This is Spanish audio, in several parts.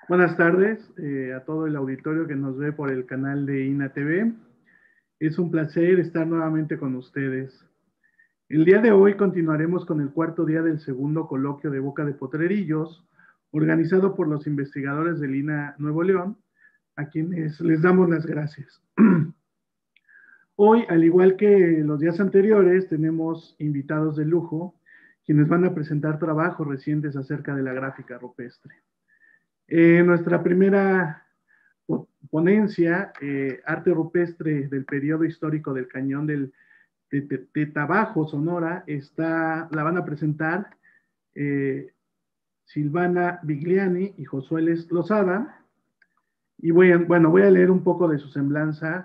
Buenas tardes a todo el auditorio que nos ve por el canal de INA TV. Es un placer estar nuevamente con ustedes. El día de hoy continuaremos con el cuarto día del segundo coloquio de Boca de Potrerillos, organizado por los investigadores del INA Nuevo León, a quienes les damos las gracias. Hoy, al igual que los días anteriores, tenemos invitados de lujo, quienes van a presentar trabajos recientes acerca de la gráfica rupestre. Nuestra primera ponencia, Arte Rupestre del Periodo Histórico del Cañón de Tabajo, Sonora, la van a presentar Silvana Bigliani y Josué Lozada. Y voy a leer un poco de su semblanza.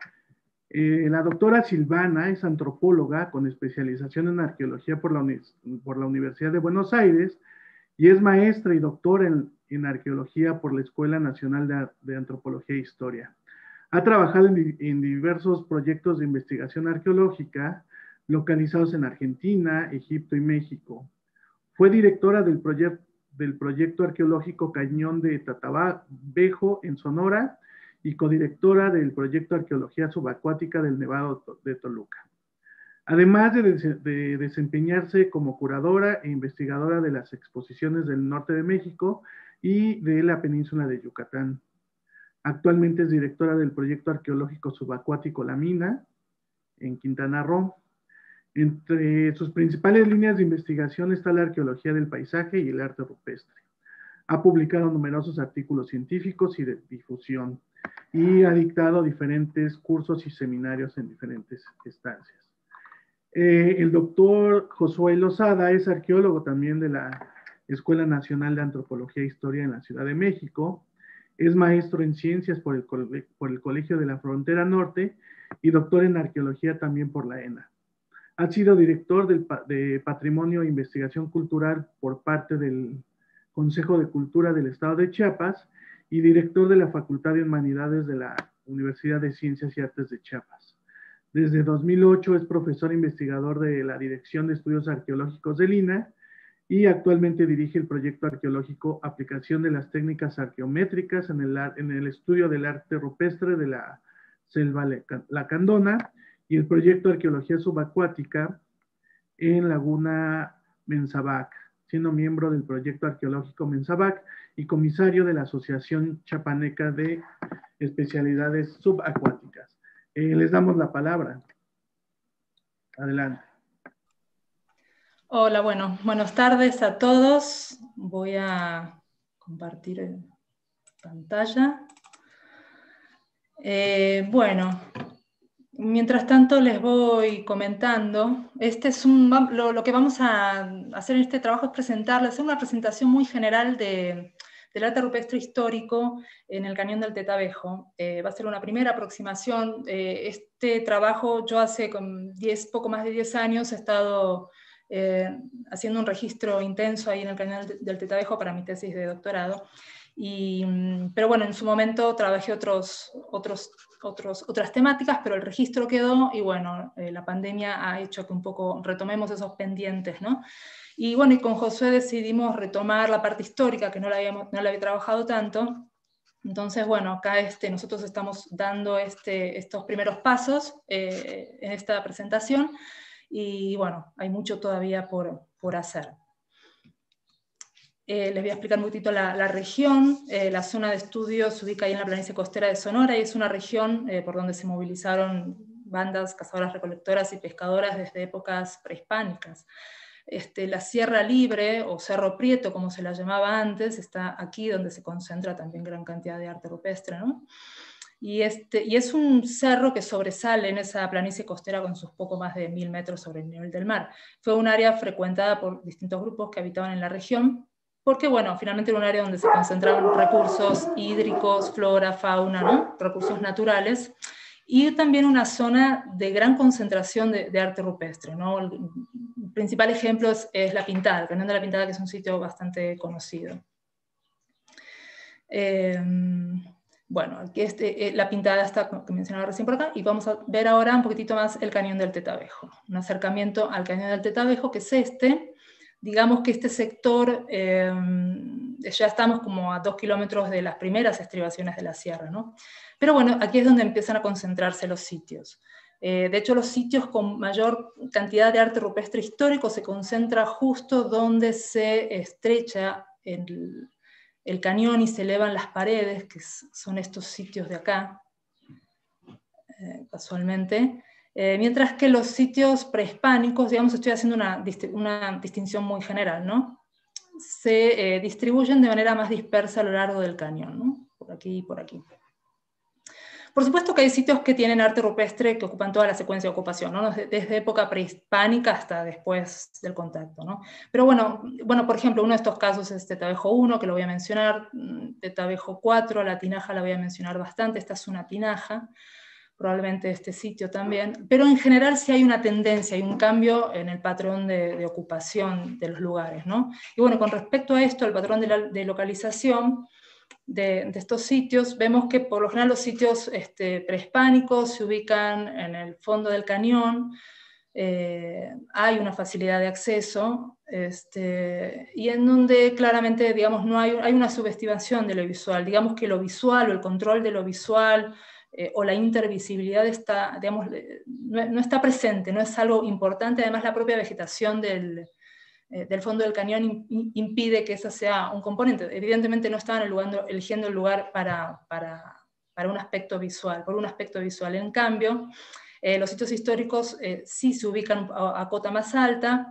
La doctora Silvana es antropóloga con especialización en arqueología por la Universidad de Buenos Aires y es maestra y doctora en arqueología por la Escuela Nacional de Antropología e Historia. Ha trabajado en diversos proyectos de investigación arqueológica localizados en Argentina, Egipto y México. Fue directora del proyecto arqueológico Cañón de Tatabejo en Sonora y codirectora del proyecto Arqueología Subacuática del Nevado de Toluca. Además de desempeñarse como curadora e investigadora de las exposiciones del norte de México y de la península de Yucatán. Actualmente es directora del proyecto arqueológico subacuático La Mina, en Quintana Roo. Entre sus principales líneas de investigación está la arqueología del paisaje y el arte rupestre. Ha publicado numerosos artículos científicos y de difusión y ha dictado diferentes cursos y seminarios en diferentes estancias. El doctor Josué Lozada es arqueólogo también de la Escuela Nacional de Antropología e Historia en la Ciudad de México. Es maestro en ciencias por el Colegio de la Frontera Norte y doctor en arqueología también por la ENA. Ha sido director de Patrimonio e Investigación Cultural por parte del Consejo de Cultura del Estado de Chiapas y director de la Facultad de Humanidades de la Universidad de Ciencias y Artes de Chiapas. Desde 2008 es profesor investigador de la Dirección de Estudios Arqueológicos del INA y actualmente dirige el proyecto arqueológico Aplicación de las Técnicas Arqueométricas en el estudio del arte rupestre de la selva lacandona y el proyecto Arqueología Subacuática en Laguna Mensabac, siendo miembro del proyecto arqueológico Mensabac y comisario de la Asociación Chiapaneca de Especialidades Subacuáticas. Les damos la palabra. Adelante. Hola, buenas tardes a todos. Voy a compartir pantalla. Mientras tanto les voy comentando. Lo que vamos a hacer en este trabajo es presentarles una presentación muy general del arte rupestre histórico en el Cañón del Tetabejo. Va a ser una primera aproximación. Este trabajo yo hace poco más de 10 años he estado haciendo un registro intenso ahí en el Cañón del Tetabejo para mi tesis de doctorado. Pero bueno, en su momento trabajé otras temáticas, pero el registro quedó y bueno, la pandemia ha hecho que un poco retomemos esos pendientes, ¿no? Y bueno, y con Josué decidimos retomar la parte histórica, que no la había trabajado tanto. Entonces, bueno, acá nosotros estamos dando estos primeros pasos en esta presentación y bueno, hay mucho todavía por hacer. Les voy a explicar un poquito la región. La zona de estudio se ubica ahí en la planicie costera de Sonora y es una región por donde se movilizaron bandas cazadoras, recolectoras y pescadoras desde épocas prehispánicas. La Sierra Libre, o Cerro Prieto, como se la llamaba antes, está aquí donde se concentra también gran cantidad de arte rupestre, ¿no? Y es un cerro que sobresale en esa planicie costera con sus poco más de 1000 metros sobre el nivel del mar. Fue un área frecuentada por distintos grupos que habitaban en la región, porque bueno, finalmente era un área donde se concentraban recursos hídricos, flora, fauna, ¿no? Recursos naturales, y también una zona de gran concentración de arte rupestre, ¿no? El principal ejemplo es La Pintada, el Cañón de la Pintada, que es un sitio bastante conocido. Bueno, aquí La Pintada está, que mencionaba recién por acá, y vamos a ver ahora un poquitito más el Cañón del Tetabejo. Un acercamiento al Cañón del Tetabejo, que es digamos que este sector ya estamos como a 2 kilómetros de las primeras estribaciones de la sierra, ¿no? Pero bueno, aquí es donde empiezan a concentrarse los sitios. De hecho, los sitios con mayor cantidad de arte rupestre histórico se concentra justo donde se estrecha el cañón y se elevan las paredes, que son estos sitios de acá, casualmente. Mientras que los sitios prehispánicos, digamos, estoy haciendo una distinción muy general, ¿no? Se distribuyen de manera más dispersa a lo largo del cañón, ¿no? Por aquí y por aquí. Por supuesto que hay sitios que tienen arte rupestre que ocupan toda la secuencia de ocupación, ¿no? Desde época prehispánica hasta después del contacto, ¿no? Pero bueno, por ejemplo, uno de estos casos es Tetabejo 1, que lo voy a mencionar, Tetabejo 4, la tinaja la voy a mencionar bastante, esta es una tinaja, probablemente este sitio también, pero en general sí hay una tendencia, hay un cambio en el patrón de ocupación de los lugares, ¿no? Y bueno, con respecto a esto, el patrón de localización de estos sitios, vemos que por lo general los sitios prehispánicos se ubican en el fondo del cañón, hay una facilidad de acceso, y en donde claramente, digamos, no hay una subestimación de lo visual, digamos que lo visual o el control de lo visual o la intervisibilidad está, digamos, no está presente, no es algo importante. Además, la propia vegetación del fondo del cañón impide que ese sea un componente. Evidentemente no estaban eligiendo el lugar para un aspecto visual, por un aspecto visual. En cambio, los sitios históricos sí se ubican a cota más alta,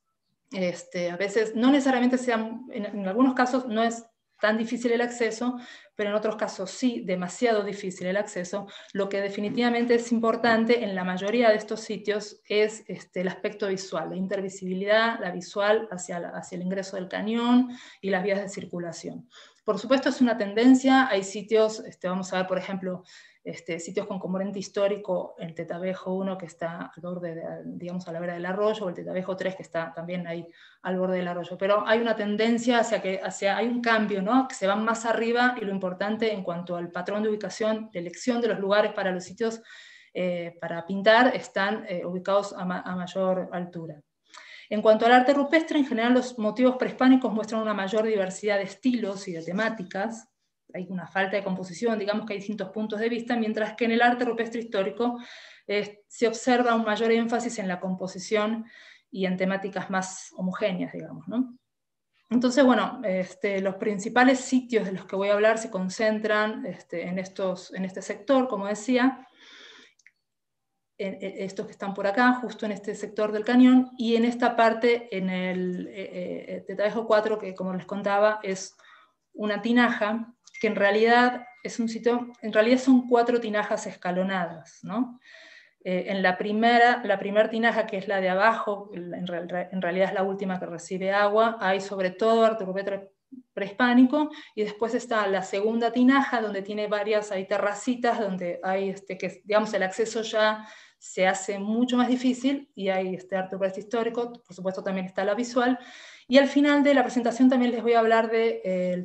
a veces no necesariamente en algunos casos no es tan difícil el acceso, pero en otros casos sí, demasiado difícil el acceso. Lo que definitivamente es importante en la mayoría de estos sitios es el aspecto visual, la intervisibilidad, la visual hacia el ingreso del cañón y las vías de circulación. Por supuesto es una tendencia, hay sitios, vamos a ver por ejemplo, sitios con componente histórico, el Tetabejo 1 que está al borde, digamos, a la vera del arroyo, o el Tetabejo 3 que está también ahí al borde del arroyo, pero hay una tendencia hay un cambio, ¿no? Que se van más arriba, y lo importante en cuanto al patrón de ubicación, de elección de los lugares para los sitios para pintar, están ubicados a mayor altura. En cuanto al arte rupestre, en general los motivos prehispánicos muestran una mayor diversidad de estilos y de temáticas, hay una falta de composición, digamos que hay distintos puntos de vista, mientras que en el arte rupestre histórico se observa un mayor énfasis en la composición y en temáticas más homogéneas, digamos, ¿no? Entonces, bueno, los principales sitios de los que voy a hablar se concentran en este sector, como decía, estos que están por acá, justo en este sector del cañón, y en esta parte, en el Tetabejo 4, que como les contaba, es una tinaja, que en realidad es un sitio, en realidad son 4 tinajas escalonadas, ¿no? En la primera tinaja, que es la de abajo, en realidad es la última que recibe agua, hay sobre todo arte rupestre prehispánico, y después está la segunda tinaja, donde tiene hay terracitas, donde hay, que digamos, el acceso ya se hace mucho más difícil, y hay arte rupestre histórico, por supuesto también está la visual, y al final de la presentación también les voy a hablar de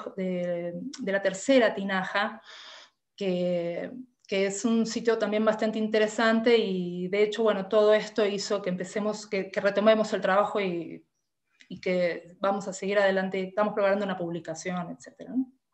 la tercera tinaja, que es un sitio también bastante interesante, y de hecho, bueno, todo esto hizo que que retomemos el trabajo y que vamos a seguir adelante, estamos preparando una publicación, etc.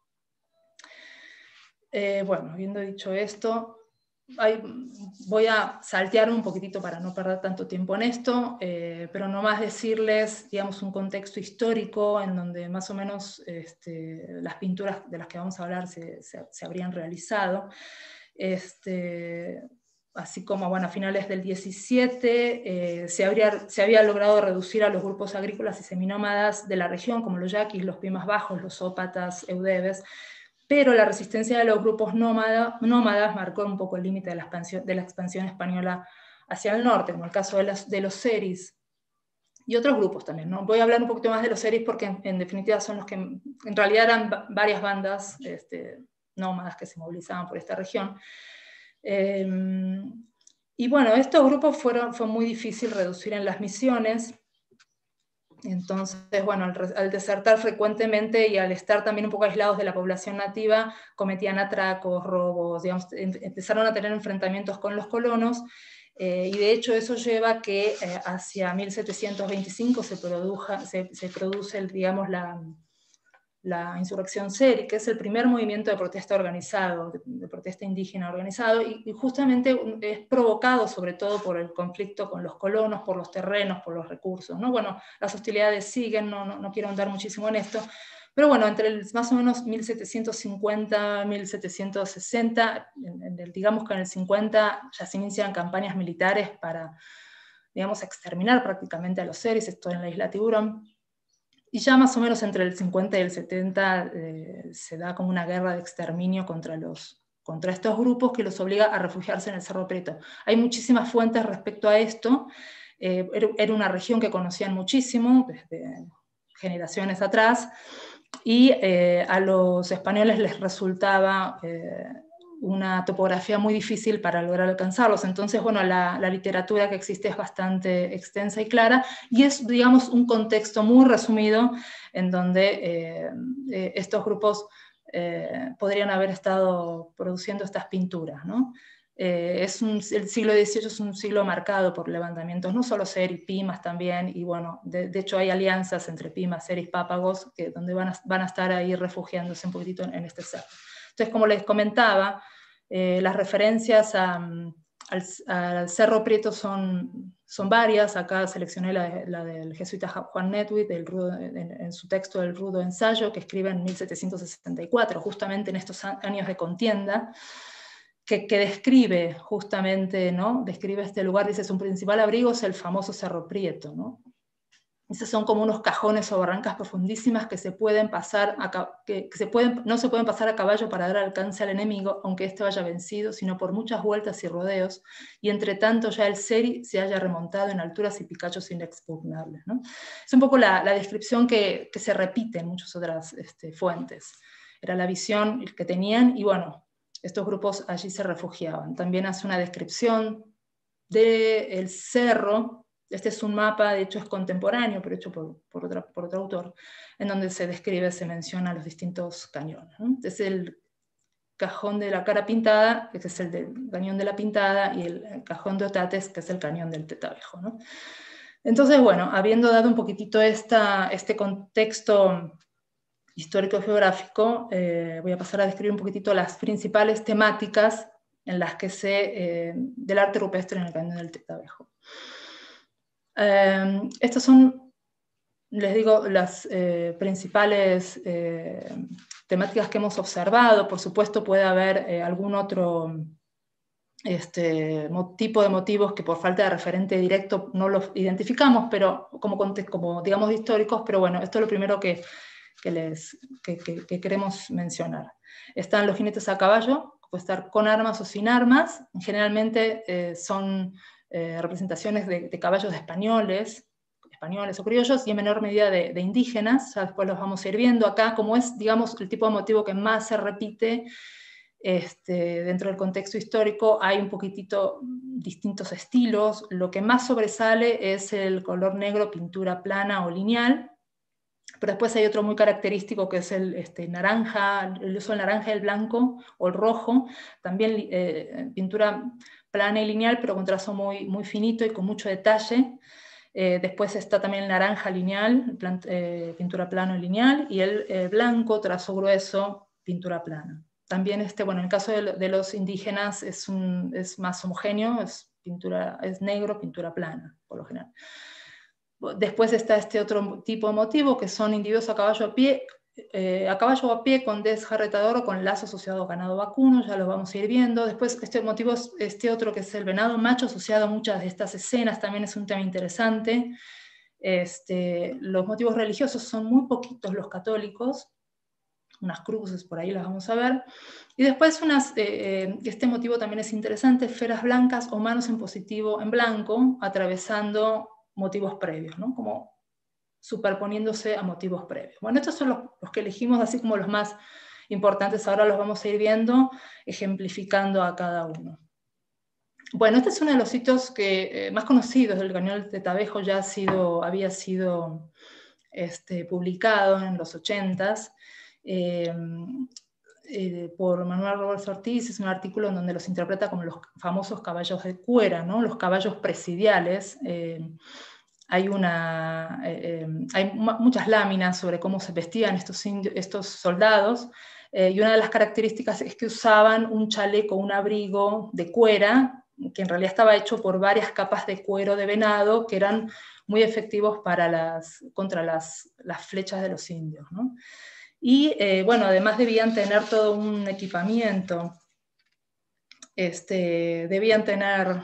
Bueno, habiendo dicho esto, voy a saltear un poquitito para no perder tanto tiempo en esto, pero nomás decirles, digamos, un contexto histórico en donde más o menos las pinturas de las que vamos a hablar se habrían realizado. Así como, bueno, a finales del 17 se había logrado reducir a los grupos agrícolas y seminómadas de la región, como los yaquis, los pimas bajos, los ópatas, eudebes, pero la resistencia de los grupos nómadas marcó un poco el límite de la expansión española hacia el norte, como el caso de los seris y otros grupos también, ¿no? Voy a hablar un poquito más de los seris porque en definitiva son los que en realidad eran varias bandas nómadas que se movilizaban por esta región. Y bueno, estos grupos fue muy difícil reducir en las misiones. Entonces, bueno, al desertar frecuentemente y al estar también un poco aislados de la población nativa, cometían atracos, robos, digamos, empezaron a tener enfrentamientos con los colonos, y de hecho eso lleva a que hacia 1725 se produce, digamos, la insurrección SERI, que es el primer movimiento de protesta organizado, de protesta indígena organizado, y justamente es provocado sobre todo por el conflicto con los colonos, por los terrenos, por los recursos, ¿no? Bueno, las hostilidades siguen, no quiero ahondar muchísimo en esto, pero bueno, entre más o menos 1750, 1760, digamos que en el 50 ya se inician campañas militares para, digamos, exterminar prácticamente a los seres, esto en la isla Tiburón, y ya más o menos entre el 50 y el 70 se da como una guerra de exterminio contra estos grupos que los obliga a refugiarse en el Cerro Prieto. Hay muchísimas fuentes respecto a esto. Era una región que conocían muchísimo desde generaciones atrás, y a los españoles les resultaba una topografía muy difícil para lograr alcanzarlos. Entonces, bueno, la literatura que existe es bastante extensa y clara, y es, digamos, un contexto muy resumido en donde estos grupos podrían haber estado produciendo estas pinturas, ¿no? El siglo XVIII es un siglo marcado por levantamientos, no solo Seris, Pimas también, y bueno, de hecho hay alianzas entre Pimas, Seris, Pápagos, donde van a estar ahí refugiándose un poquitito en este cerro. Entonces, como les comentaba, las referencias al Cerro Prieto son varias. Acá seleccioné la del jesuita Juan Netwit en su texto del Rudo Ensayo, que escribe en 1764, justamente en estos años de contienda, que describe justamente, ¿no? Describe este lugar, dice, su principal abrigo es el famoso Cerro Prieto, ¿no? Esos son como unos cajones o barrancas profundísimas que se pueden pasar, no se pueden pasar a caballo para dar alcance al enemigo, aunque éste vaya vencido, sino por muchas vueltas y rodeos, y entre tanto ya el Seri se haya remontado en alturas y picachos inexpugnables, ¿no? Es un poco la descripción que se repite en muchas otras fuentes. Era la visión que tenían, y bueno, estos grupos allí se refugiaban. También hace una descripción del cerro. Este es un mapa, de hecho es contemporáneo, pero hecho por otro autor, en donde se describe, se menciona los distintos cañones, ¿no? Es el cajón de la cara pintada, que es el del cañón de la Pintada, y el cajón de Otates, que es el cañón del Tetavejo, ¿no? Entonces, bueno, habiendo dado un poquitito este contexto histórico-geográfico, voy a pasar a describir un poquitito las principales temáticas en las que del arte rupestre en el cañón del Tetavejo. Estas son, les digo, las principales temáticas que hemos observado. Por supuesto puede haber algún otro tipo de motivos que por falta de referente directo no los identificamos, pero como digamos históricos, pero bueno, esto es lo primero que queremos mencionar. Están los jinetes a caballo, puede estar con armas o sin armas. Generalmente son representaciones de caballos españoles o criollos, y en menor medida de indígenas. Ya después los vamos a ir viendo. Acá, como es, digamos, el tipo de motivo que más se repite dentro del contexto histórico, hay un poquitito distintos estilos. Lo que más sobresale es el color negro, pintura plana o lineal, pero después hay otro muy característico que es el naranja, el uso del naranja y el blanco o el rojo, también pintura plana y lineal, pero con trazo muy, muy finito y con mucho detalle. Después está también el naranja lineal, pintura plano y lineal, y el blanco, trazo grueso, pintura plana. También bueno, en el caso de los indígenas es más homogéneo, es negro, pintura plana, por lo general. Después está este otro tipo de motivo, que son individuos a caballo o a pie con desjarretador o con lazo asociado a ganado vacuno, ya lo vamos a ir viendo. Después este otro que es el venado macho asociado a muchas de estas escenas, también es un tema interesante. Los motivos religiosos son muy poquitos los católicos, unas cruces por ahí las vamos a ver. Y después este motivo también es interesante, esferas blancas o manos en positivo en blanco, atravesando motivos previos, ¿no? Como superponiéndose a motivos previos. Bueno, estos son los que elegimos así como los más importantes. Ahora los vamos a ir viendo, ejemplificando a cada uno. Bueno, este es uno de los sitios más conocidos del cañón del Tetavejo, ya había sido publicado en los 80s por Manuel Roberts Ortiz. Es un artículo en donde los interpreta como los famosos caballos de cuera, ¿no? Los caballos presidiales, hay muchas láminas sobre cómo se vestían estos soldados, y una de las características es que usaban un chaleco, un abrigo de cuera, que en realidad estaba hecho por varias capas de cuero de venado, que eran muy efectivos contra las flechas de los indios, ¿no? Y bueno, además debían tener todo un equipamiento. Debían tener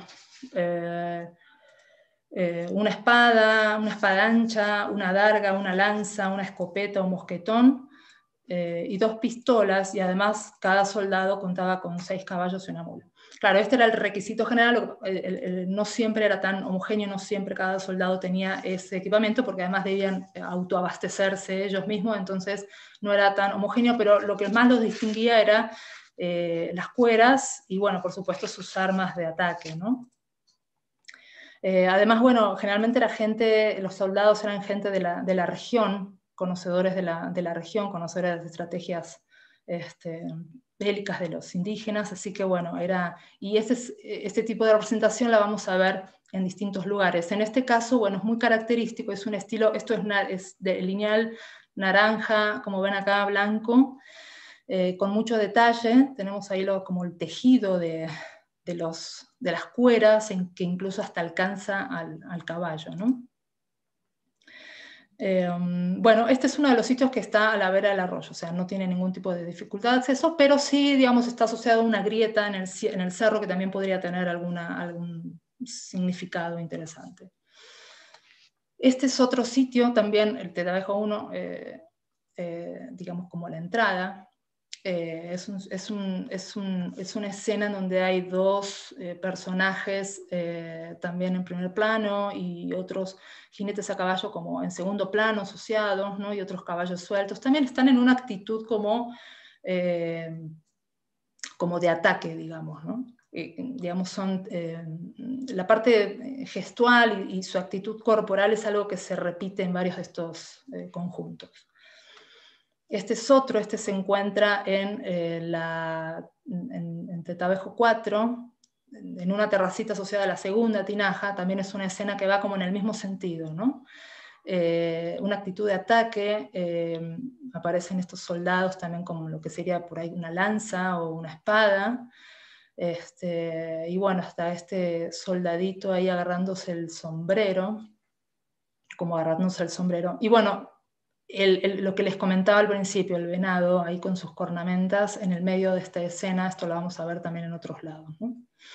una espada ancha, una adarga, una lanza, una escopeta, un mosquetón, y 2 pistolas, y además cada soldado contaba con 6 caballos y una mula. Claro, este era el requisito general, no siempre era tan homogéneo, no siempre cada soldado tenía ese equipamiento, porque además debían autoabastecerse ellos mismos, entonces no era tan homogéneo, pero lo que más los distinguía era las cueras y, bueno, por supuesto, sus armas de ataque, ¿no? Además, bueno, generalmente los soldados eran gente de la región, conocedores de la región, conocedores de estrategias bélicas de los indígenas, así que bueno, y este tipo de representación la vamos a ver en distintos lugares. En este caso, bueno, es muy característico, es un estilo, esto es de lineal naranja, como ven acá, blanco, con mucho detalle. Tenemos ahí como el tejido de las cueras, que incluso hasta alcanza al caballo, ¿no? Bueno, este es uno de los sitios que está a la vera del arroyo, o sea, no tiene ningún tipo de dificultad de acceso, pero sí, digamos, está asociado a una grieta en el cerro que también podría tener algún significado interesante. Este es otro sitio también, el Tetabejo 1, digamos como la entrada. Es una escena en donde hay 2 personajes también en primer plano y otros jinetes a caballo como en segundo plano asociados, ¿no? Y otros caballos sueltos. También están en una actitud como de ataque, digamos, ¿no? Digamos, la parte gestual y su actitud corporal es algo que se repite en varios de estos conjuntos. Este es otro, se encuentra en Tetabejo 4, en una terracita asociada a la segunda tinaja. También es una escena que va como en el mismo sentido, ¿no? Una actitud de ataque, aparecen estos soldados también como lo que sería por ahí una lanza o una espada, y bueno, está este soldadito ahí agarrándose el sombrero, como agarrándose el sombrero, y bueno, lo que les comentaba al principio, el venado ahí con sus cornamentas en el medio de esta escena, esto lo vamos a ver también en otros lados, ¿no?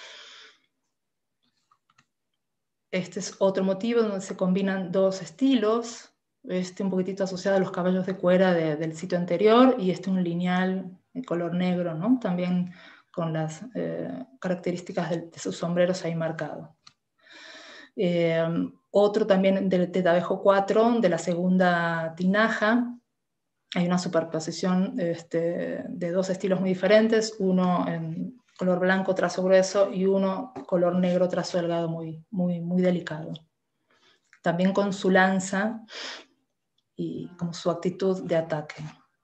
Este es otro motivo donde se combinan 2 estilos, un poquitito asociado a los caballos de cuera del sitio anterior, y un lineal de color negro, ¿no? También con las características de sus sombreros ahí marcados. Otro también del Tetabejo 4, de la segunda tinaja. Hay una superposición de 2 estilos muy diferentes, uno en color blanco, trazo grueso, y uno color negro, trazo delgado, muy, muy, muy delicado. También con su lanza y como su actitud de ataque.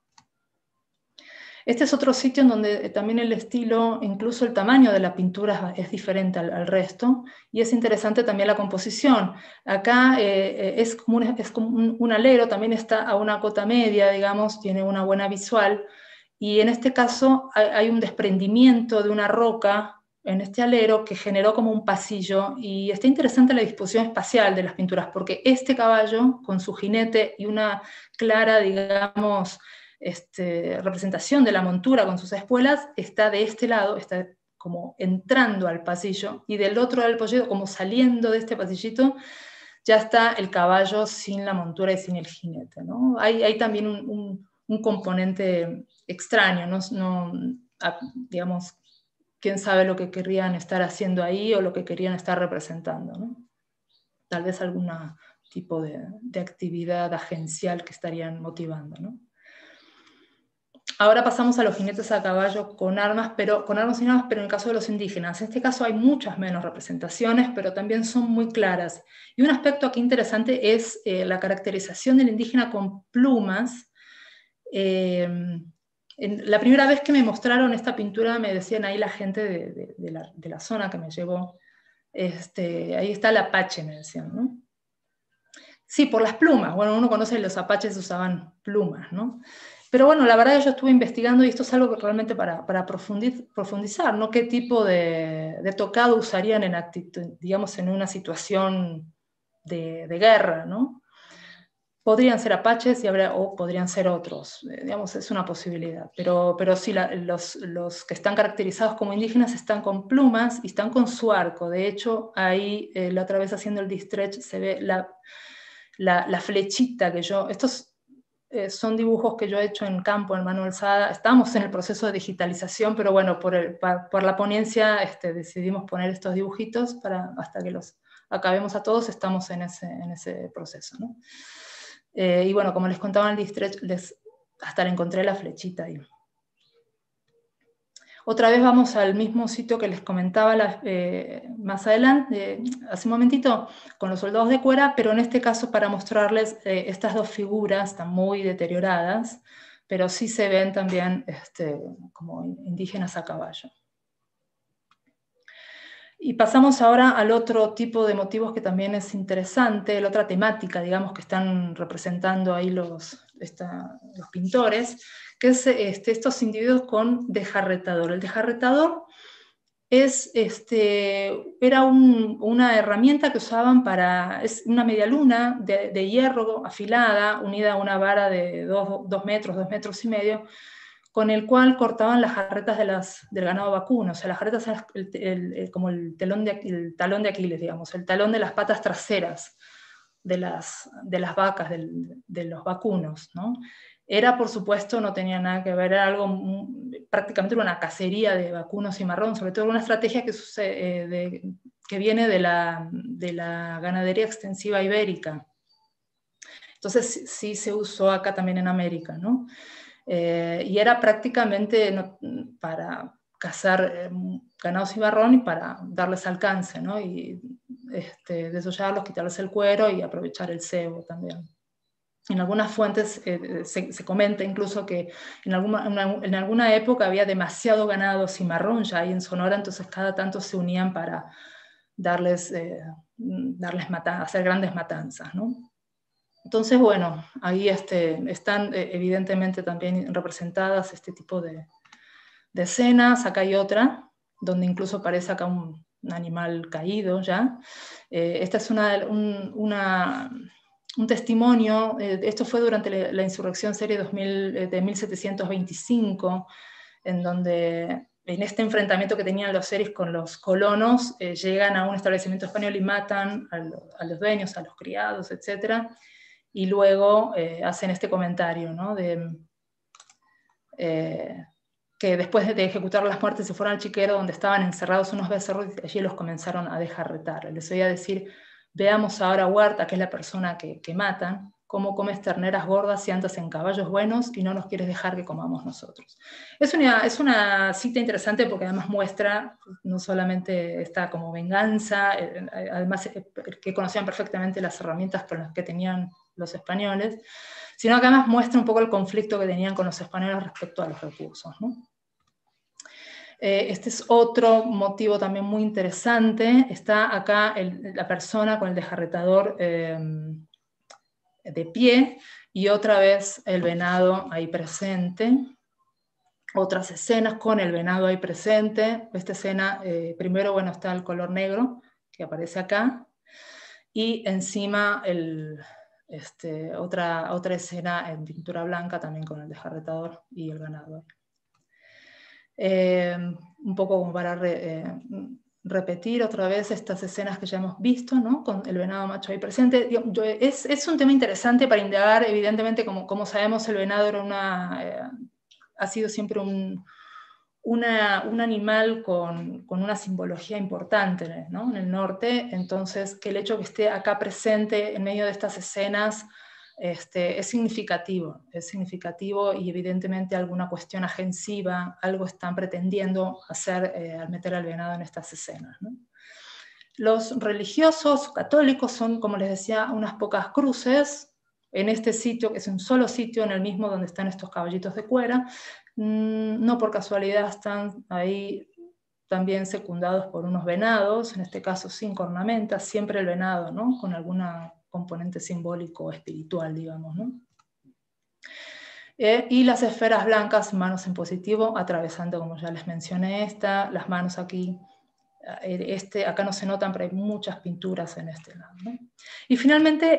Este es otro sitio en donde también el estilo, incluso el tamaño de la pintura es diferente al resto, y es interesante también la composición. Acá es como un alero, también está a una cota media, digamos, tiene una buena visual, y en este caso hay un desprendimiento de una roca en este alero que generó como un pasillo, y está interesante la disposición espacial de las pinturas, porque este caballo, con su jinete y una clara, digamos, representación de la montura con sus espuelas, está de este lado, está como entrando al pasillo, y del otro lado del pasillo, como saliendo de este pasillito, ya está el caballo sin la montura y sin el jinete, ¿no? Hay también un componente extraño, digamos, quién sabe lo que querrían estar haciendo ahí o lo que querían estar representando, ¿no? Tal vez algún tipo de actividad agencial que estarían motivando, ¿no? Ahora pasamos a los jinetes a caballo con armas sin armas, pero en el caso de los indígenas. En este caso hay muchas menos representaciones, pero también son muy claras. Y un aspecto aquí interesante es la caracterización del indígena con plumas. La primera vez que me mostraron esta pintura me decían ahí la gente de la zona que me llevó, ahí está el Apache, me decían, ¿no? Sí, por las plumas. Bueno, uno conoce que los apaches usaban plumas, ¿no? Pero bueno, la verdad que yo estuve investigando y esto es algo que realmente para profundizar, ¿no? ¿Qué tipo de tocado usarían en actitud, digamos, en una situación de guerra, ¿no? Podrían ser apaches o podrían ser otros, digamos, es una posibilidad. Pero sí, los que están caracterizados como indígenas están con plumas y están con su arco. De hecho, ahí, la otra vez haciendo el distretch, se ve la flechita que yo... Estos son dibujos que yo he hecho en campo, en mano alzada. Estamos en el proceso de digitalización, pero bueno, por la ponencia decidimos poner estos dibujitos hasta que los acabemos a todos, estamos en ese proceso, ¿no? Y bueno, como les contaba en el distretch, hasta le encontré la flechita ahí. Otra vez vamos al mismo sitio que les comentaba más adelante, hace un momentito, con los soldados de Cuera, pero en este caso para mostrarles estas dos figuras tan muy deterioradas, pero sí se ven también como indígenas a caballo. Y pasamos ahora al otro tipo de motivos que también es interesante, la otra temática, digamos, que están representando ahí los pintores, que es estos individuos con dejarretador. El dejarretador era una herramienta que usaban es una medialuna de hierro afilada, unida a una vara de 2 metros, 2 metros y medio, con el cual cortaban las jarretas del ganado vacuno. O sea, las jarretas eran como el talón de Aquiles, digamos, el talón de las patas traseras de las vacas, de los vacunos, ¿no? Era, por supuesto, no tenía nada que ver, era algo, prácticamente una cacería de vacunos y marrón, sobre todo una estrategia que viene de la ganadería extensiva ibérica. Entonces sí se usó acá también en América, ¿no? Y era prácticamente para cazar ganados y marrón y para darles alcance, ¿no? Y desollarlos, quitarles el cuero y aprovechar el cebo también. En algunas fuentes se comenta incluso que en alguna época había demasiado ganado cimarrón ya ahí en Sonora, entonces cada tanto se unían para hacer grandes matanzas, ¿no? Entonces, bueno, ahí están evidentemente también representadas este tipo de escenas. Acá hay otra, donde incluso aparece acá un animal caído ya. Esta es un testimonio, esto fue durante la insurrección serie de 1725, en donde en este enfrentamiento que tenían los seris con los colonos, llegan a un establecimiento español y matan a los dueños, a los criados, etc. Y luego hacen este comentario, ¿no? Que después de ejecutar las muertes se fueron al chiquero donde estaban encerrados unos becerros y allí los comenzaron a dejarretar. Les oía decir: veamos ahora a Huerta, que es la persona que matan, cómo comes terneras gordas y andas en caballos buenos y no nos quieres dejar que comamos nosotros. Es una cita interesante porque además muestra no solamente esta como venganza, además que conocían perfectamente las herramientas con las que tenían los españoles, sino que además muestra un poco el conflicto que tenían con los españoles respecto a los recursos, ¿no? Este es otro motivo también muy interesante. Está acá la persona con el dejarretador de pie y otra vez el venado ahí presente. Otras escenas con el venado ahí presente. Esta escena, primero, bueno, está el color negro que aparece acá y encima otra escena en pintura blanca también con el dejarretador y el ganado. Un poco como para repetir otra vez estas escenas que ya hemos visto, ¿no? Con el venado macho ahí presente. Es un tema interesante para indagar. Evidentemente, como sabemos, el venado era ha sido siempre un animal con una simbología importante, ¿no? En el norte. Entonces, que el hecho que esté acá presente en medio de estas escenas es significativo y evidentemente alguna cuestión agensiva, algo están pretendiendo hacer al meter al venado en estas escenas, ¿no? Los religiosos católicos son, como les decía, unas pocas cruces en este sitio, que es un solo sitio en el mismo donde están estos caballitos de cuera. No por casualidad están ahí también secundados por unos venados, en este caso sin cornamentas, siempre el venado, ¿no? Con alguna componente simbólico espiritual, digamos, ¿no? Y las esferas blancas, manos en positivo, atravesando, como ya les mencioné, las manos aquí. Acá no se notan, pero hay muchas pinturas en este lado, ¿no? Y finalmente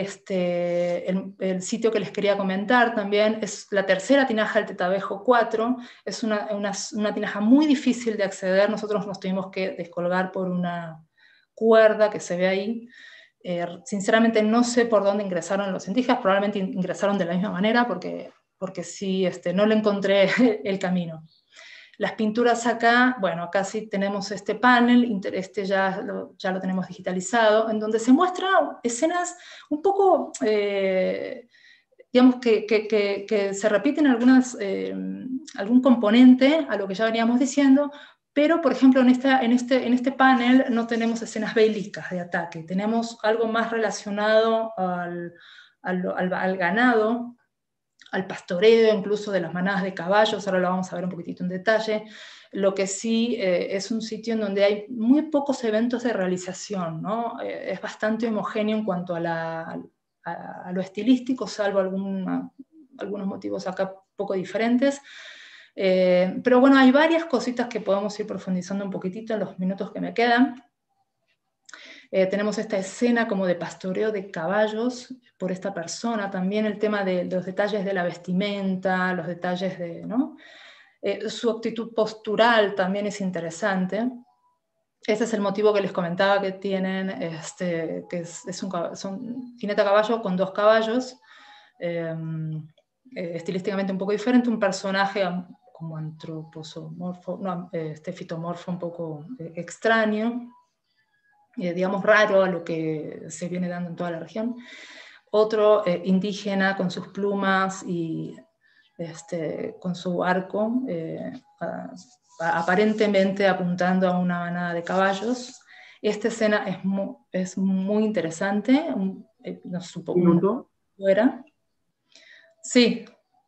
el sitio que les quería comentar también es la tercera tinaja del Tetabejo 4. Es una tinaja muy difícil de acceder. Nosotros nos tuvimos que descolgar por una cuerda que se ve ahí. Sinceramente no sé por dónde ingresaron los indígenas, probablemente ingresaron de la misma manera porque sí, no le encontré el camino. Las pinturas acá, bueno, acá sí tenemos este panel, ya lo tenemos digitalizado, en donde se muestran escenas un poco, digamos, que se repiten algún componente a lo que ya veníamos diciendo, pero, por ejemplo, en este panel no tenemos escenas bélicas de ataque, tenemos algo más relacionado al ganado, al pastoreo incluso de las manadas de caballos, ahora lo vamos a ver un poquitito en detalle. Lo que sí es un sitio en donde hay muy pocos eventos de realización, ¿no? Es bastante homogéneo en cuanto a lo estilístico, salvo algunos motivos acá poco diferentes. Pero bueno, hay varias cositas que podemos ir profundizando un poquitito en los minutos que me quedan. Tenemos esta escena como de pastoreo de caballos por esta persona, también el tema de los detalles de la vestimenta, los detalles de, ¿no? Su actitud postural también es interesante. Ese es el motivo que les comentaba que tienen, que son jinete a caballo con 2 caballos, estilísticamente un poco diferente, un personaje como antroposomorfo, no, fitomorfo un poco extraño, digamos raro a lo que se viene dando en toda la región. Otro indígena con sus plumas y con su arco, aparentemente apuntando a una manada de caballos. Esta escena es muy interesante. No supo ¿Minuto? ¿Fuera? Sí.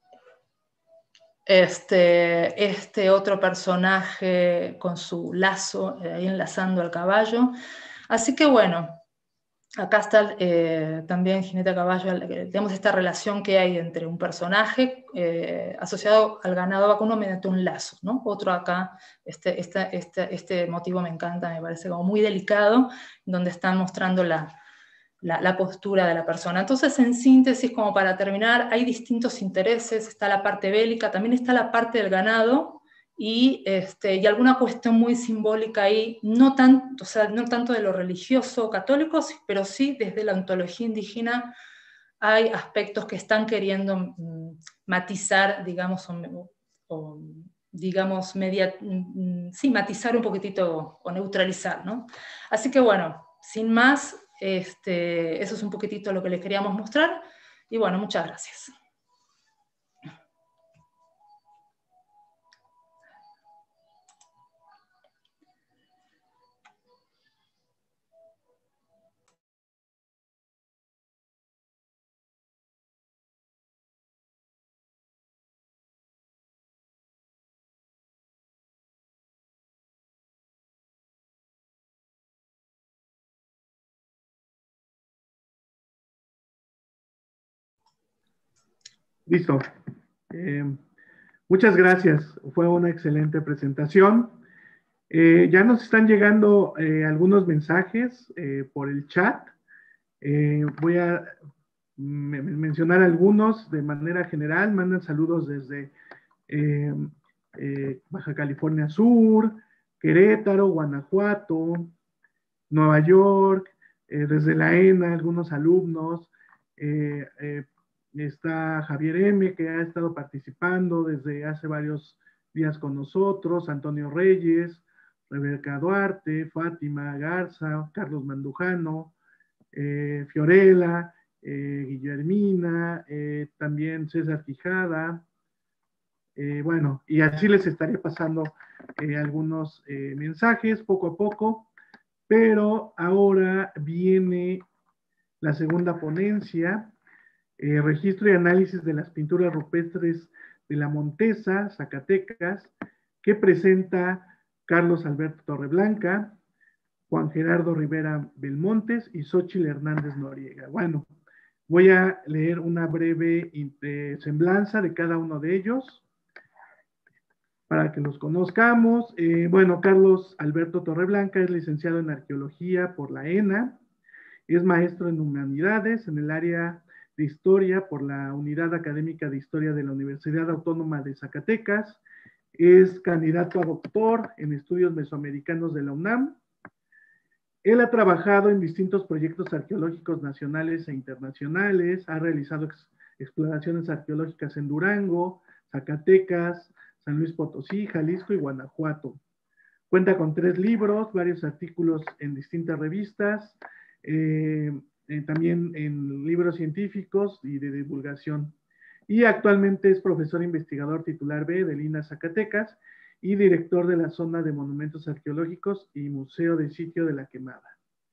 Este otro personaje con su lazo ahí enlazando al caballo. Así que bueno, acá está también jinete a caballo, digamos esta relación que hay entre un personaje asociado al ganado vacuno mediante un lazo, ¿no? Otro acá, este motivo me encanta, me parece como muy delicado, donde están mostrando la postura de la persona. Entonces, en síntesis, como para terminar, hay distintos intereses, está la parte bélica, también está la parte del ganado, y alguna cuestión muy simbólica ahí, no tanto de lo religioso católico, pero sí desde la ontología indígena hay aspectos que están queriendo matizar, digamos, digamos matizar un poquitito o neutralizar, ¿no? Así que bueno, sin más, eso es un poquitito lo que les queríamos mostrar, y bueno, muchas gracias. Listo. Muchas gracias. Fue una excelente presentación. Ya nos están llegando algunos mensajes por el chat. Voy a mencionar algunos de manera general. Mandan saludos desde Baja California Sur, Querétaro, Guanajuato, Nueva York, desde la ENA, algunos alumnos. Está Javier M., que ha estado participando desde hace varios días con nosotros, Antonio Reyes, Rebeca Duarte, Fátima Garza, Carlos Mandujano, Fiorella, Guillermina, también César Quijada. Bueno, y así les estaré pasando algunos mensajes poco a poco, pero ahora viene la segunda ponencia, registro y análisis de las pinturas rupestres de la Montesa, Zacatecas, que presenta Carlos Alberto Torreblanca. Juan Gerardo Rivera Belmontes y Xóchitl Hernández Noriega. Bueno, voy a leer una breve semblanza de cada uno de ellos para que los conozcamos. Bueno, Carlos Alberto Torreblanca es licenciado en Arqueología por la ENA, es maestro en Humanidades en el área de Historia por la Unidad Académica de Historia de la Universidad Autónoma de Zacatecas, es candidato a doctor en Estudios Mesoamericanos de la UNAM. Él ha trabajado en distintos proyectos arqueológicos nacionales e internacionales, ha realizado exploraciones arqueológicas en Durango, Zacatecas, San Luis Potosí, Jalisco y Guanajuato. Cuenta con 3 libros, varios artículos en distintas revistas, también en libros científicos y de divulgación. Y actualmente es profesor investigador titular B del INA Zacatecas y director de la Zona de Monumentos Arqueológicos y Museo de Sitio de la Quemada.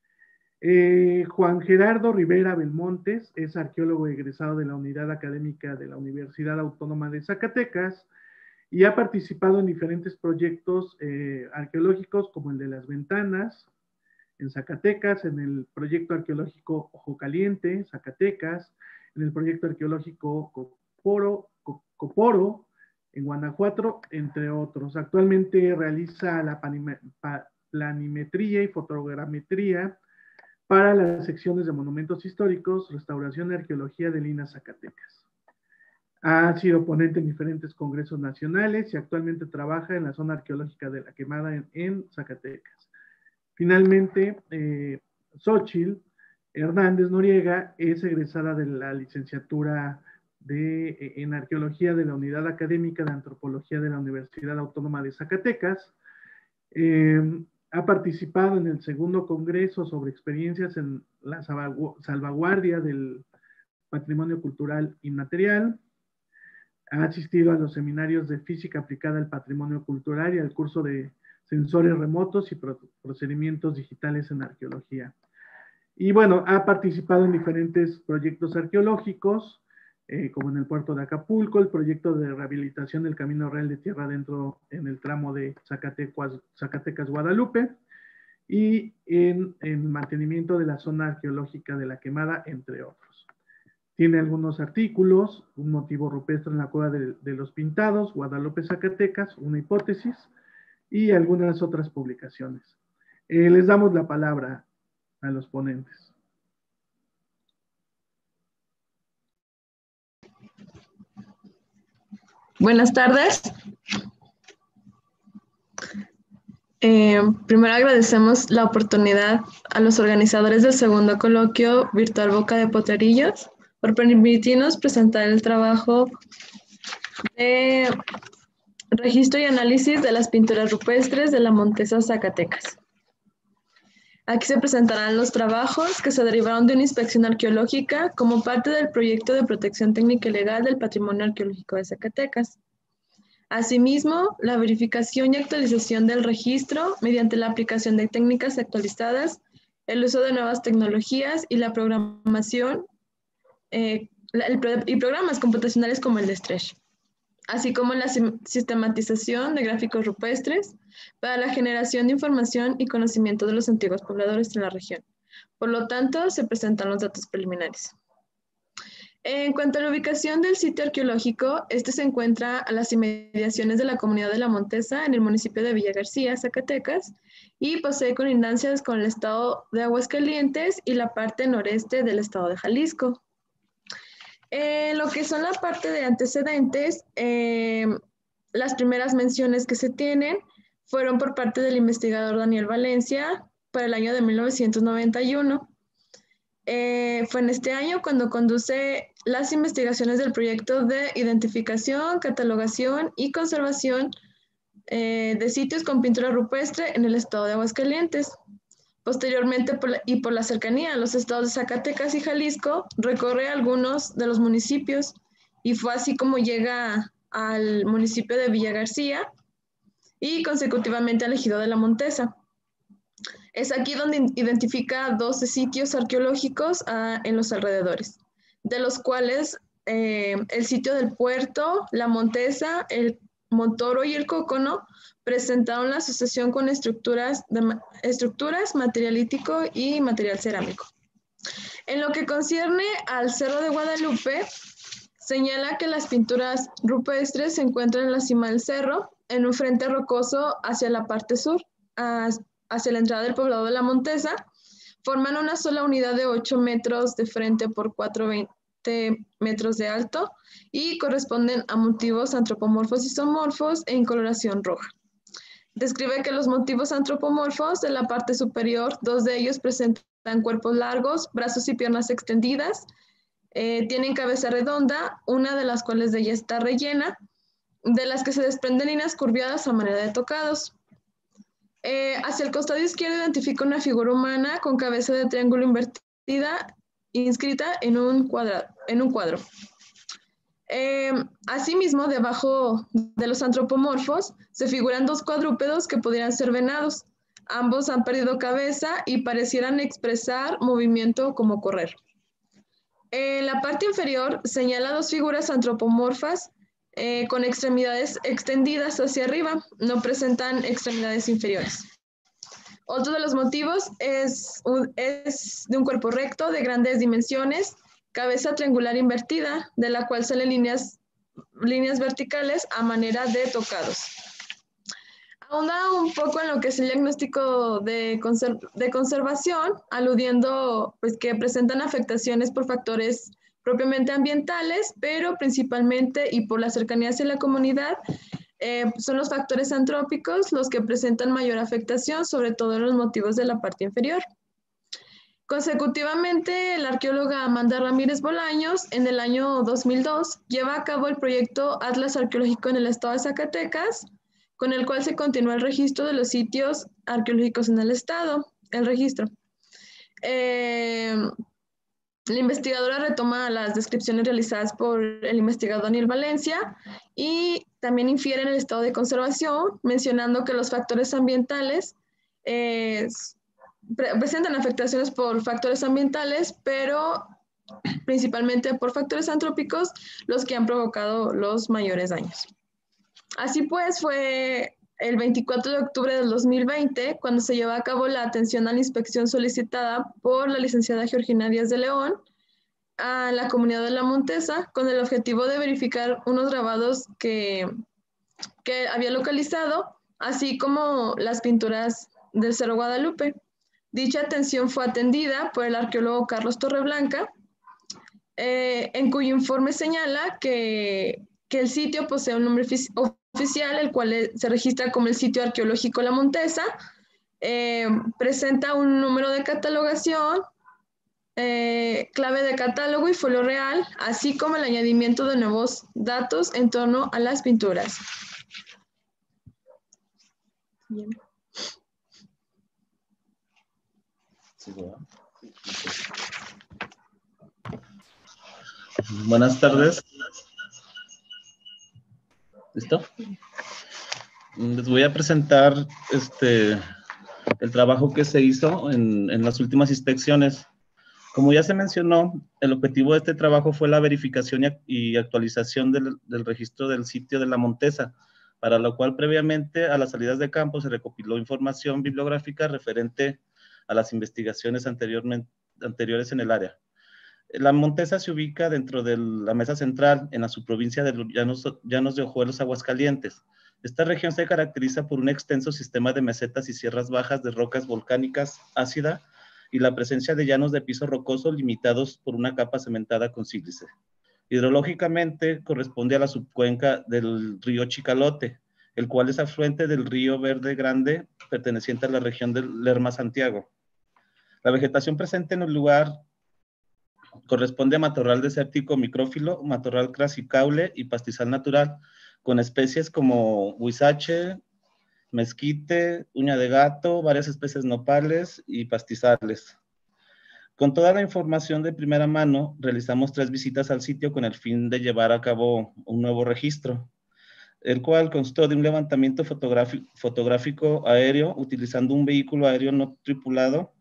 Juan Gerardo Rivera Belmontes es arqueólogo egresado de la Unidad Académica de la Universidad Autónoma de Zacatecas y ha participado en diferentes proyectos arqueológicos como el de Las Ventanas en Zacatecas, en el proyecto arqueológico Ojo Caliente, Zacatecas, en el proyecto arqueológico Coporo, en Guanajuato, entre otros. Actualmente realiza la planimetría y fotogrametría para las secciones de monumentos históricos, restauración y arqueología del INA Zacatecas. Ha sido ponente en diferentes congresos nacionales y actualmente trabaja en la zona arqueológica de la Quemada en Zacatecas. Finalmente, Xóchitl Hernández Noriega es egresada de la licenciatura en Arqueología de la Unidad Académica de Antropología de la Universidad Autónoma de Zacatecas. Ha participado en el segundo congreso sobre experiencias en la salvaguardia del patrimonio cultural inmaterial. Ha asistido a los seminarios de física aplicada al patrimonio cultural y al curso de sensores remotos y procedimientos digitales en arqueología. Y bueno, ha participado en diferentes proyectos arqueológicos, como en el puerto de Acapulco, el proyecto de rehabilitación del Camino Real de Tierra Adentro en el tramo de Zacatecas-Guadalupe, y en el mantenimiento de la zona arqueológica de la Quemada, entre otros. Tiene algunos artículos, un motivo rupestre en la cueva de los Pintados, Guadalupe, Zacatecas, una hipótesis, y algunas otras publicaciones. Les damos la palabra a los ponentes. Buenas tardes. Primero agradecemos la oportunidad a los organizadores del segundo coloquio virtual Boca de Potrerillos por permitirnos presentar el trabajo de registro y análisis de las pinturas rupestres de la Montesa, Zacatecas. Aquí se presentarán los trabajos que se derivaron de una inspección arqueológica como parte del proyecto de protección técnica y legal del patrimonio arqueológico de Zacatecas. Asimismo, la verificación y actualización del registro mediante la aplicación de técnicas actualizadas, el uso de nuevas tecnologías y la programación y programas computacionales como el de Stretch, así como la sistematización de gráficos rupestres para la generación de información y conocimiento de los antiguos pobladores de la región. Por lo tanto, se presentan los datos preliminares. En cuanto a la ubicación del sitio arqueológico, este se encuentra a las inmediaciones de la comunidad de La Montesa, en el municipio de Villa García, Zacatecas, y posee colindancias con el estado de Aguascalientes y la parte noreste del estado de Jalisco. Lo que son la parte de antecedentes, las primeras menciones que se tienen fueron por parte del investigador Daniel Valencia para el año de 1991. Fue en este año cuando conduce las investigaciones del proyecto de identificación, catalogación y conservación de sitios con pintura rupestre en el estado de Aguascalientes. Posteriormente, por la cercanía a los estados de Zacatecas y Jalisco, recorre algunos de los municipios y fue así como llega al municipio de Villa García y consecutivamente al ejido de La Montesa. Es aquí donde identifica 12 sitios arqueológicos en los alrededores, de los cuales el sitio del puerto, La Montesa, el Montoro y el Cócono presentaron la asociación con estructuras, materialítico y material cerámico. En lo que concierne al Cerro de Guadalupe, señala que las pinturas rupestres se encuentran en la cima del cerro, en un frente rocoso hacia la parte sur, hacia la entrada del poblado de La Montesa. Forman una sola unidad de 8 metros de frente por 4,20 metros de alto y corresponden a motivos antropomorfos y zoomorfos en coloración roja. Describe que los motivos antropomorfos de la parte superior, 2 de ellos presentan cuerpos largos, brazos y piernas extendidas, tienen cabeza redonda, una de las cuales de ella está rellena, de las que se desprenden líneas curviadas a manera de tocados. Hacia el costado izquierdo identifica una figura humana con cabeza de triángulo invertida, inscrita en un cuadro. Asimismo, debajo de los antropomorfos se figuran 2 cuadrúpedos que podrían ser venados. Ambos han perdido cabeza y parecieran expresar movimiento como correr. En la parte inferior señala 2 figuras antropomorfas con extremidades extendidas hacia arriba, no presentan extremidades inferiores. Otro de los motivos es de un cuerpo recto de grandes dimensiones, cabeza triangular invertida, de la cual salen líneas verticales a manera de tocados. Ahonda un poco en lo que es el diagnóstico de conservación, aludiendo pues, que presentan afectaciones por factores propiamente ambientales, pero principalmente y por la cercanía hacia la comunidad, son los factores antrópicos los que presentan mayor afectación, sobre todo en los motivos de la parte inferior. Consecutivamente, la arqueóloga Amanda Ramírez Bolaños, en el año 2002, lleva a cabo el proyecto Atlas Arqueológico en el estado de Zacatecas, con el cual se continúa el registro de los sitios arqueológicos en el estado, el registro. La investigadora retoma las descripciones realizadas por el investigador Daniel Valencia y también infiere en el estado de conservación, mencionando que los factores ambientales presentan afectaciones por factores ambientales, pero principalmente por factores antrópicos, los que han provocado los mayores daños. Así pues, fue el 24 de octubre del 2020 cuando se llevó a cabo la atención a la inspección solicitada por la licenciada Georgina Díaz de León a la comunidad de La Montesa con el objetivo de verificar unos grabados que había localizado, así como las pinturas del Cerro Guadalupe. Dicha atención fue atendida por el arqueólogo Carlos Torreblanca, en cuyo informe señala que el sitio posee un nombre oficial, el cual se registra como el sitio arqueológico La Montesa, presenta un número de catalogación, clave de catálogo y folio real, así como el añadimiento de nuevos datos en torno a las pinturas. Bien. Buenas tardes. ¿Listo? Les voy a presentar el trabajo que se hizo en las últimas inspecciones. Como ya se mencionó, el objetivo de este trabajo fue la verificación y actualización del registro del sitio de La Montesa, para lo cual previamente a las salidas de campo se recopiló información bibliográfica referente a las investigaciones anteriores en el área. La Montesa se ubica dentro de la Mesa Central, en la subprovincia de Llanos de Ojuelos, Aguascalientes. Esta región se caracteriza por un extenso sistema de mesetas y sierras bajas de rocas volcánicas ácida y la presencia de llanos de piso rocoso limitados por una capa cementada con sílice. Hidrológicamente corresponde a la subcuenca del río Chicalote, el cual es afluente del río Verde Grande, perteneciente a la región del Lerma-Santiago. La vegetación presente en el lugar corresponde a matorral desértico micrófilo, matorral crasicaule y pastizal natural, con especies como huizache, mezquite, uña de gato, varias especies nopales y pastizales. Con toda la información de primera mano, realizamos 3 visitas al sitio con el fin de llevar a cabo un nuevo registro, el cual constó de un levantamiento fotográfico aéreo utilizando un vehículo aéreo no tripulado,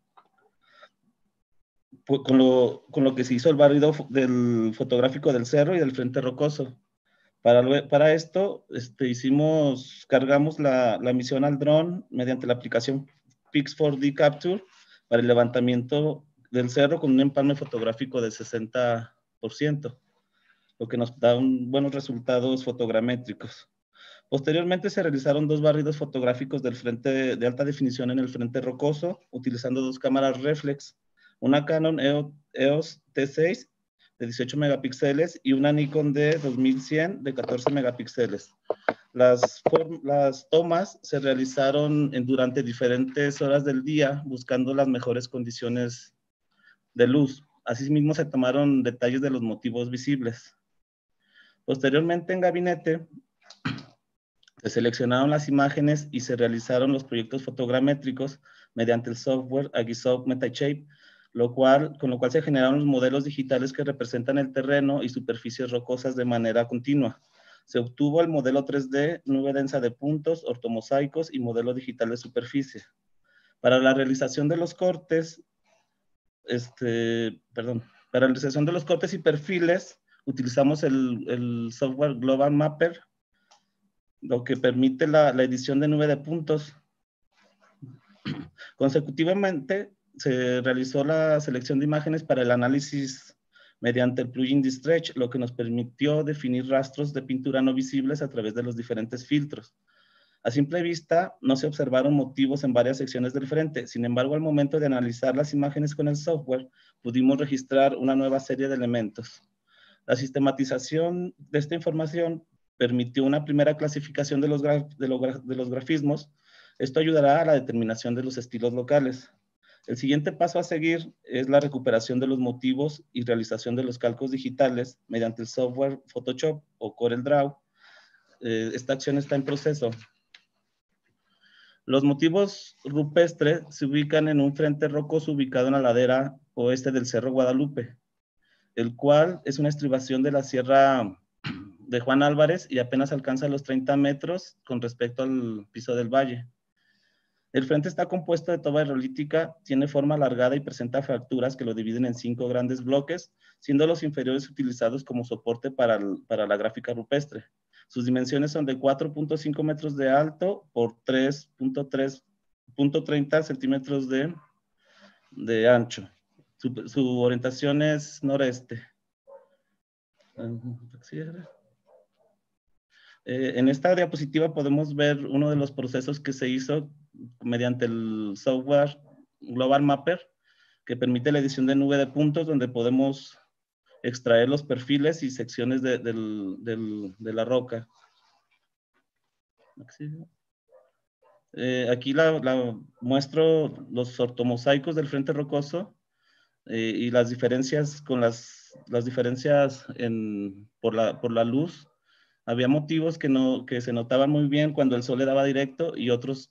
con lo que se hizo el barrido del fotográfico del cerro y del frente rocoso. Para esto, cargamos la misión al dron mediante la aplicación Pix4D Capture para el levantamiento del cerro con un empalme fotográfico de 60%, lo que nos da buenos resultados fotogramétricos. Posteriormente se realizaron 2 barridos fotográficos del frente de alta definición en el frente rocoso, utilizando 2 cámaras reflex, una Canon EOS T6 de 18 megapíxeles y una Nikon D2100 de 14 megapíxeles. Las tomas se realizaron durante diferentes horas del día, buscando las mejores condiciones de luz. Asimismo, se tomaron detalles de los motivos visibles. Posteriormente, en gabinete, se seleccionaron las imágenes y se realizaron los proyectos fotogramétricos mediante el software Agisoft MetaShape, con lo cual se generaron los modelos digitales que representan el terreno y superficies rocosas de manera continua. Se obtuvo el modelo 3D, nube densa de puntos, ortomosaicos y modelo digital de superficie. Para la realización de los cortes, para la realización de los cortes y perfiles, utilizamos el software Global Mapper, lo que permite la edición de nube de puntos. Consecutivamente, se realizó la selección de imágenes para el análisis mediante el plugin Distretch, lo que nos permitió definir rastros de pintura no visibles a través de los diferentes filtros. A simple vista, no se observaron motivos en varias secciones del frente. Sin embargo, al momento de analizar las imágenes con el software, pudimos registrar una nueva serie de elementos. La sistematización de esta información permitió una primera clasificación de los grafismos. Esto ayudará a la determinación de los estilos locales. El siguiente paso a seguir es la recuperación de los motivos y realización de los calcos digitales mediante el software Photoshop o CorelDRAW. Esta acción está en proceso. Los motivos rupestres se ubican en un frente rocoso ubicado en la ladera oeste del Cerro Guadalupe, el cual es una estribación de la Sierra de Juan Álvarez y apenas alcanza los 30 metros con respecto al piso del valle. El frente está compuesto de toba aerolítica, tiene forma alargada y presenta fracturas que lo dividen en 5 grandes bloques, siendo los inferiores utilizados como soporte para la gráfica rupestre. Sus dimensiones son de 4.5 metros de alto por 3.30 centímetros de ancho. Su orientación es noreste. En esta diapositiva podemos ver uno de los procesos que se hizo mediante el software Global Mapper, que permite la edición de nube de puntos, donde podemos extraer los perfiles y secciones de la roca. Aquí muestro los ortomosaicos del frente rocoso y las diferencias por la luz. Había motivos que se notaban muy bien cuando el sol le daba directo y otros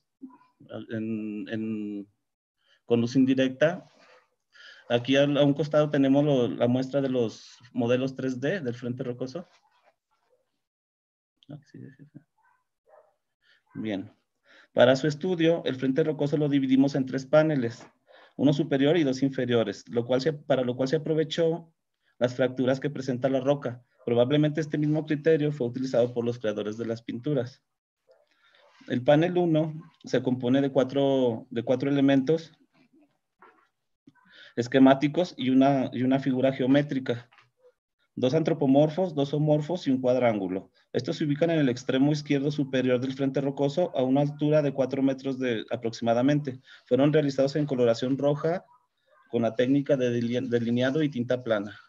con luz indirecta. Aquí a un costado tenemos la muestra de los modelos 3D del frente rocoso. Bien. Para su estudio, el frente rocoso lo dividimos en 3 paneles, uno superior y 2 inferiores, para lo cual se aprovechó las fracturas que presenta la roca. Probablemente este mismo criterio fue utilizado por los creadores de las pinturas. El panel 1 se compone de cuatro elementos esquemáticos y una figura geométrica. 2 antropomorfos, 2 zoomorfos y un cuadrángulo. Estos se ubican en el extremo izquierdo superior del frente rocoso a una altura de 4 metros aproximadamente. Fueron realizados en coloración roja con la técnica de delineado y tinta plana.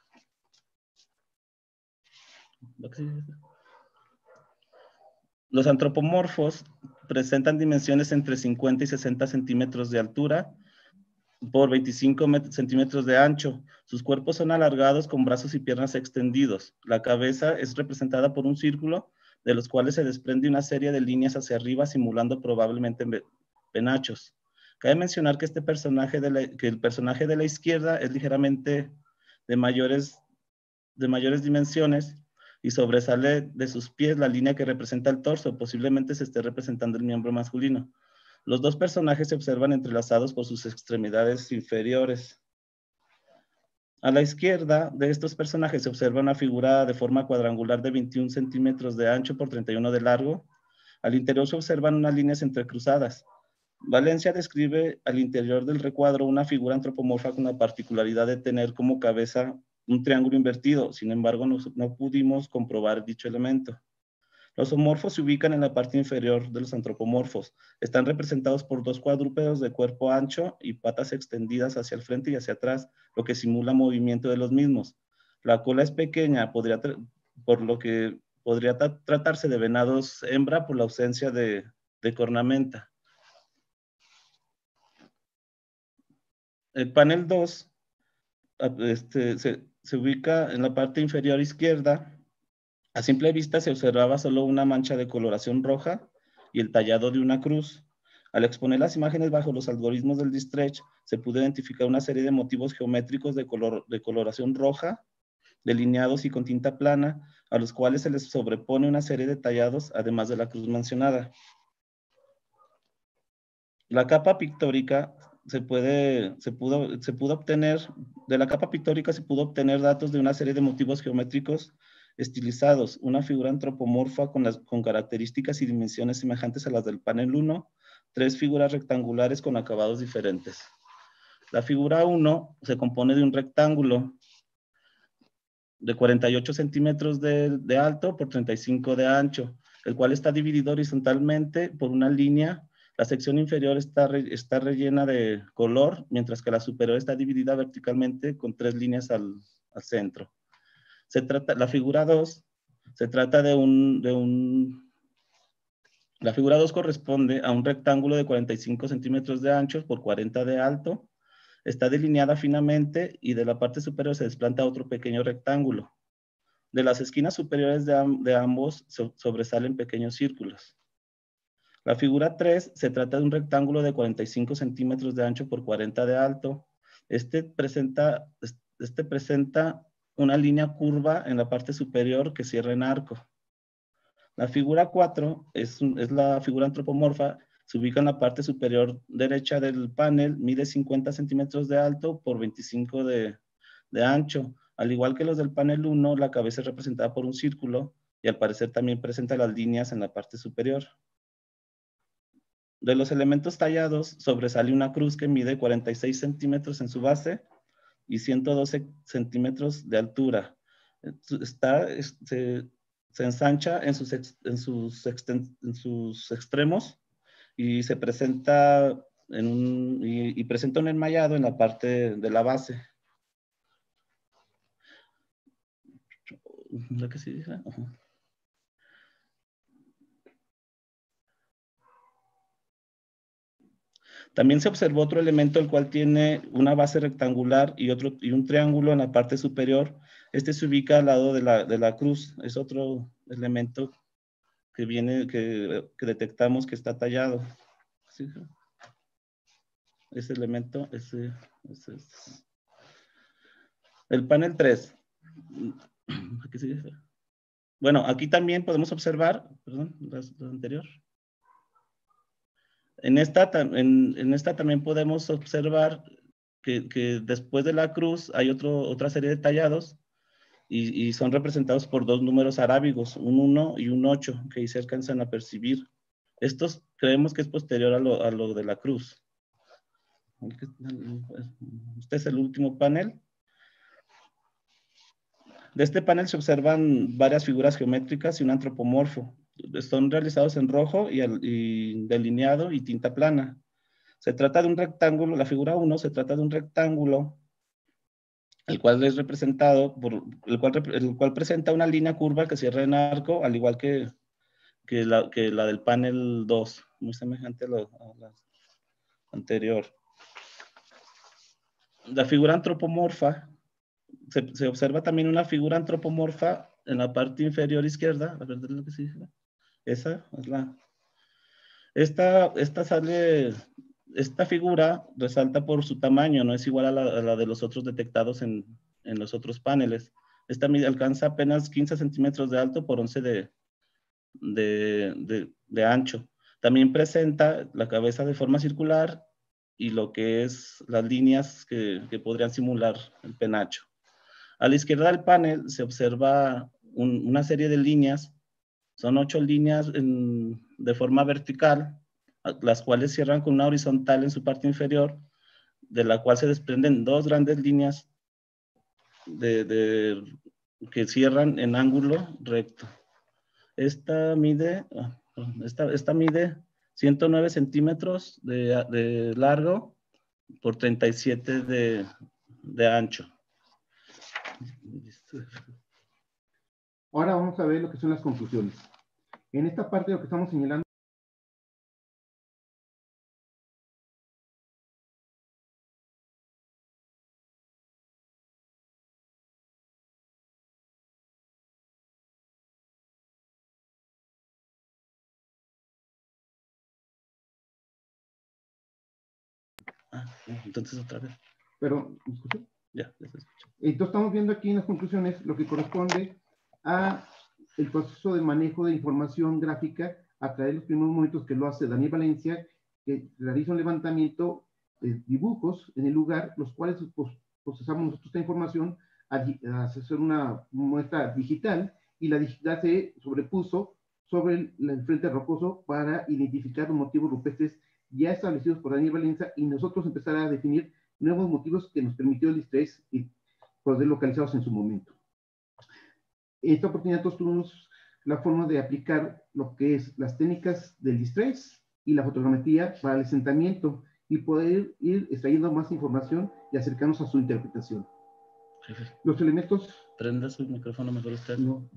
Los antropomorfos presentan dimensiones entre 50 y 60 centímetros de altura por 25 centímetros de ancho. Sus cuerpos son alargados con brazos y piernas extendidos. La cabeza es representada por un círculo, de los cuales se desprende una serie de líneas hacia arriba, simulando probablemente penachos. Cabe mencionar que el personaje de la izquierda es ligeramente de mayores dimensiones y sobresale de sus pies la línea que representa el torso. Posiblemente se esté representando el miembro masculino. Los 2 personajes se observan entrelazados por sus extremidades inferiores. A la izquierda de estos personajes se observa una figura de forma cuadrangular de 21 centímetros de ancho por 31 de largo. Al interior se observan unas líneas entrecruzadas. Valencia describe al interior del recuadro una figura antropomorfa con la particularidad de tener como cabeza un triángulo invertido. Sin embargo, no pudimos comprobar dicho elemento. Los zoomorfos se ubican en la parte inferior de los antropomorfos. Están representados por dos cuadrúpedos de cuerpo ancho y patas extendidas hacia el frente y hacia atrás, lo que simula movimiento de los mismos. La cola es pequeña, por lo que podría tratarse de venados hembra por la ausencia de cornamenta. El panel 2 se ubica en la parte inferior izquierda. A simple vista se observaba solo una mancha de coloración roja y el tallado de una cruz. Al exponer las imágenes bajo los algoritmos del Distretch, se pudo identificar una serie de motivos geométricos de coloración roja, delineados y con tinta plana, a los cuales se les sobrepone una serie de tallados, además de la cruz mencionada. La capa pictórica se pudo obtener datos de una serie de motivos geométricos estilizados, una figura antropomorfa con características y dimensiones semejantes a las del panel 1, 3 figuras rectangulares con acabados diferentes. La figura 1 se compone de un rectángulo de 48 centímetros de alto por 35 de ancho, el cual está dividido horizontalmente por una línea. La sección inferior está rellena de color, mientras que la superior está dividida verticalmente con 3 líneas al centro. La figura 2 la figura 2 corresponde a un rectángulo de 45 centímetros de ancho por 40 de alto. Está delineada finamente y de la parte superior se desplanta otro pequeño rectángulo. De las esquinas superiores de ambos sobresalen pequeños círculos. La figura 3 se trata de un rectángulo de 45 centímetros de ancho por 40 de alto. Este presenta una línea curva en la parte superior que cierra en arco. La figura 4 es la figura antropomorfa. Se ubica en la parte superior derecha del panel, mide 50 centímetros de alto por 25 de ancho. Al igual que los del panel 1, la cabeza es representada por un círculo y al parecer también presenta las líneas en la parte superior. De los elementos tallados, sobresale una cruz que mide 46 centímetros en su base y 112 centímetros de altura. Se ensancha en sus extremos y se presenta presenta un enmayado en la parte de la base. ¿La que sí dice? Ajá. También se observó otro elemento, el cual tiene una base rectangular y un triángulo en la parte superior. Este se ubica al lado de la cruz. Es otro elemento que detectamos que está tallado. ¿Sí? Ese elemento, ese es. El panel 3. ¿Qué sigue? Bueno, aquí también podemos observar, perdón, la anterior. En esta también podemos observar que después de la cruz hay otra serie de tallados y son representados por dos números arábigos, un 1 y un 8, que ahí se alcanzan a percibir. Estos creemos que es posterior a lo de la cruz. Este es el último panel. De este panel se observan varias figuras geométricas y un antropomorfo. Son realizados en rojo y delineado y tinta plana. Se trata de un rectángulo, la figura 1 se trata de un rectángulo, el cual es representado el cual presenta una línea curva que cierra en arco, al igual que la del panel 2, muy semejante a la anterior. La figura antropomorfa, se observa también una figura antropomorfa en la parte inferior izquierda. A ver, lo que sí. Esa es la. Esta figura resalta por su tamaño, no es igual a la de los otros detectados en los otros paneles. Esta alcanza apenas 15 centímetros de alto por 11 de ancho. También presenta la cabeza de forma circular y lo que es las líneas que podrían simular el penacho. A la izquierda del panel se observa una serie de líneas, son 8 líneas de forma vertical, las cuales cierran con una horizontal en su parte inferior, de la cual se desprenden 2 grandes líneas que cierran en ángulo recto. Esta mide 109 centímetros de largo por 37 de ancho. Ahora vamos a ver lo que son las conclusiones. En esta parte lo que estamos señalando Entonces otra vez. pero, ¿me escuchó? Ya se escucha. Entonces estamos viendo aquí en las conclusiones lo que corresponde a el proceso de manejo de información gráfica a través de los primeros momentos que lo hace Daniel Valencia, que realiza un levantamiento de dibujos en el lugar, los cuales pues, procesamos nosotros esta información a hacer una muestra digital, y la digital se sobrepuso sobre el frente rocoso para identificar los motivos rupestres ya establecidos por Daniel Valencia, y nosotros empezar a definir nuevos motivos que nos permitió el distrés y poder localizados en su momento. En esta oportunidad nosotros tuvimos la forma de aplicar lo que es las técnicas del distrés y la fotogrametría para el asentamiento y poder ir extrayendo más información y acercarnos a su interpretación. Los elementos... Prenda su micrófono mejor usted. No.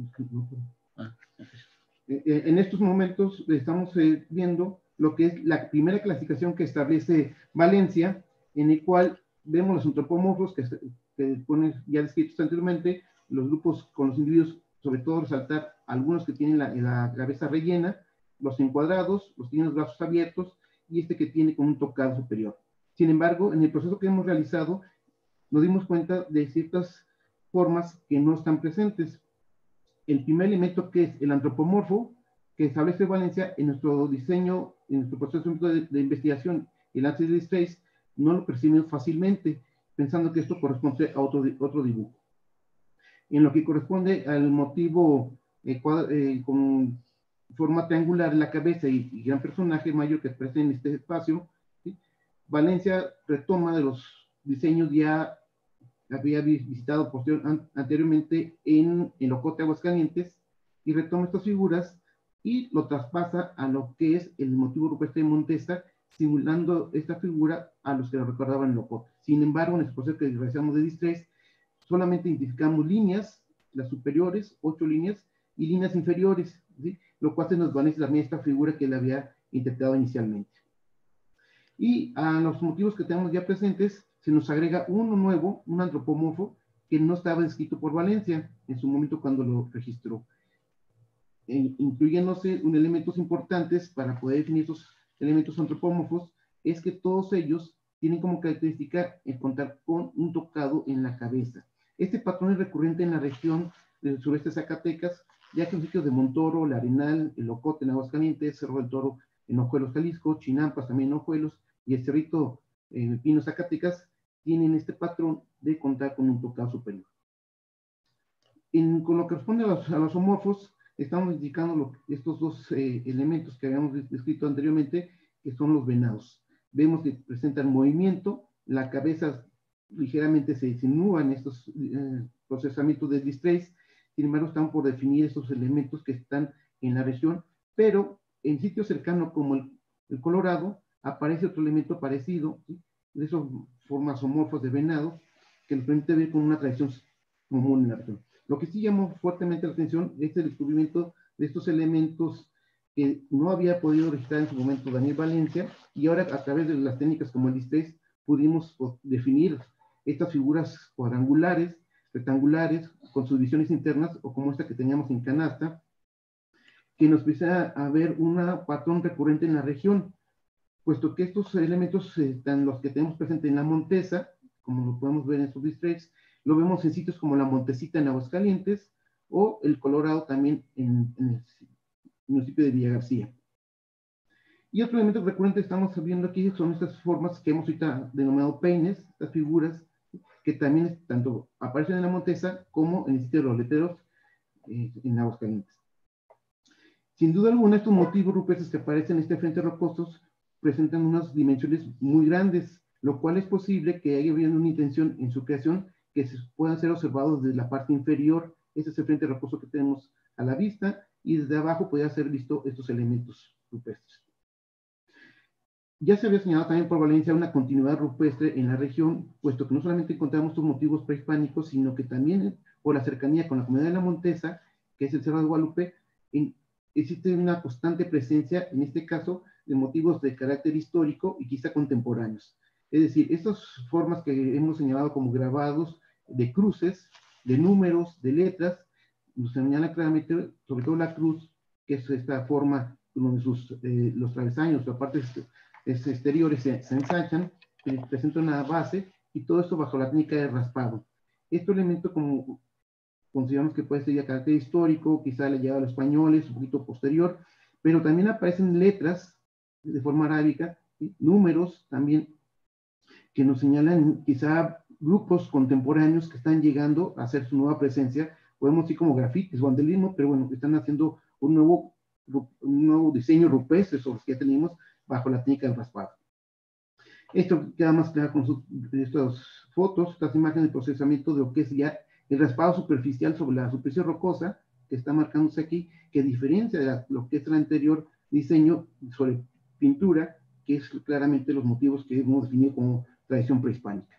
Ah, okay. En estos momentos estamos viendo lo que es la primera clasificación que establece Valencia, en el cual vemos los antropomorfos que ponen ya descritos anteriormente, los grupos con los individuos, sobre todo resaltar algunos que tienen la cabeza rellena, los encuadrados, los que tienen los brazos abiertos, y este que tiene con un tocado superior. Sin embargo, en el proceso que hemos realizado, nos dimos cuenta de ciertas formas que no están presentes. El primer elemento, que es el antropomorfo, que establece Valencia en nuestro diseño, en nuestro proceso de investigación, el análisis de distrés, no lo percibimos fácilmente, pensando que esto corresponde a otro dibujo. En lo que corresponde al motivo con forma triangular en la cabeza y gran personaje mayor que expresa en este espacio, ¿sí? Valencia retoma de los diseños ya había visitado anteriormente en Ocote, Aguascalientes, y retoma estas figuras y lo traspasa a lo que es el motivo rupestre de Montesa, simulando esta figura a los que lo recordaban en Ocote. Sin embargo, en el proceso que realizamos de distrés, solamente identificamos líneas, las superiores, 8 líneas, y líneas inferiores, ¿sí? Lo cual se nos vanece también esta figura que le había interpretado inicialmente. Y a los motivos que tenemos ya presentes, se nos agrega uno nuevo, un antropomorfo, que no estaba descrito por Valencia en su momento cuando lo registró, incluyéndose elementos importantes para poder definir estos elementos antropomorfos, es que todos ellos tienen como característica el contar con un tocado en la cabeza. Este patrón es recurrente en la región del sureste de Zacatecas, ya que en sitios de Montoro, El Arenal, El Ocote en Aguascalientes, Cerro del Toro en Ojuelos, Jalisco, Chinampas también en Ojuelos, y el Cerrito Pino, Zacatecas, tienen este patrón de contar con un tocado superior. Con lo que corresponde a los homorfos, estamos indicando estos dos elementos que habíamos descrito anteriormente, que son los venados. Vemos que presentan movimiento, la cabeza ligeramente se insinúa en estos procesamientos de distrés. Sin embargo, están por definir estos elementos que están en la región, pero en sitios cercanos como el Colorado aparece otro elemento parecido, ¿sí? De esas formas homorfas de venado, que nos permite ver con una tradición común en la región. Lo que sí llamó fuertemente la atención es el descubrimiento de estos elementos que no había podido registrar en su momento Daniel Valencia, y ahora a través de las técnicas como el distrés pudimos definir estas figuras cuadrangulares, rectangulares, con sus divisiones internas, o como esta que teníamos en canasta, que nos empieza a ver un patrón recurrente en la región, puesto que estos elementos están los que tenemos presentes en la Montesa, como lo podemos ver en estos distrés, lo vemos en sitios como la Montesita en Aguascalientes, o el Colorado también en el municipio de Villa García. Y otro elemento recurrente que estamos viendo aquí son estas formas que hemos ahorita denominado peines, estas figuras que también tanto aparecen en la Montesa como en el sitio de los letreros en Aguascalientes. Sin duda alguna, estos motivos rupestres que aparecen en este frente rocosos presentan unas dimensiones muy grandes, lo cual es posible que haya habido una intención en su creación que se puedan ser observados desde la parte inferior. Ese es el frente rocoso que tenemos a la vista, y desde abajo podría ser visto estos elementos rupestres. Ya se había señalado también por Valencia una continuidad rupestre en la región, puesto que no solamente encontramos estos motivos prehispánicos, sino que también por la cercanía con la comunidad de la Montesa, que es el Cerro de Guadalupe, existe una constante presencia, en este caso, de motivos de carácter histórico y quizá contemporáneos. Es decir, estas formas que hemos señalado como grabados de cruces, de números, de letras, nos señala claramente, sobre todo la cruz, que es esta forma donde los travesaños, la parte exteriores se ensanchan, presenta una base, y todo esto bajo la técnica de raspado. Este elemento, como consideramos que puede ser de carácter histórico, quizá le llegado a los españoles, un poquito posterior, pero también aparecen letras de forma arábica, números también, que nos señalan quizá grupos contemporáneos que están llegando a hacer su nueva presencia. Podemos decir como grafitis, vandalismo, pero bueno, están haciendo un nuevo diseño rupestre sobre los que ya tenemos bajo la técnica del raspado. Esto queda más claro con estas fotos, estas imágenes de procesamiento de lo que es ya el raspado superficial sobre la superficie rocosa, que está marcándose aquí, que diferencia de lo que es el anterior diseño sobre pintura, que es claramente los motivos que hemos definido como tradición prehispánica.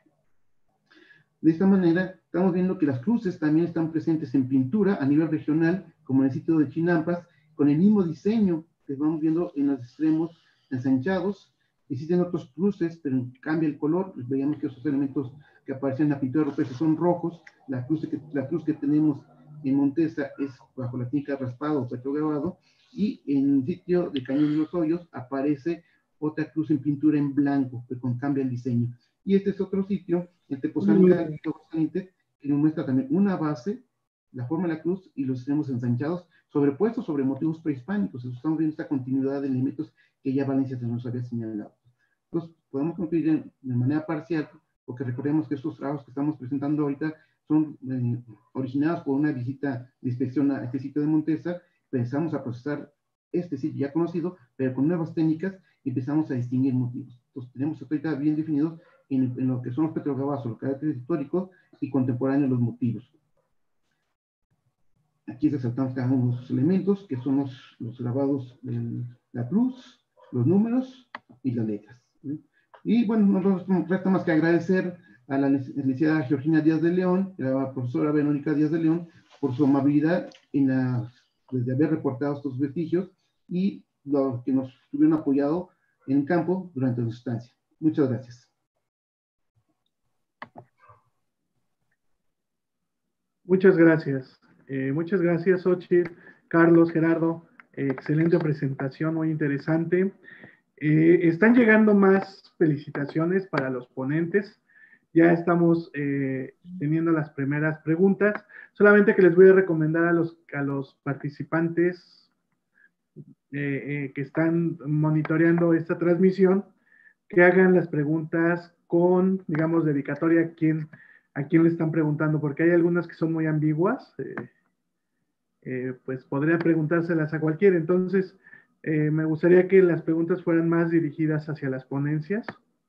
De esta manera, estamos viendo que las cruces también están presentes en pintura a nivel regional, como en el sitio de Chinampas, con el mismo diseño que vamos viendo en los extremos ensanchados. Existen otros cruces, pero cambia el color. Veíamos que esos elementos que aparecen en la pintura rupestre son rojos. La cruz que tenemos en Montesa es bajo la técnica raspado o petrograbado, y en el sitio de Cañón de los Hoyos aparece otra cruz en pintura en blanco, que cambia el diseño. Y este es otro sitio, el Tepoztlán, que nos muestra también una base, la forma de la cruz y los extremos ensanchados, sobrepuestos sobre motivos prehispánicos. Estamos viendo esta continuidad de elementos que ya Valencia se nos había señalado. Entonces, podemos concluir de manera parcial, porque recordemos que estos trabajos que estamos presentando ahorita son originados por una visita de inspección a este sitio de Montesa. Pensamos a procesar este sitio ya conocido, pero con nuevas técnicas, y empezamos a distinguir motivos. Entonces, tenemos ahorita bien definidos en lo que son los petrograbados, los caracteres históricos, y contemporáneos los motivos. Aquí resaltamos cada uno de los elementos, que son los grabados de la cruz, los números y las letras. Y bueno, nosotros nos resta más que agradecer a la licenciada Georgina Díaz de León, a la profesora Verónica Díaz de León, por su amabilidad desde haber reportado estos vestigios y lo que nos tuvieron apoyado en campo durante su estancia. Muchas gracias. Muchas gracias. Muchas gracias, Xochitl, Carlos, Gerardo. Excelente presentación, muy interesante. Están llegando más felicitaciones para los ponentes. Ya estamos teniendo las primeras preguntas. Solamente que les voy a recomendar a los participantes que están monitoreando esta transmisión que hagan las preguntas con, digamos, dedicatoria a quién le están preguntando, porque hay algunas que son muy ambiguas. Pues podría preguntárselas a cualquiera. Entonces, me gustaría que las preguntas fueran más dirigidas hacia las ponencias.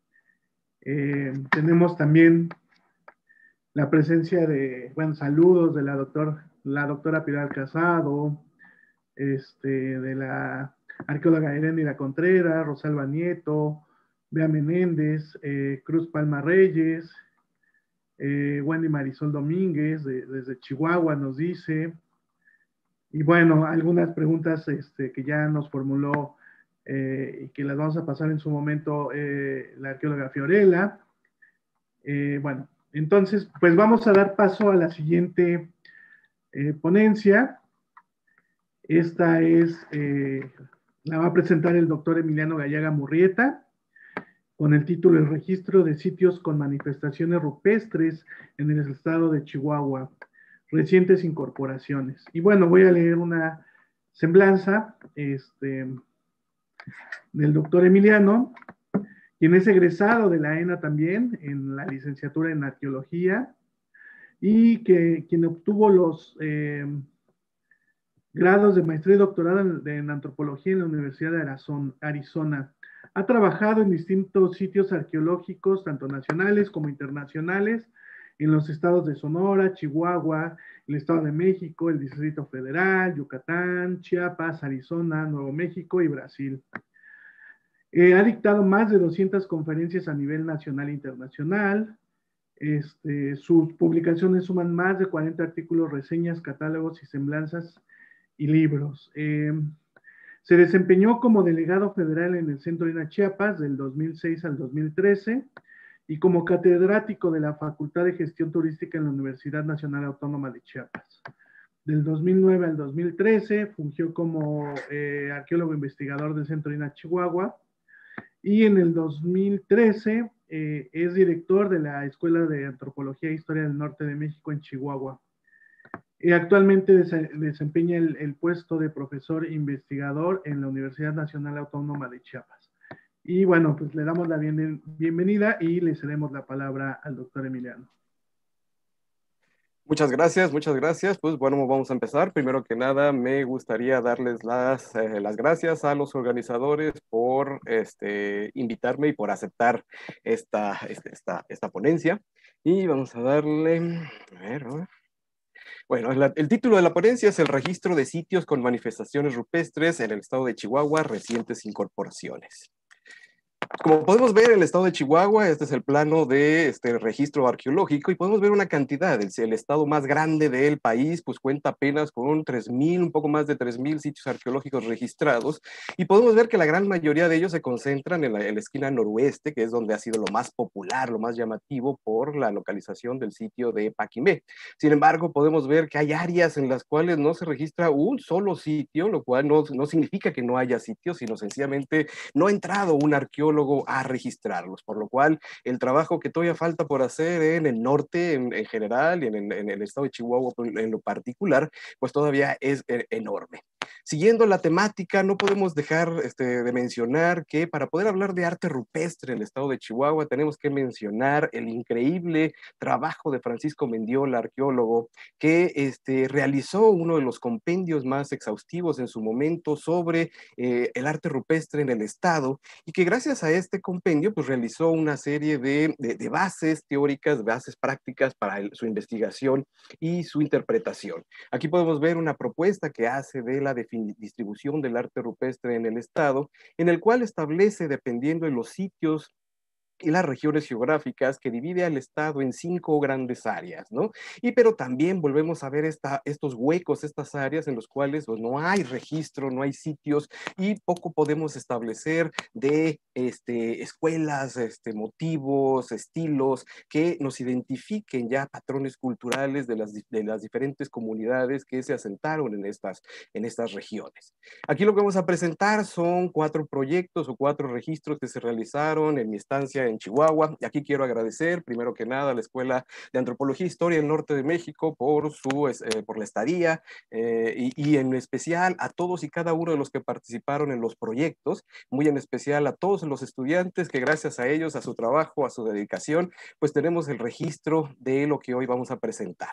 Tenemos también la presencia de, bueno, saludos de la doctora Pilar Casado, de la arqueóloga Heréndira Contreras, Rosalba Nieto, Bea Menéndez, Cruz Palma Reyes, Wendy Marisol Domínguez, desde Chihuahua nos dice. Y bueno, algunas preguntas que ya nos formuló y que las vamos a pasar en su momento la arqueóloga Fiorella. Bueno, entonces, pues vamos a dar paso a la siguiente ponencia. Esta la va a presentar el doctor Emiliano Gallaga Murrieta, con el título El registro de sitios con manifestaciones rupestres en el estado de Chihuahua. Recientes incorporaciones. Y bueno, voy a leer una semblanza del doctor Emiliano, quien es egresado de la ENA también en la licenciatura en arqueología y quien obtuvo los grados de maestría y doctorado en antropología en la Universidad de Arizona. Ha trabajado en distintos sitios arqueológicos, tanto nacionales como internacionales, en los estados de Sonora, Chihuahua, el Estado de México, el Distrito Federal, Yucatán, Chiapas, Arizona, Nuevo México y Brasil. Ha dictado más de 200 conferencias a nivel nacional e internacional. Sus publicaciones suman más de 40 artículos, reseñas, catálogos y semblanzas y libros. Se desempeñó como delegado federal en el Centro INAH Chiapas del 2006 al 2013 y como catedrático de la Facultad de Gestión Turística en la Universidad Nacional Autónoma de Chiapas. Del 2009 al 2013 fungió como arqueólogo investigador del Centro INAH Chihuahua y en el 2013 es director de la Escuela de Antropología e Historia del Norte de México en Chihuahua. Actualmente desempeña el puesto de profesor investigador en la Universidad Nacional Autónoma de Chiapas. Y bueno, pues le damos la bienvenida y le cedemos la palabra al doctor Emiliano. Muchas gracias, muchas gracias. Pues bueno, vamos a empezar. Primero que nada, me gustaría darles las gracias a los organizadores por invitarme y por aceptar esta ponencia. Y vamos a darle, a ver. Bueno, el título de la ponencia es el registro de sitios con manifestaciones rupestres en el estado de Chihuahua, recientes incorporaciones. Como podemos ver, el estado de Chihuahua, este es el plano de registro arqueológico y podemos ver una cantidad. El estado más grande del país pues cuenta apenas con 3,000, un poco más de 3,000 sitios arqueológicos registrados y podemos ver que la gran mayoría de ellos se concentran en la esquina noroeste, que es donde ha sido lo más popular, lo más llamativo por la localización del sitio de Paquimé. Sin embargo, podemos ver que hay áreas en las cuales no se registra un solo sitio, lo cual no significa que no haya sitios, sino sencillamente no ha entrado un arqueólogo a registrarlos, por lo cual el trabajo que todavía falta por hacer en el norte en general y en el estado de Chihuahua en lo particular, pues todavía es enorme. Siguiendo la temática, no podemos dejar de mencionar que para poder hablar de arte rupestre en el estado de Chihuahua tenemos que mencionar el increíble trabajo de Francisco Mendiola, arqueólogo, que realizó uno de los compendios más exhaustivos en su momento sobre el arte rupestre en el estado y que gracias a este compendio pues realizó una serie de bases teóricas, bases prácticas para su investigación y su interpretación. Aquí podemos ver una propuesta que hace de la distribución del arte rupestre en el estado, en el cual establece, dependiendo de los sitios y las regiones geográficas, que divide al estado en 5 grandes áreas, ¿no? Pero también volvemos a ver estos huecos, estas áreas en los cuales pues, no hay registro, no hay sitios y poco podemos establecer de escuelas, motivos, estilos que nos identifiquen ya patrones culturales de las diferentes comunidades que se asentaron en estas regiones. Aquí lo que vamos a presentar son 4 proyectos o 4 registros que se realizaron en mi estancia en Chihuahua. Y aquí quiero agradecer, primero que nada, a la Escuela de Antropología e Historia del Norte de México por la estadía y en especial a todos y cada uno de los que participaron en los proyectos, muy en especial a todos los estudiantes que gracias a ellos, a su trabajo, a su dedicación, pues tenemos el registro de lo que hoy vamos a presentar.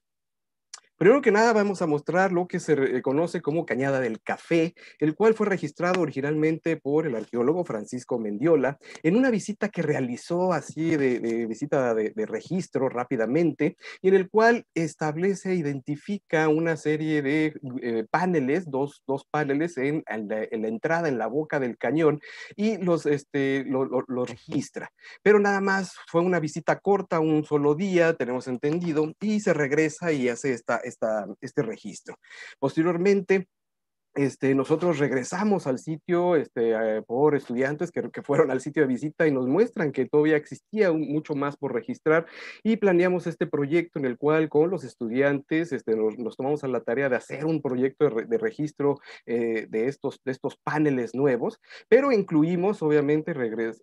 Primero que nada vamos a mostrar lo que se conoce como Cañada del Café, el cual fue registrado originalmente por el arqueólogo Francisco Mendiola en una visita que realizó así de visita de registro rápidamente y en el cual establece e identifica una serie de paneles, dos paneles en la entrada, en la boca del cañón y los registra. Pero nada más fue una visita corta, un solo día, tenemos entendido, y se regresa y hace este registro. Posteriormente, nosotros regresamos al sitio por estudiantes que fueron al sitio de visita y nos muestran que todavía existía mucho más por registrar y planeamos este proyecto en el cual con los estudiantes nos tomamos a la tarea de hacer un proyecto de registro de estos paneles nuevos, pero incluimos obviamente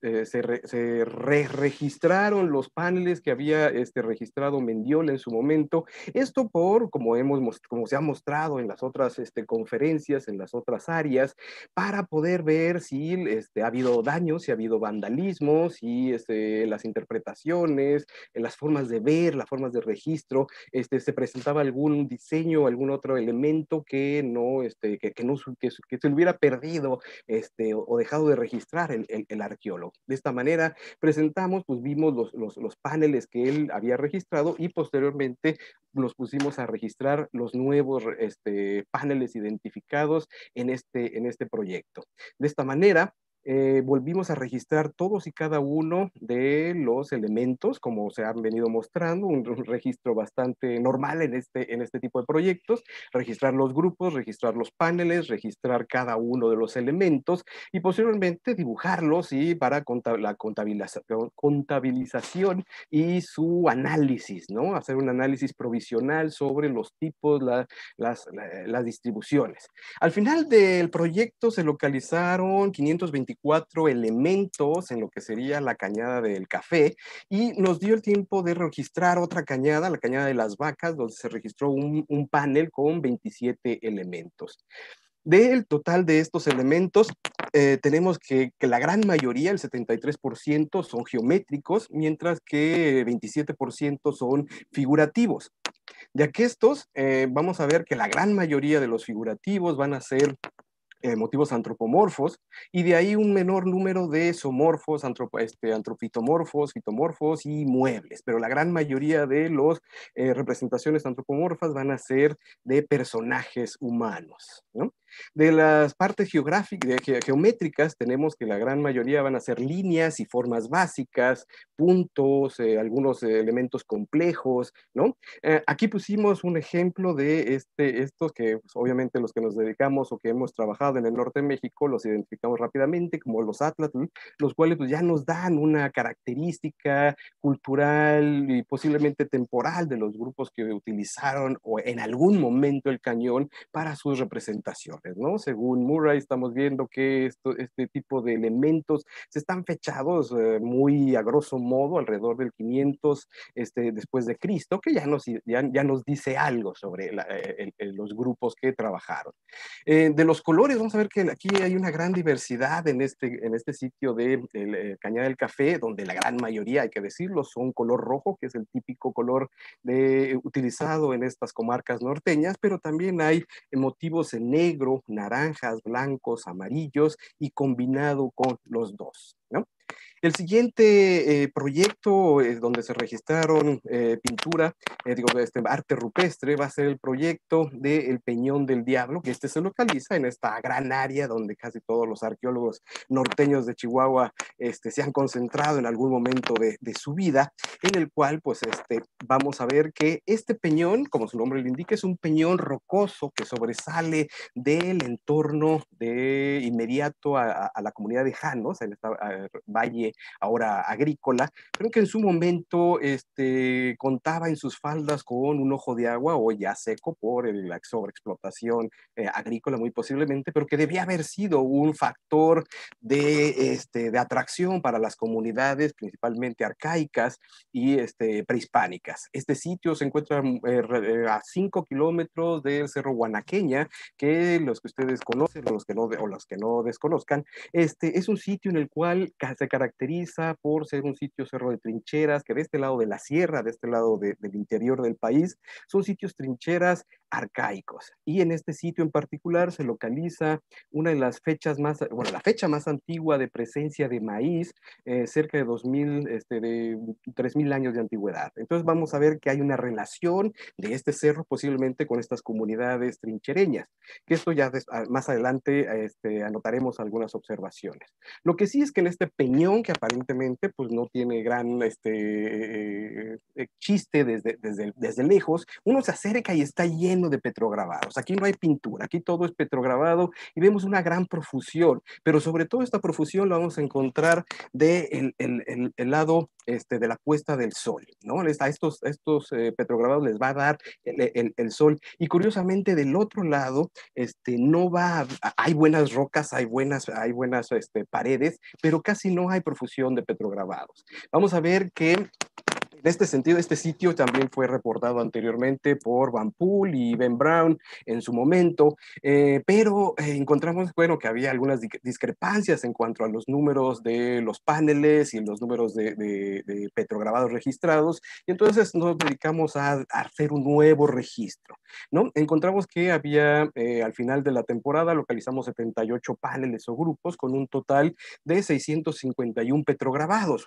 se registraron los paneles que había registrado Mendiola en su momento, esto como se ha mostrado en las otras conferencias montañas, en las otras áreas, para poder ver si ha habido daños, si ha habido vandalismo, si las interpretaciones, las formas de ver, las formas de registro, se presentaba algún diseño, algún otro elemento que se le hubiera perdido o dejado de registrar el arqueólogo. De esta manera presentamos, pues vimos los paneles que él había registrado y posteriormente nos pusimos a registrar los nuevos paneles identificados en este proyecto. De esta manera, volvimos a registrar todos y cada uno de los elementos, como se han venido mostrando, un registro bastante normal en este tipo de proyectos, registrar los grupos, registrar los paneles, registrar cada uno de los elementos y posteriormente dibujarlos y para la contabilización y su análisis, ¿no? Hacer un análisis provisional sobre los tipos, las distribuciones. Al final del proyecto se localizaron 524 elementos en lo que sería la cañada del Café y nos dio el tiempo de registrar otra cañada, la cañada de las Vacas, donde se registró un panel con 27 elementos. Del total de estos elementos, tenemos que la gran mayoría, el 73%, son geométricos, mientras que 27% son figurativos. Ya que estos, vamos a ver que la gran mayoría de los figurativos van a ser motivos antropomorfos, y de ahí un menor número de zoomorfos, antrofitomorfos, fitomorfos y muebles, pero la gran mayoría de las representaciones antropomorfas van a ser de personajes humanos, ¿no? De las partes geométricas tenemos que la gran mayoría van a ser líneas y formas básicas, puntos, algunos elementos complejos, ¿no? Aquí pusimos un ejemplo de estos que pues, obviamente los que nos dedicamos o que hemos trabajado en el norte de México los identificamos rápidamente como los atlatl, los cuales pues, ya nos dan una característica cultural y posiblemente temporal de los grupos que utilizaron o en algún momento el cañón para sus representaciones, ¿no? Según Murray estamos viendo que este tipo de elementos se están fechados muy a grosso modo alrededor del 500 después de Cristo, que ya nos dice algo sobre los grupos que trabajaron. De los colores, vamos a ver que aquí hay una gran diversidad en este sitio de Cañada del Café, donde la gran mayoría, hay que decirlo, son color rojo, que es el típico color utilizado en estas comarcas norteñas, pero también hay motivos en negro, naranjas, blancos, amarillos y combinado con los dos, ¿no? El siguiente proyecto donde se registraron pintura, arte rupestre, va a ser el proyecto del Peñón del Diablo, que se localiza en esta gran área donde casi todos los arqueólogos norteños de Chihuahua se han concentrado en algún momento de su vida, en el cual pues vamos a ver que este peñón, como su nombre lo indica, es un peñón rocoso que sobresale del entorno inmediato a la comunidad de Janos, en esta valle ahora agrícola, pero que en su momento contaba en sus faldas con un ojo de agua o ya seco por la sobreexplotación agrícola muy posiblemente, pero que debía haber sido un factor de atracción para las comunidades principalmente arcaicas y prehispánicas. Este sitio se encuentra a 5 kilómetros del Cerro Guanaqueña, que los que ustedes conocen o los que no desconozcan, es un sitio en el cual se caracteriza por ser un sitio cerro de trincheras, que de este lado de la sierra, de este lado del interior del país, son sitios trincheras arcaicos. Y en este sitio en particular se localiza una de las fechas la fecha más antigua de presencia de maíz, cerca de 3,000 años de antigüedad. Entonces vamos a ver que hay una relación de este cerro posiblemente con estas comunidades trinchereñas, que esto ya más adelante anotaremos algunas observaciones. Lo que sí es que en este peñón, que aparentemente pues no tiene gran chiste desde lejos, uno se acerca y está lleno de petrograbados. Aquí no hay pintura, aquí todo es petrograbado y vemos una gran profusión, pero sobre todo esta profusión la vamos a encontrar del lado de la puesta del sol, ¿no? A estos petrograbados les va a dar el sol, y curiosamente del otro lado hay buenas rocas, hay buenas paredes, pero casi no hay profusión de petrograbados. Vamos a ver que En este sentido, este sitio también fue reportado anteriormente por Van Poel y Ben Brown en su momento, pero encontramos, bueno, que había algunas discrepancias en cuanto a los números de los paneles y los números de petrograbados registrados, y entonces nos dedicamos a hacer un nuevo registro, ¿no? Encontramos que había, al final de la temporada, localizamos 78 paneles o grupos con un total de 651 petrograbados,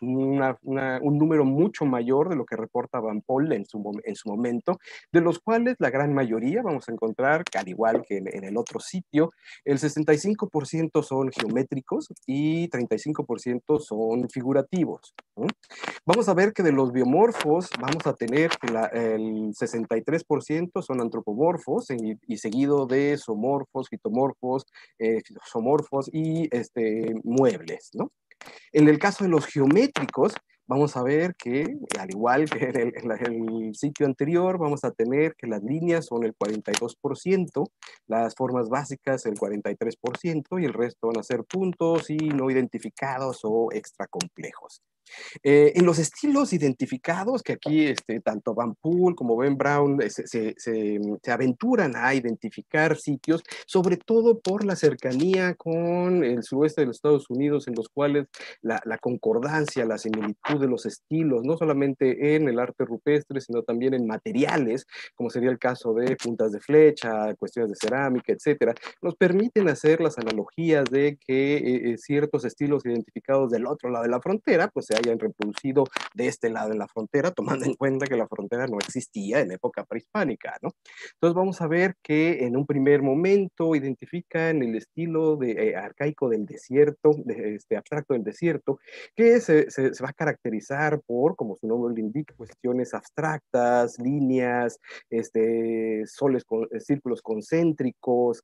un número mucho mayor de lo que reporta Van Poel en su momento, de los cuales la gran mayoría vamos a encontrar, al igual que en el otro sitio, el 65% son geométricos y 35% son figurativos, ¿no? Vamos a ver que de los biomorfos vamos a tener que el 63% son antropomorfos y seguido de zoomorfos, fitomorfos, zoomorfos y muebles, ¿no? En el caso de los geométricos, vamos a ver que, al igual que en el sitio anterior, vamos a tener que las líneas son el 42%, las formas básicas el 43% y el resto van a ser puntos y no identificados o extra complejos. En los estilos identificados, que aquí tanto Van Poel como Ben Brown se aventuran a identificar sitios, sobre todo por la cercanía con el suroeste de los Estados Unidos, en los cuales la concordancia, la similitud de los estilos, no solamente en el arte rupestre, sino también en materiales, como sería el caso de puntas de flecha, cuestiones de cerámica, etcétera, nos permiten hacer las analogías de que ciertos estilos identificados del otro lado de la frontera, pues se hayan reproducido de este lado de la frontera, tomando en cuenta que la frontera no existía en época prehispánica, ¿no? Entonces vamos a ver que en un primer momento identifican el estilo arcaico del desierto, abstracto del desierto, que se va a caracterizar por, como su nombre lo indica, cuestiones abstractas, líneas, círculos concéntricos,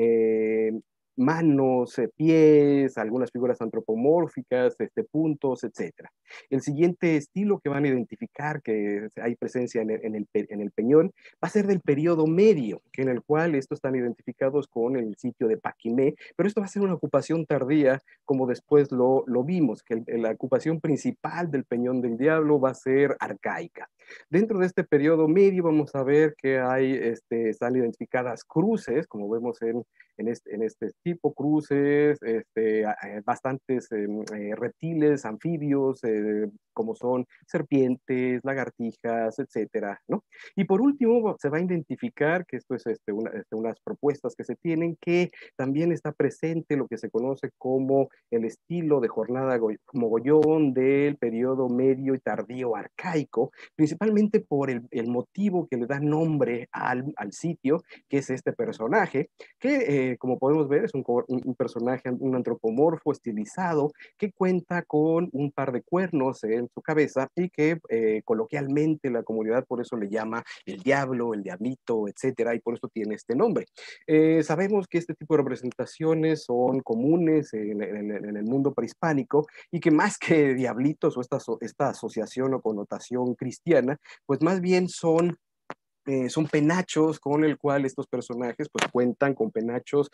manos, pies, algunas figuras antropomórficas, puntos, etc. El siguiente estilo que van a identificar que hay presencia en el Peñón va a ser del periodo medio, que en el cual estos están identificados con el sitio de Paquimé, pero esto va a ser una ocupación tardía, como después lo vimos, que la ocupación principal del Peñón del Diablo va a ser arcaica. Dentro de este periodo medio vamos a ver que están identificadas cruces, como vemos en este tipo, cruces, bastantes reptiles, anfibios, como son serpientes, lagartijas, etcétera, ¿no? Y por último, se va a identificar, que esto es unas propuestas que se tienen, que también está presente lo que se conoce como el estilo de jornada mogollón del periodo medio y tardío arcaico, principalmente por el motivo que le da nombre al sitio, que es este personaje, que como podemos ver es un personaje, un antropomorfo estilizado, que cuenta con un par de cuernos en su cabeza y que coloquialmente la comunidad por eso le llama el diablo, el diablito, etcétera, y por eso tiene este nombre. Sabemos que este tipo de representaciones son comunes en el mundo prehispánico y que más que diablitos o esta asociación o connotación cristiana, pues más bien son penachos con el cual estos personajes pues cuentan con penachos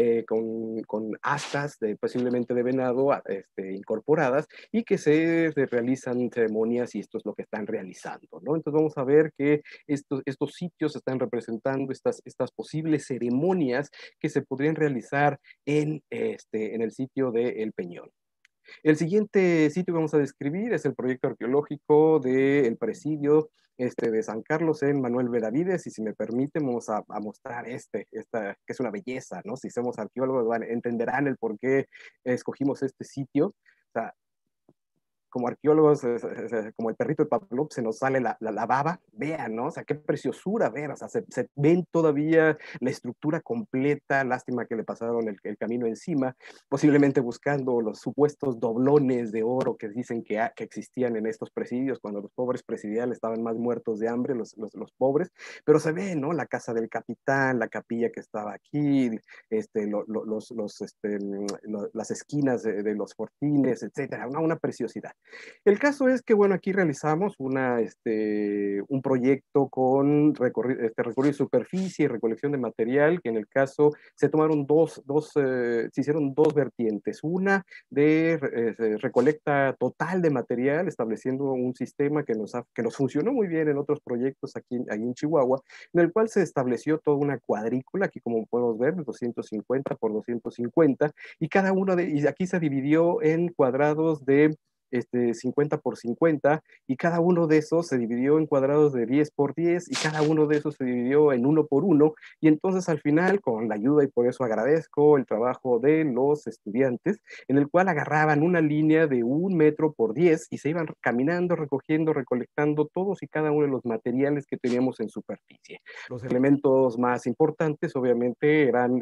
con astas posiblemente de venado incorporadas y que se realizan ceremonias y esto es lo que están realizando, ¿no? Entonces vamos a ver que estos sitios están representando estas posibles ceremonias que se podrían realizar en el sitio de El Peñón. El siguiente sitio que vamos a describir es el proyecto arqueológico del presidio de San Carlos en Manuel Benavides, y si me permiten vamos a mostrar esta que es una belleza, ¿no? Si somos arqueólogos entenderán el por qué escogimos este sitio. O sea, como arqueólogos, como el perrito de Pavlov, se nos sale la baba, vean, ¿no? O sea, qué preciosura ver, o sea, se ven todavía la estructura completa, lástima que le pasaron el camino encima, posiblemente buscando los supuestos doblones de oro que dicen que existían en estos presidios, cuando los pobres presidiales estaban más muertos de hambre, los pobres, pero se ve, ¿no? La casa del capitán, la capilla que estaba aquí, las esquinas de los fortines, etcétera, una preciosidad. El caso es que, bueno, aquí realizamos un proyecto con recorrido de superficie y recolección de material, que en el caso se tomaron se hicieron dos vertientes. Una de recolecta total de material, estableciendo un sistema que nos funcionó muy bien en otros proyectos aquí en Chihuahua, en el cual se estableció toda una cuadrícula, aquí como podemos ver, 250 por 250, y aquí se dividió en cuadrados de 50 por 50, y cada uno de esos se dividió en cuadrados de 10 por 10, y cada uno de esos se dividió en 1 por 1, y entonces al final, con la ayuda, y por eso agradezco el trabajo de los estudiantes, en el cual agarraban una línea de 1 metro por 10 y se iban caminando, recogiendo, recolectando todos y cada uno de los materiales que teníamos en superficie. Los elementos más importantes, obviamente, eran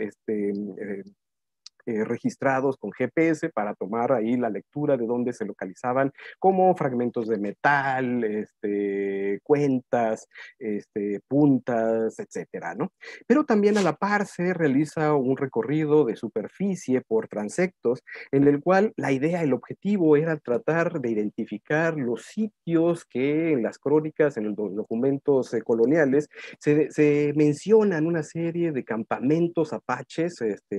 registrados con GPS para tomar ahí la lectura de dónde se localizaban, como fragmentos de metal, cuentas, puntas, etcétera, ¿no? Pero también a la par se realiza un recorrido de superficie por transectos, en el cual la idea, el objetivo era tratar de identificar los sitios que en las crónicas, en los documentos coloniales, se mencionan una serie de campamentos apaches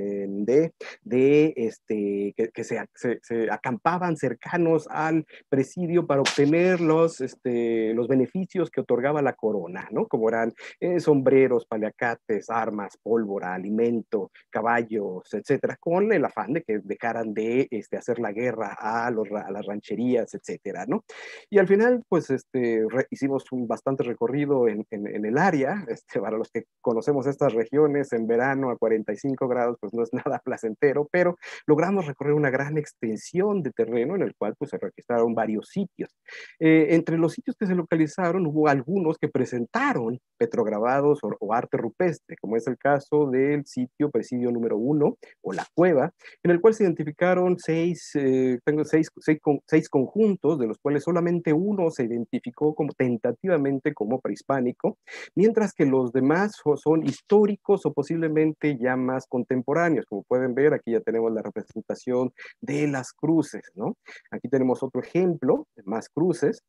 que se acampaban cercanos al presidio para obtener los beneficios que otorgaba la corona, ¿no? Como eran sombreros, paliacates, armas, pólvora, alimento, caballos, etcétera, con el afán de que dejaran de hacer la guerra a las rancherías, etcétera, ¿no? Y al final, pues, hicimos un bastante recorrido en el área. Para los que conocemos estas regiones, en verano a 45 grados, pues no es nada placentero, pero logramos recorrer una gran extensión de terreno en el cual, pues, se registraron varios sitios. Entre los sitios que se localizaron, hubo algunos que presentaron petrograbados o arte rupestre, como es el caso del sitio presidio número 1, o la cueva, en el cual se identificaron seis conjuntos, de los cuales solamente uno se identificó tentativamente como prehispánico, mientras que los demás son históricos o posiblemente ya más contemporáneos. Como pueden ver, aquí ya tenemos la representación de las cruces, ¿no? Aquí tenemos otro ejemplo de más cruces.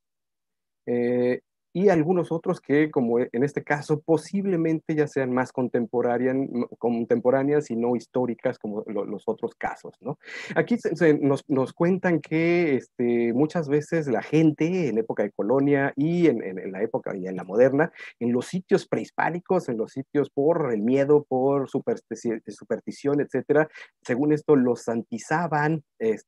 Y algunos otros que, como en este caso, posiblemente ya sean más contemporáneas y no históricas como los otros casos, ¿no? Aquí nos cuentan que muchas veces la gente en época de colonia y en la época y en la moderna, en los sitios prehispánicos, en los sitios por el miedo, por superstición, etcétera, según esto los sanitizaban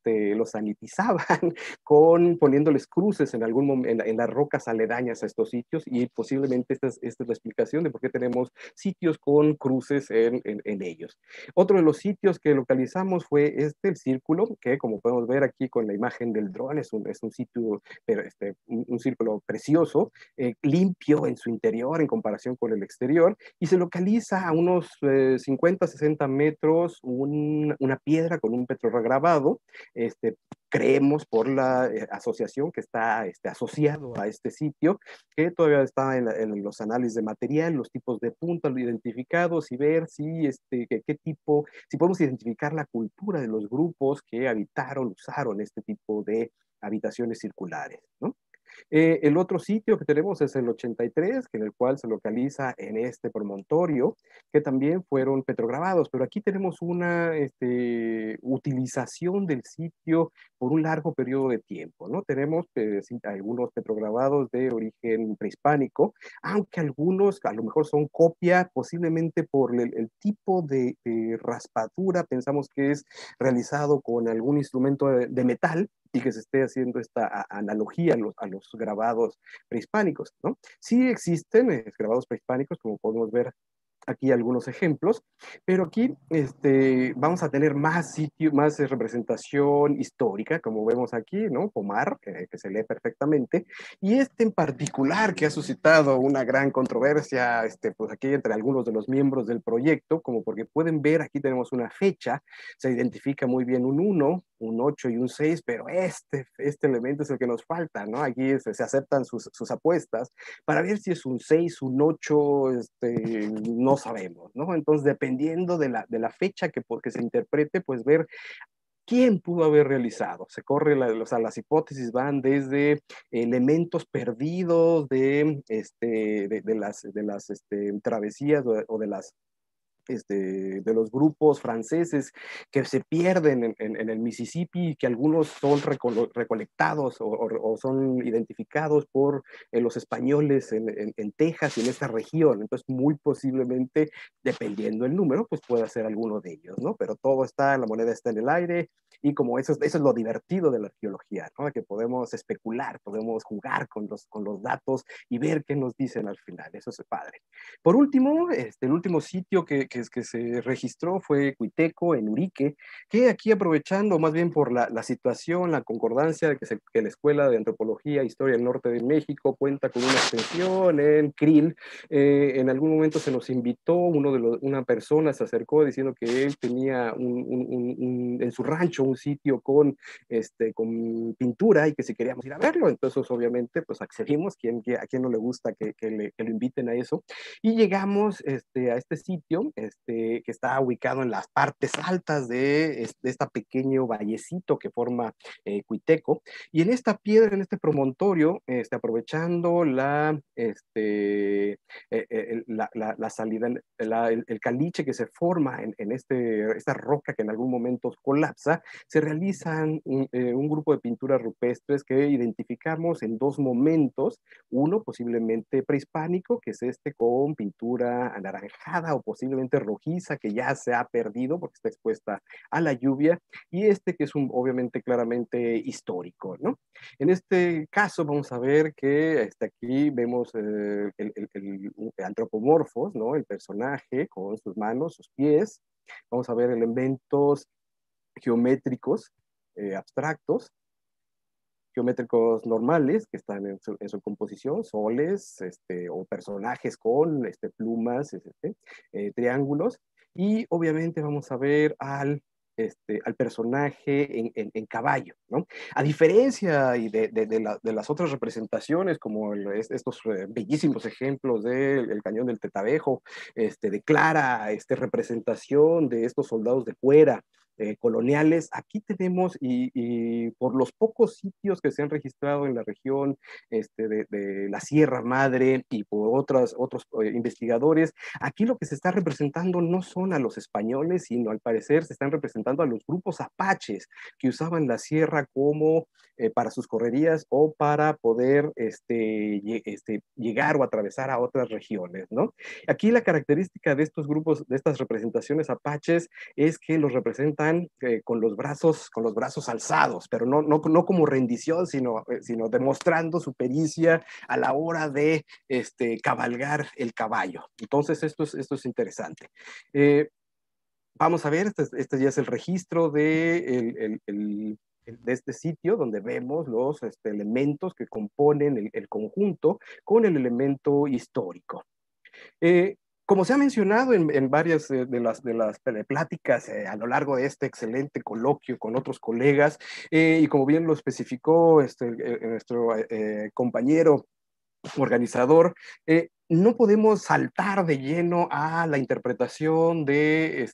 poniéndoles cruces en algún momento en las rocas aledañas a estos sitios, y posiblemente esta es la explicación de por qué tenemos sitios con cruces en ellos. Otro de los sitios que localizamos fue el círculo, que como podemos ver aquí con la imagen del dron, es un sitio, pero un círculo precioso, limpio en su interior en comparación con el exterior, y se localiza a unos 50, 60 metros una piedra con un petrograbado, creemos por la asociación que está asociado a este sitio, que todavía está en los análisis de material, los tipos de puntos identificados, y ver si podemos identificar la cultura de los grupos que usaron este tipo de habitaciones circulares, ¿no? El otro sitio que tenemos es el 83, en el cual se localiza en este promontorio, que también fueron petrograbados, pero aquí tenemos una utilización del sitio por un largo periodo de tiempo, ¿no? Tenemos algunos petrograbados de origen prehispánico, aunque algunos a lo mejor son copia, posiblemente por el tipo de raspadura, pensamos que es realizado con algún instrumento de metal, y que se esté haciendo esta analogía a los grabados prehispánicos, ¿no? Sí existen grabados prehispánicos, como podemos ver aquí algunos ejemplos, pero aquí vamos a tener más representación histórica, como vemos aquí, ¿no? Pomar, que se lee perfectamente, y en particular que ha suscitado una gran controversia, pues aquí entre algunos de los miembros del proyecto, como porque pueden ver, aquí tenemos una fecha, se identifica muy bien un 1, un 8 y un 6, pero este elemento es el que nos falta, ¿no? Aquí se aceptan sus apuestas para ver si es un 6, un 8, no sabemos, ¿no? Entonces, dependiendo de la fecha que se interprete, pues ver ¿Quién pudo haber realizado? Se corre, o sea, las hipótesis van desde elementos perdidos de las travesías o de los grupos franceses que se pierden en el Mississippi y que algunos son recolectados o son identificados por los españoles en Texas y en esta región. Entonces, muy posiblemente, dependiendo el número, pues pueda ser alguno de ellos, ¿no? Pero todo está, la moneda está en el aire, y como eso es lo divertido de la arqueología, ¿no? Que podemos especular, podemos jugar con los datos y ver qué nos dicen al final. Eso es padre. Por último, el último sitio que se registró fue Cuiteco, en Urique, que aquí, aprovechando más bien por la situación, la concordancia de que la Escuela de Antropología e Historia del Norte de México cuenta con una extensión en CRIL, en algún momento se nos invitó, una persona se acercó diciendo que él tenía en su rancho un sitio con pintura y que si queríamos ir a verlo. Entonces, obviamente, pues accedimos. ¿A quién no le gusta que lo inviten a eso? Y llegamos a este sitio que está ubicado en las partes altas de este pequeño vallecito que forma Cuiteco. Y en esta piedra, en este promontorio, aprovechando la salida, el caliche que se forma en esta roca que en algún momento colapsa, se realizan un grupo de pinturas rupestres que identificamos en dos momentos. Uno posiblemente prehispánico, que es con pintura anaranjada o posiblemente rojiza, que ya se ha perdido porque está expuesta a la lluvia, y que es obviamente claramente histórico, ¿no? En este caso vamos a ver que aquí vemos el antropomorfos, ¿no? El personaje con sus manos, sus pies. Vamos a ver elementos geométricos abstractos, geométricos normales que están en su composición, soles o personajes con plumas, triángulos, y obviamente vamos a ver al personaje en caballo, ¿no? A diferencia de las otras representaciones, como estos bellísimos ejemplos del Cañón del Tetabejo, de clara representación de estos soldados de cuera, coloniales, aquí tenemos, y por los pocos sitios que se han registrado en la región de la Sierra Madre y por otros investigadores, aquí lo que se está representando no son a los españoles, sino al parecer se están representando a los grupos apaches que usaban la sierra como para sus correrías o para poder llegar o atravesar a otras regiones, ¿no? Aquí la característica de estos grupos, de estas representaciones apaches, es que los representan con los brazos alzados, pero no como rendición, sino demostrando su pericia a la hora de cabalgar el caballo. Entonces, esto es interesante. Vamos a ver, este ya es el registro de este sitio, donde vemos los elementos que componen el conjunto con el elemento histórico. Como se ha mencionado en varias de las pláticas a lo largo de este excelente coloquio con otros colegas, y como bien lo especificó nuestro compañero organizador, no podemos saltar de lleno a la interpretación de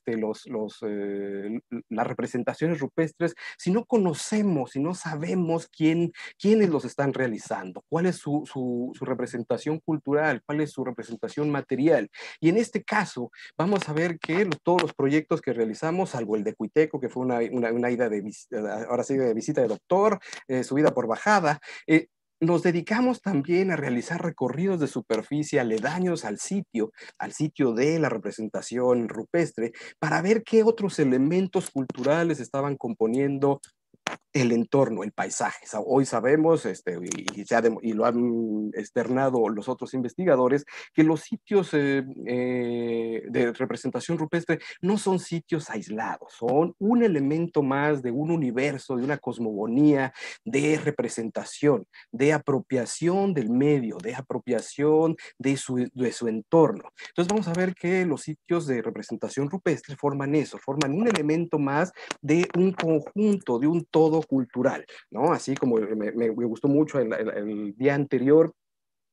las representaciones rupestres si no conocemos, si no sabemos quiénes los están realizando, cuál es su representación cultural, cuál es su representación material. Y en este caso vamos a ver que todos los proyectos que realizamos, salvo el de Cuiteco, que fue una ida ahora sí de visita de doctor, subida por bajada, nos dedicamos también a realizar recorridos de superficie aledaños al sitio de la representación rupestre, para ver qué otros elementos culturales estaban componiendo el entorno, el paisaje. Hoy sabemos, y lo han externado los otros investigadores, que los sitios de representación rupestre no son sitios aislados, son un elemento más de un universo, de una cosmogonía de representación, de apropiación del medio, de apropiación de su entorno. Entonces vamos a ver que los sitios de representación rupestre forman eso, forman un elemento más de un conjunto, de un todo cultural, ¿no? Así como me gustó mucho el día anterior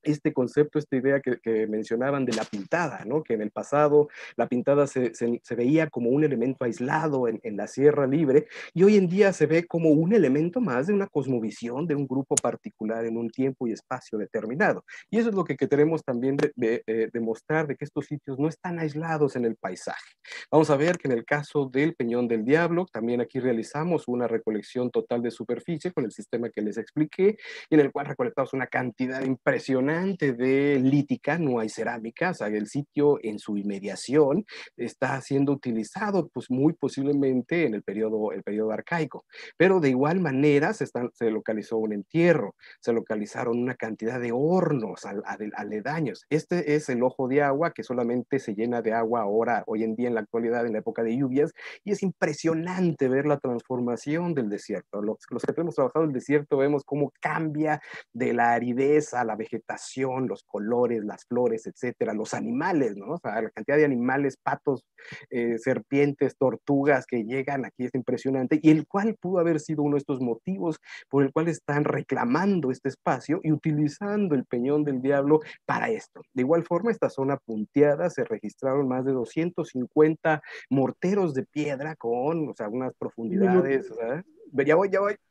este concepto, esta idea que mencionaban de la pintada, ¿no? Que en el pasado la pintada se veía como un elemento aislado en la Sierra Libre, y hoy en día se ve como un elemento más de una cosmovisión de un grupo particular en un tiempo y espacio determinado. Y eso es lo que queremos también demostrar, de que estos sitios no están aislados en el paisaje. Vamos a ver que en el caso del Peñón del Diablo, también aquí realizamos una recolección total de superficie con el sistema que les expliqué, y en el cual recolectamos una cantidad impresionante de lítica, no hay cerámica, o sea, el sitio en su inmediación está siendo utilizado pues muy posiblemente en el periodo arcaico, pero de igual manera se localizó un entierro, se localizaron una cantidad de hornos aledaños. Este es el ojo de agua que solamente se llena de agua ahora, hoy en día en la actualidad, en la época de lluvias, y es impresionante ver la transformación del desierto. Los que hemos trabajado en el desierto vemos cómo cambia de la aridez a la vegetación, los colores, las flores, etcétera, los animales, ¿no? O sea, la cantidad de animales, patos, serpientes, tortugas que llegan aquí es impresionante, y el cual pudo haber sido uno de estos motivos por el cual están reclamando este espacio y utilizando el Peñón del Diablo para esto. De igual forma, esta zona punteada se registraron más de 250 morteros de piedra con, o sea, unas profundidades, o sea, ya voy.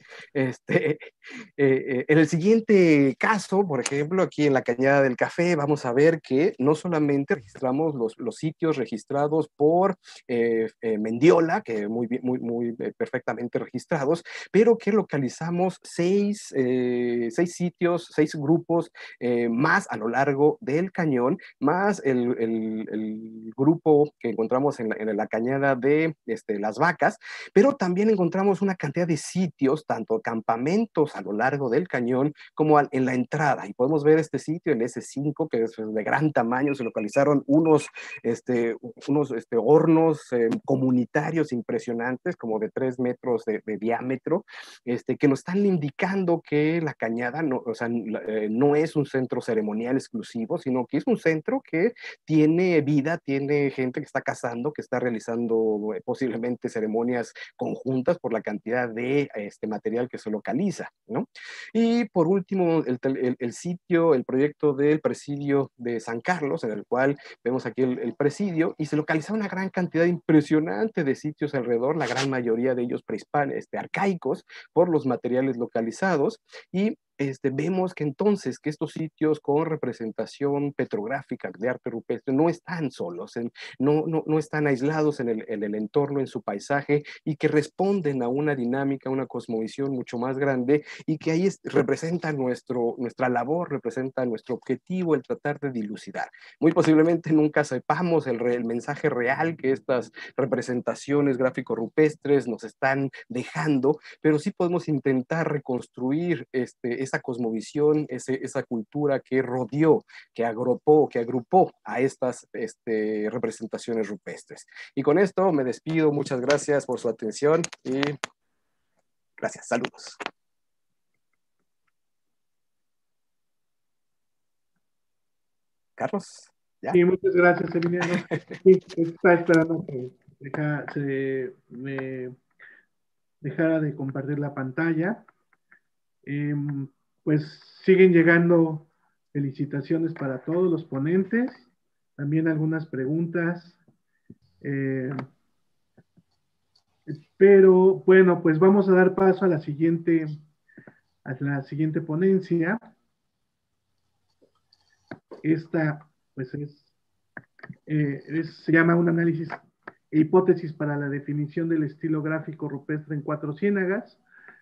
En el siguiente caso, por ejemplo, aquí en la Cañada del Café, vamos a ver que no solamente registramos los sitios registrados por Mendiola, que muy perfectamente registrados, pero que localizamos seis sitios, 6 grupos más a lo largo del cañón, más el grupo que encontramos en la Cañada de Las Vacas, pero también encontramos una cantidad de sitios, tanto campamentos a lo largo del cañón como en la entrada, y podemos ver este sitio, el S5, que es de gran tamaño. Se localizaron unos hornos comunitarios impresionantes, como de 3 metros de diámetro, que nos están indicando que la Cañada no es un centro ceremonial exclusivo, sino que es un centro que tiene vida, tiene gente que está cazando, que está realizando posiblemente ceremonias conjuntas por la cantidad de material que se localiza, ¿no? Y por último, el sitio, el proyecto del presidio de San Carlos, en el cual vemos aquí el presidio, y se localiza una gran cantidad impresionante de sitios alrededor, la gran mayoría de ellos arcaicos, por los materiales localizados, y vemos que entonces que estos sitios con representación petrográfica de arte rupestre no están solos, no están aislados en el entorno, en su paisaje, y que responden a una dinámica, una cosmovisión mucho más grande, y que ahí representa nuestra labor, representa nuestro objetivo, el tratar de dilucidar. Muy posiblemente nunca sepamos el mensaje real que estas representaciones gráfico-rupestres nos están dejando, pero sí podemos intentar reconstruir esa cosmovisión, esa cultura que rodeó, que agrupó a estas representaciones rupestres. Y con esto me despido. Muchas gracias por su atención y gracias. Saludos. Carlos, ¿ya? Sí, muchas gracias, Emiliano. Sí, está esperando que me dejara de compartir la pantalla. Pues siguen llegando felicitaciones para todos los ponentes, también algunas preguntas. Pero bueno, pues vamos a dar paso a la siguiente ponencia. Esta pues se llama un análisis e hipótesis para la definición del estilo gráfico rupestre en Cuatro Ciénagas,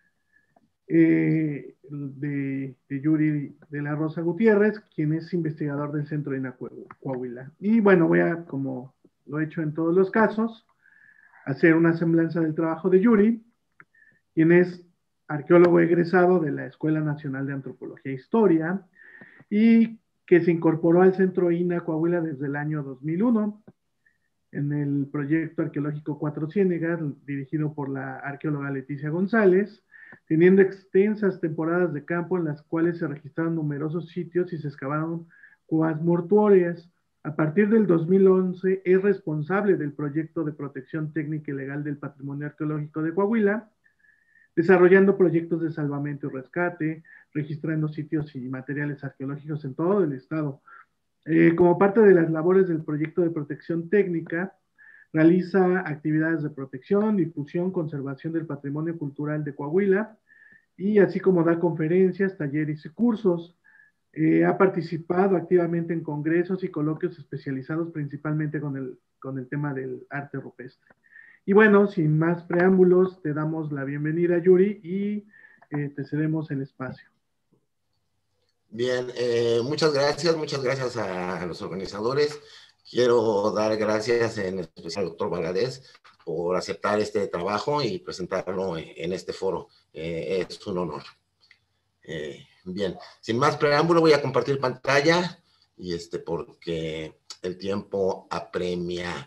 de Yuri de la Rosa Gutiérrez, quien es investigador del Centro de INAH Coahuila. Y bueno, voy a, como lo he hecho en todos los casos, hacer una semblanza del trabajo de Yuri, quien es arqueólogo egresado de la Escuela Nacional de Antropología e Historia, y que se incorporó al Centro INAH Coahuila desde el año 2001, en el proyecto arqueológico Cuatro Ciénegas, dirigido por la arqueóloga Leticia González, teniendo extensas temporadas de campo en las cuales se registraron numerosos sitios y se excavaron cuevas mortuorias. A partir del 2011 es responsable del proyecto de protección técnica y legal del patrimonio arqueológico de Coahuila, desarrollando proyectos de salvamento y rescate, registrando sitios y materiales arqueológicos en todo el estado. Como parte de las labores del proyecto de protección técnica, realiza actividades de protección, difusión, conservación del patrimonio cultural de Coahuila, y así como da conferencias, talleres y cursos. Ha participado activamente en congresos y coloquios especializados principalmente con el tema del arte rupestre. Y bueno, sin más preámbulos, te damos la bienvenida, Yuri, y te cedemos el espacio. Bien, muchas gracias a los organizadores. Quiero dar gracias en especial al doctor Valadez por aceptar este trabajo y presentarlo en este foro. Es un honor. Bien, sin más preámbulo voy a compartir pantalla y porque el tiempo apremia.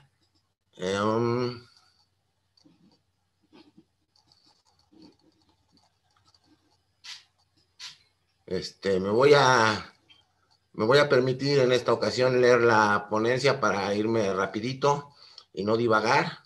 Me voy a permitir en esta ocasión leer la ponencia para irme rapidito y no divagar,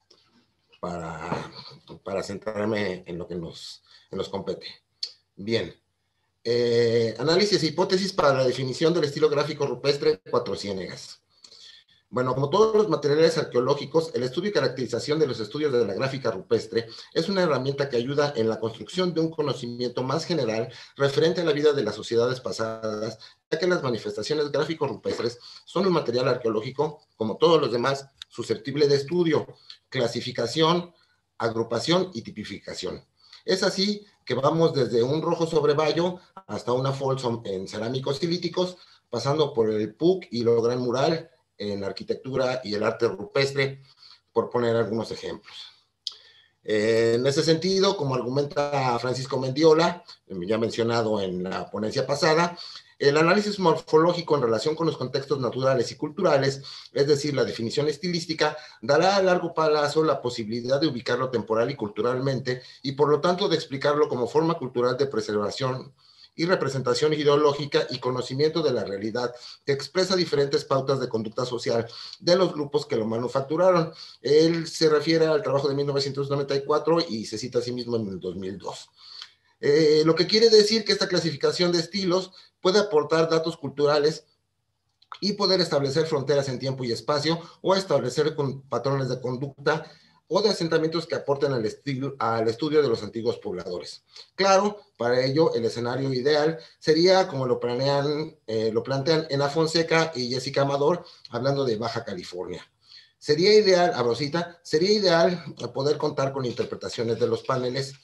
para centrarme en lo que nos compete. Bien. Análisis e hipótesis para la definición del estilo gráfico rupestre Cuatro Ciénegas. Bueno, como todos los materiales arqueológicos, el estudio y caracterización de los estudios de la gráfica rupestre es una herramienta que ayuda en la construcción de un conocimiento más general referente a la vida de las sociedades pasadas, ya que las manifestaciones gráfico-rupestres son un material arqueológico, como todos los demás, susceptible de estudio, clasificación, agrupación y tipificación. Es así que vamos desde un rojo sobre bayo hasta una Folsom en cerámicos y líticos, pasando por el PUC y lo gran mural en la arquitectura y el arte rupestre, por poner algunos ejemplos. En ese sentido, como argumenta Francisco Mendiola, ya mencionado en la ponencia pasada, el análisis morfológico en relación con los contextos naturales y culturales, es decir, la definición estilística, dará a largo plazo la posibilidad de ubicarlo temporal y culturalmente, y por lo tanto de explicarlo como forma cultural de preservación y representación ideológica y conocimiento de la realidad, que expresa diferentes pautas de conducta social de los grupos que lo manufacturaron. Él se refiere al trabajo de 1994 y se cita a sí mismo en el 2002. Lo que quiere decir que esta clasificación de estilos puede aportar datos culturales y poder establecer fronteras en tiempo y espacio o establecer patrones de conducta o de asentamientos que aporten al estudio de los antiguos pobladores. Claro, para ello el escenario ideal sería como lo plantean Ena Fonseca y Jessica Amador, hablando de Baja California. Sería ideal, a Rosita, sería ideal poder contar con interpretaciones de los paneles,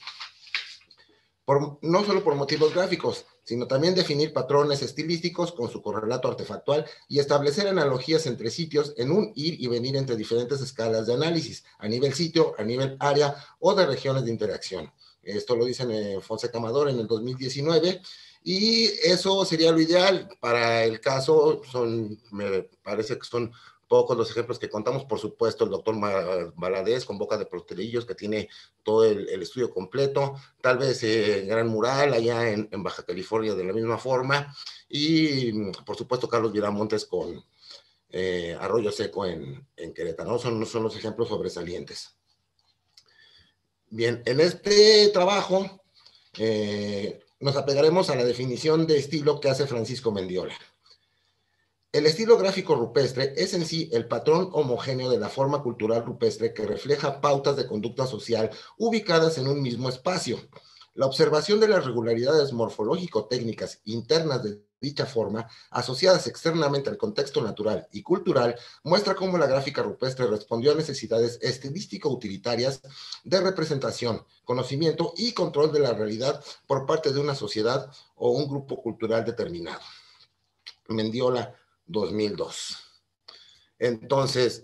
no solo por motivos gráficos, sino también definir patrones estilísticos con su correlato artefactual y establecer analogías entre sitios en un ir y venir entre diferentes escalas de análisis, a nivel sitio, a nivel área o de regiones de interacción. Esto lo dicen Fonseca Amador en el 2019, y eso sería lo ideal. Para el caso, me parece que son pocos los ejemplos que contamos. Por supuesto, el doctor Valadez con Boca de Potrerillos, que tiene todo el estudio completo, tal vez Gran Mural allá en Baja California de la misma forma, y por supuesto Carlos Viramontes con Arroyo Seco en Querétaro, ¿no? Son los ejemplos sobresalientes. Bien, en este trabajo nos apegaremos a la definición de estilo que hace Francisco Mendiola. El estilo gráfico rupestre es en sí el patrón homogéneo de la forma cultural rupestre que refleja pautas de conducta social ubicadas en un mismo espacio. La observación de las regularidades morfológico-técnicas internas de dicha forma, asociadas externamente al contexto natural y cultural, muestra cómo la gráfica rupestre respondió a necesidades estilístico-utilitarias de representación, conocimiento y control de la realidad por parte de una sociedad o un grupo cultural determinado. Mendiola, 2002. Entonces,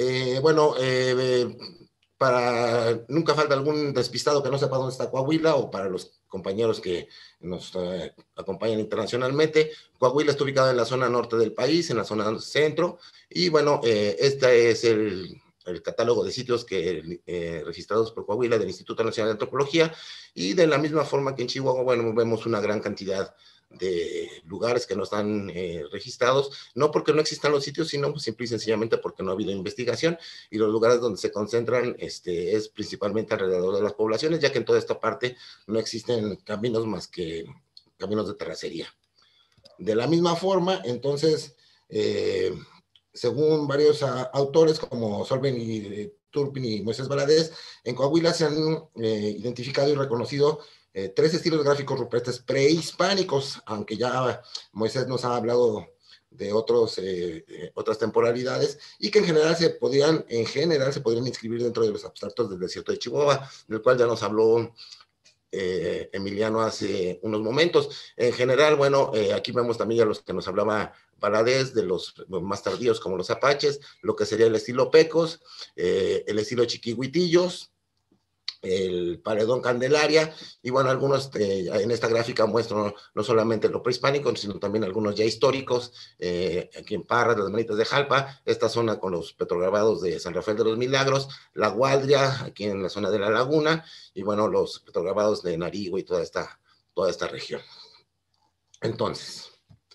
para nunca falta algún despistado que no sepa dónde está Coahuila, o para los compañeros que nos acompañan internacionalmente. Coahuila está ubicado en la zona norte del país, en la zona centro, y bueno, este es el catálogo de sitios registrados por Coahuila del Instituto Nacional de Antropología, y de la misma forma que en Chihuahua, bueno, vemos una gran cantidad de lugares que no están registrados, no porque no existan los sitios, sino simple y sencillamente porque no ha habido investigación, y los lugares donde se concentran es principalmente alrededor de las poblaciones, ya que en toda esta parte no existen caminos más que caminos de terracería. De la misma forma, entonces, según varios autores como Solven y Turpin y Moisés Valadez, en Coahuila se han identificado y reconocido 3 estilos gráficos rupestres prehispánicos, aunque ya Moisés nos ha hablado de otras temporalidades, y que en general se podrían inscribir dentro de los abstractos del desierto de Chihuahua, del cual ya nos habló Emiliano hace unos momentos. En general, bueno, aquí vemos también a los que nos hablaba Valadez, de los más tardíos como los apaches, lo que sería el estilo Pecos, el estilo Chiquihuitillos, el Paredón Candelaria, y bueno, algunos en esta gráfica muestro no solamente lo prehispánico, sino también algunos ya históricos, aquí en Parras, las Manitas de Jalpa, esta zona con los petrograbados de San Rafael de los Milagros, La Gualdria, aquí en la zona de La Laguna, y bueno, los petrograbados de Narigo y toda esta región. Entonces,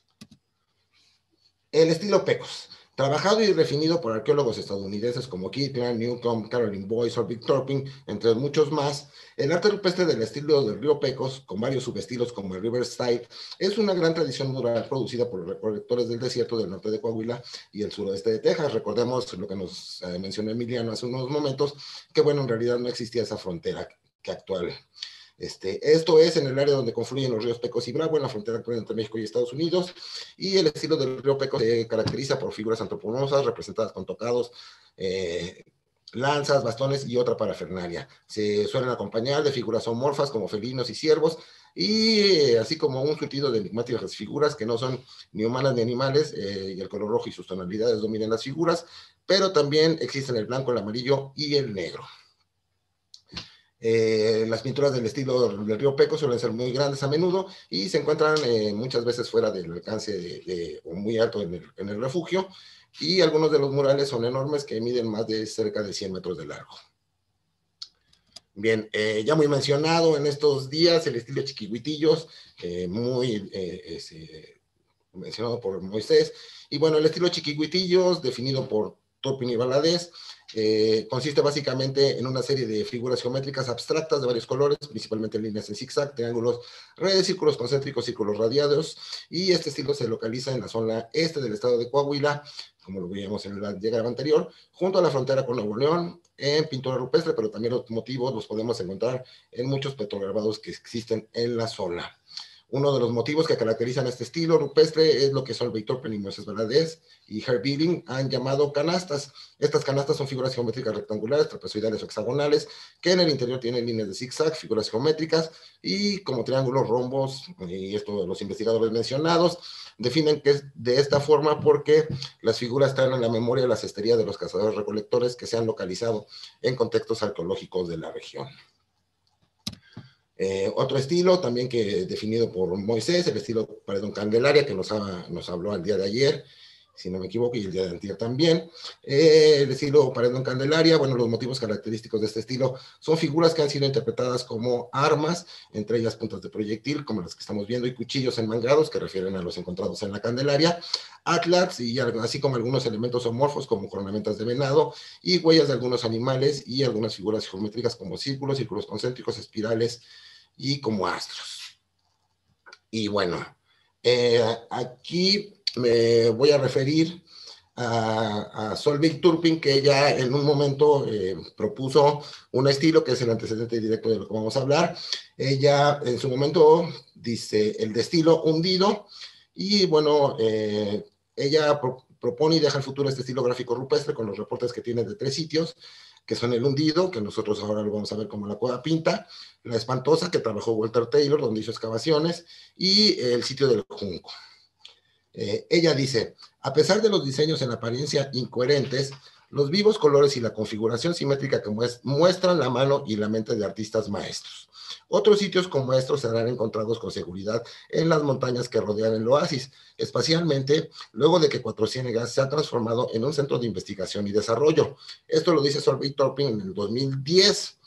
el estilo Pecos. Trabajado y definido por arqueólogos estadounidenses como Kirkland, Newcomb, Caroline Boyce, Solveig Turpin, entre muchos más, el arte rupestre del estilo del río Pecos, con varios subestilos como el Riverside, es una gran tradición mural producida por los recolectores del desierto del norte de Coahuila y el suroeste de Texas. Recordemos lo que nos mencionó Emiliano hace unos momentos, que bueno, en realidad no existía esa frontera que actual. Esto es en el área donde confluyen los ríos Pecos y Bravo, en la frontera actual entre México y Estados Unidos, y el estilo del río Pecos se caracteriza por figuras antropomorfas representadas con tocados, lanzas, bastones y otra parafernalia. Se suelen acompañar de figuras zoomorfas como felinos y ciervos, y así como un surtido de enigmáticas figuras que no son ni humanas ni animales, y el color rojo y sus tonalidades dominan las figuras, pero también existen el blanco, el amarillo y el negro. Las pinturas del estilo del río Pecos suelen ser muy grandes a menudo y se encuentran muchas veces fuera del alcance o muy alto en el refugio, y algunos de los murales son enormes que miden más de cerca de 100 metros de largo. Bien, ya muy mencionado en estos días el estilo Chiquihuitillos, muy mencionado por Moisés, y bueno, el estilo Chiquihuitillos, definido por Turpin y Valadez, consiste básicamente en una serie de figuras geométricas abstractas de varios colores, principalmente líneas en zigzag, triángulos, redes, círculos concéntricos, círculos radiados, y este estilo se localiza en la zona este del estado de Coahuila, como lo veíamos en el diagrama anterior, junto a la frontera con Nuevo León, en pintura rupestre, pero también los motivos los podemos encontrar en muchos petrograbados que existen en la zona. Uno de los motivos que caracterizan este estilo rupestre es lo que Solveig Turpin y Moisés Valadez y Herb Billing han llamado canastas. Estas canastas son figuras geométricas rectangulares, trapezoidales o hexagonales, que en el interior tienen líneas de zigzag, figuras geométricas y como triángulos, rombos, y esto los investigadores mencionados definen que es de esta forma porque las figuras traen en la memoria la cestería de los cazadores recolectores que se han localizado en contextos arqueológicos de la región. Otro estilo también que definido por Moisés, el estilo Paredón Candelaria, que nos habló el día de ayer, si no me equivoco, y el día de antier también. El estilo Paredón Candelaria, bueno, los motivos característicos de este estilo son figuras que han sido interpretadas como armas, entre ellas puntas de proyectil, como las que estamos viendo, y cuchillos enmangados, que refieren a los encontrados en la Candelaria, atlas, y así como algunos elementos zoomorfos, como cornamentas de venado, y huellas de algunos animales, y algunas figuras geométricas como círculos, círculos concéntricos, espirales, y como astros. Y bueno, aquí me voy a referir a Solveig Turpin, que ella en un momento propuso un estilo que es el antecedente directo de lo que vamos a hablar. Ella en su momento dice el de estilo hundido, y bueno, ella propone y deja al futuro este estilo gráfico rupestre con los reportes que tiene de 3 sitios, que son el hundido, que nosotros ahora lo vamos a ver como la Cueva Pinta, la Espantosa, que trabajó Walter Taylor, donde hizo excavaciones, y el sitio del Junco. Ella dice, a pesar de los diseños en apariencia incoherentes, los vivos colores y la configuración simétrica que muestran la mano y la mente de artistas maestros. Otros sitios como estos serán encontrados con seguridad en las montañas que rodean el oasis, especialmente luego de que Cuatro Ciénegas se ha transformado en un centro de investigación y desarrollo. Esto lo dice Solveig Turpin en el 2010.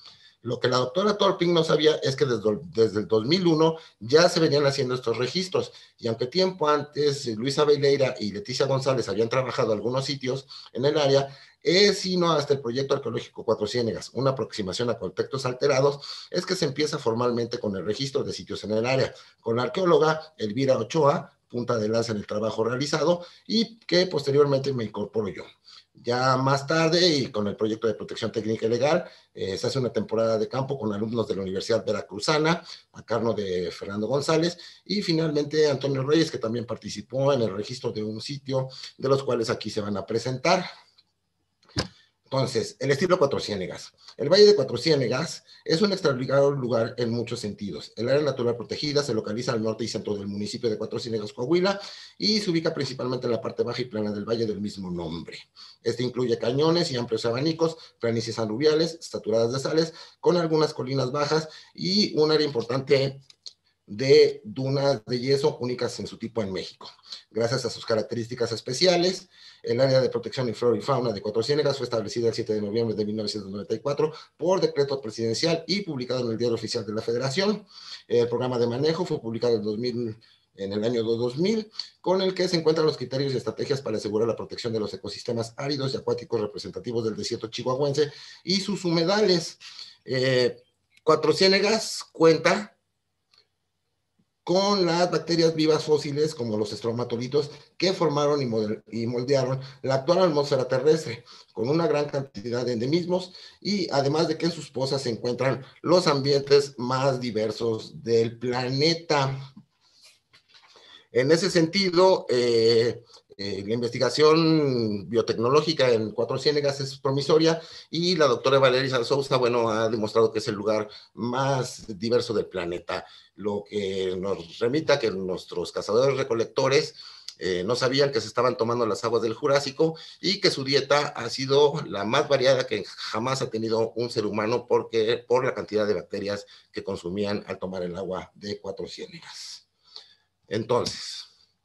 Lo que la doctora Torping no sabía es que desde el 2001 ya se venían haciendo estos registros, y aunque tiempo antes Luisa Beileira y Leticia González habían trabajado algunos sitios en el área, sino hasta el proyecto arqueológico Cuatro Ciénegas, una aproximación a contextos alterados, es que se empieza formalmente con el registro de sitios en el área, con la arqueóloga Elvira Ochoa, punta de lanza en el trabajo realizado, y que posteriormente me incorporo yo. Ya más tarde, y con el proyecto de protección técnica y legal, se hace una temporada de campo con alumnos de la Universidad Veracruzana, a cargo de Fernando González, y finalmente Antonio Reyes, que también participó en el registro de un sitio, de los cuales aquí se van a presentar. Entonces, el estilo Cuatro Ciénegas. El Valle de Cuatro Ciénegas es un extraordinario lugar en muchos sentidos. El área natural protegida se localiza al norte y centro del municipio de Cuatro Ciénegas, Coahuila, y se ubica principalmente en la parte baja y plana del valle del mismo nombre. Este incluye cañones y amplios abanicos, planicies aluviales, saturadas de sales, con algunas colinas bajas y un área importante de dunas de yeso únicas en su tipo en México. Gracias a sus características especiales, el área de protección de flora y fauna de Cuatro Ciénegas fue establecida el 7 de noviembre de 1994 por decreto presidencial y publicado en el Diario Oficial de la Federación. El programa de manejo fue publicado en el año 2000, con el que se encuentran los criterios y estrategias para asegurar la protección de los ecosistemas áridos y acuáticos representativos del desierto chihuahuense y sus humedales. Cuatro Ciénegas cuenta con las bacterias vivas fósiles, como los estromatolitos, que formaron y moldearon la actual atmósfera terrestre, con una gran cantidad de endemismos, y además de que en sus pozas se encuentran los ambientes más diversos del planeta. En ese sentido, la investigación biotecnológica en Cuatro Ciénegas es promisoria, y la doctora Valeria Sousa, bueno, ha demostrado que es el lugar más diverso del planeta, lo que nos remita a que nuestros cazadores recolectores no sabían que se estaban tomando las aguas del Jurásico, y que su dieta ha sido la más variada que jamás ha tenido un ser humano, por la cantidad de bacterias que consumían al tomar el agua de Cuatro Ciénegas. Entonces,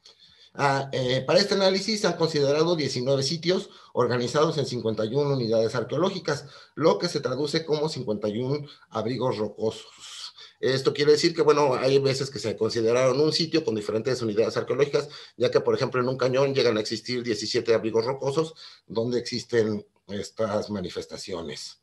para este análisis se han considerado 19 sitios organizados en 51 unidades arqueológicas, lo que se traduce como 51 abrigos rocosos. Esto quiere decir que, bueno, hay veces que se consideraron un sitio con diferentes unidades arqueológicas, ya que, por ejemplo, en un cañón llegan a existir 17 abrigos rocosos donde existen estas manifestaciones.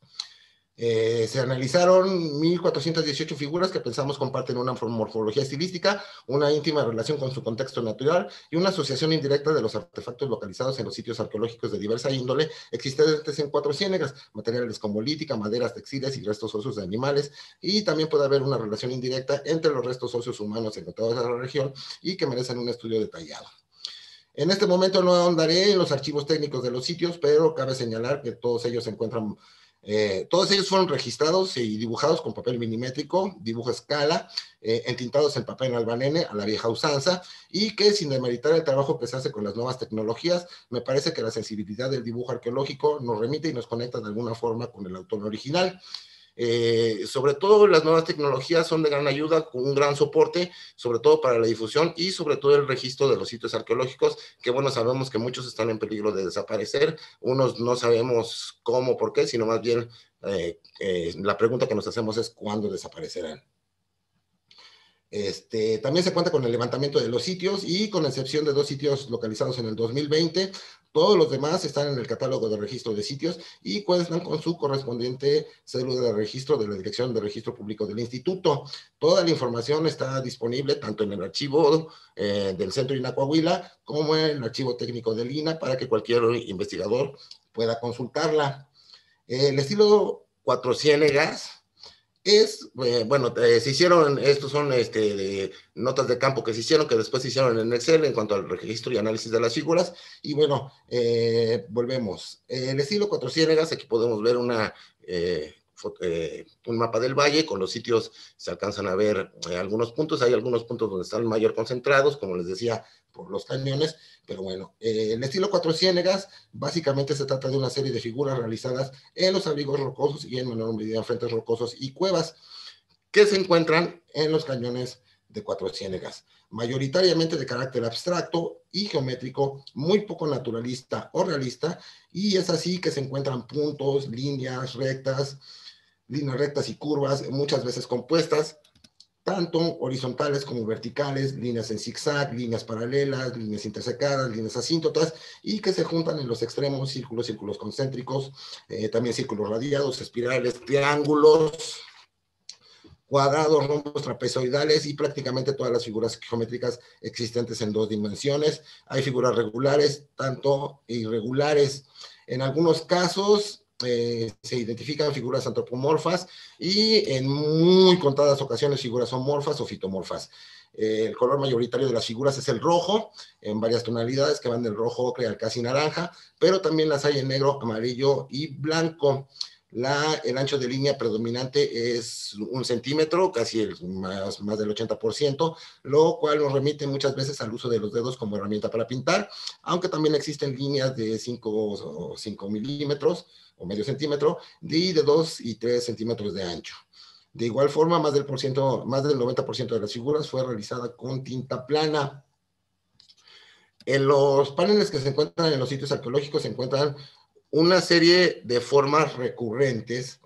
Se analizaron 1,418 figuras que pensamos comparten una morfología estilística, una íntima relación con su contexto natural y una asociación indirecta de los artefactos localizados en los sitios arqueológicos de diversa índole existentes en Cuatro Ciénegas, materiales como lítica, maderas, textiles y restos óseos de animales, y también puede haber una relación indirecta entre los restos óseos humanos encontrados en la región y que merecen un estudio detallado. En este momento no ahondaré en los archivos técnicos de los sitios, pero cabe señalar que todos ellos se encuentran todos ellos fueron registrados y dibujados con papel minimétrico, dibujo a escala, entintados en papel albanene a la vieja usanza, y que, sin demeritar el trabajo que se hace con las nuevas tecnologías, me parece que la sensibilidad del dibujo arqueológico nos remite y nos conecta de alguna forma con el autor original. Sobre todo las nuevas tecnologías son de gran ayuda, con un gran soporte, sobre todo para la difusión y sobre todo el registro de los sitios arqueológicos, que bueno, sabemos que muchos están en peligro de desaparecer, unos no sabemos cómo, por qué, sino más bien la pregunta que nos hacemos es ¿cuándo desaparecerán? También se cuenta con el levantamiento de los sitios, y con excepción de 2 sitios localizados en el 2020, todos los demás están en el catálogo de registro de sitios y cuentan con su correspondiente cédula de registro de la Dirección de Registro Público del Instituto. Toda la información está disponible tanto en el archivo del Centro INAH Coahuila como en el archivo técnico del INAH, para que cualquier investigador pueda consultarla. El estilo Cuatro Ciénegas bueno, se hicieron, estos son notas de campo que se hicieron, que después se hicieron en Excel en cuanto al registro y análisis de las figuras, y bueno, volvemos. El estilo Cuatro Ciénegas, aquí podemos ver un mapa del valle, con los sitios se alcanzan a ver algunos puntos, hay algunos puntos donde están mayor concentrados, como les decía, por los cañones, pero bueno, el estilo Cuatro Ciénegas básicamente se trata de una serie de figuras realizadas en los abrigos rocosos y en menor medida en frentes rocosos y cuevas que se encuentran en los cañones de Cuatro Ciénegas, mayoritariamente de carácter abstracto y geométrico, muy poco naturalista o realista, y es así que se encuentran puntos, líneas, rectas, líneas rectas y curvas, muchas veces compuestas, tanto horizontales como verticales, líneas en zigzag, líneas paralelas, líneas intersecadas, líneas asíntotas, y que se juntan en los extremos, círculos, círculos concéntricos, también círculos radiados, espirales, triángulos, cuadrados, rombos, trapezoidales y prácticamente todas las figuras geométricas existentes en 2 dimensiones. Hay figuras regulares, tanto irregulares. En algunos casos se identifican figuras antropomorfas y en muy contadas ocasiones figuras homorfas o fitomorfas. El color mayoritario de las figuras es el rojo, en varias tonalidades que van del rojo ocre al casi naranja, pero también las hay en negro, amarillo y blanco. El ancho de línea predominante es 1 centímetro, casi más del 80%, lo cual nos remite muchas veces al uso de los dedos como herramienta para pintar, aunque también existen líneas de 5 milímetros o medio centímetro, y de 2 y 3 centímetros de ancho. De igual forma, más del 90% de las figuras fue realizada con tinta plana. En los paneles que se encuentran en los sitios arqueológicos se encuentran una serie de formas recurrentes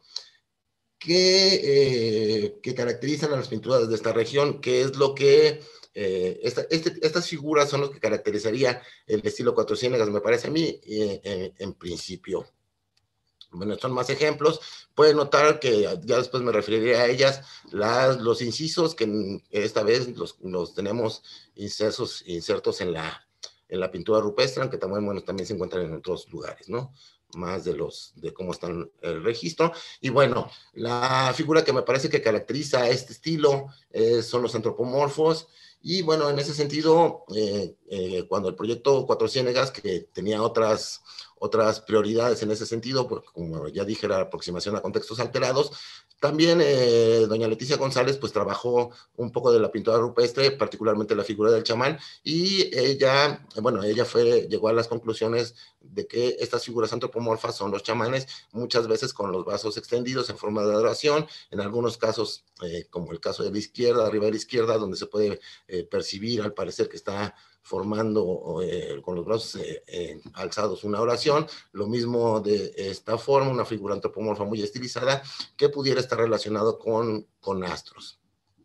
que caracterizan a las pinturas de esta región, que es lo que estas figuras son lo que caracterizaría el estilo Cuatro Ciénegas, me parece a mí, en principio. Bueno, son más ejemplos. Pueden notar que ya después me referiré a ellas, los incisos que esta vez los tenemos insertos en la pintura rupestre, aunque también, bueno, también se encuentran en otros lugares, ¿no? Más de cómo está el registro. Y bueno, la figura que me parece que caracteriza a este estilo son los antropomorfos. Y bueno, en ese sentido, cuando el proyecto Cuatro Ciénegas, que tenía otras prioridades en ese sentido, pues, como ya dije, la aproximación a contextos alterados, también doña Leticia González pues trabajó un poco de la pintura rupestre, particularmente la figura del chamán, y ella llegó a las conclusiones de que estas figuras antropomorfas son los chamanes, muchas veces con los brazos extendidos en forma de adoración, en algunos casos, como el caso de la izquierda, arriba de la izquierda, donde se puede percibir al parecer que está formando con los brazos alzados una oración, lo mismo de esta forma, una figura antropomorfa muy estilizada que pudiera estar relacionado con astros.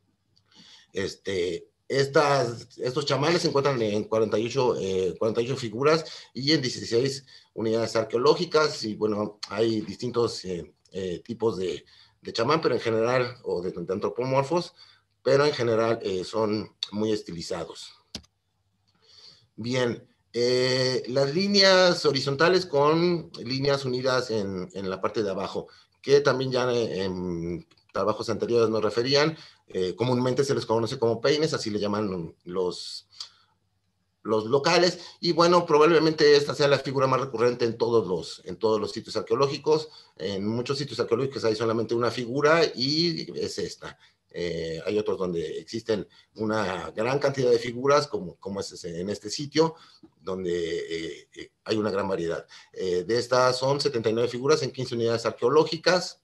Estos chamanes se encuentran en 48 figuras y en 16 unidades arqueológicas, y bueno, hay distintos tipos de chamán, pero en general, o de antropomorfos, pero en general son muy estilizados. Bien, las líneas horizontales con líneas unidas en la parte de abajo, que también ya en trabajos anteriores nos referían, comúnmente se les conoce como peines, así le llaman los locales, y bueno, probablemente esta sea la figura más recurrente en todos los sitios arqueológicos. En muchos sitios arqueológicos hay solamente una figura y es esta. Hay otros donde existen una gran cantidad de figuras, como es en este sitio, donde hay una gran variedad. De estas son 79 figuras en 15 unidades arqueológicas.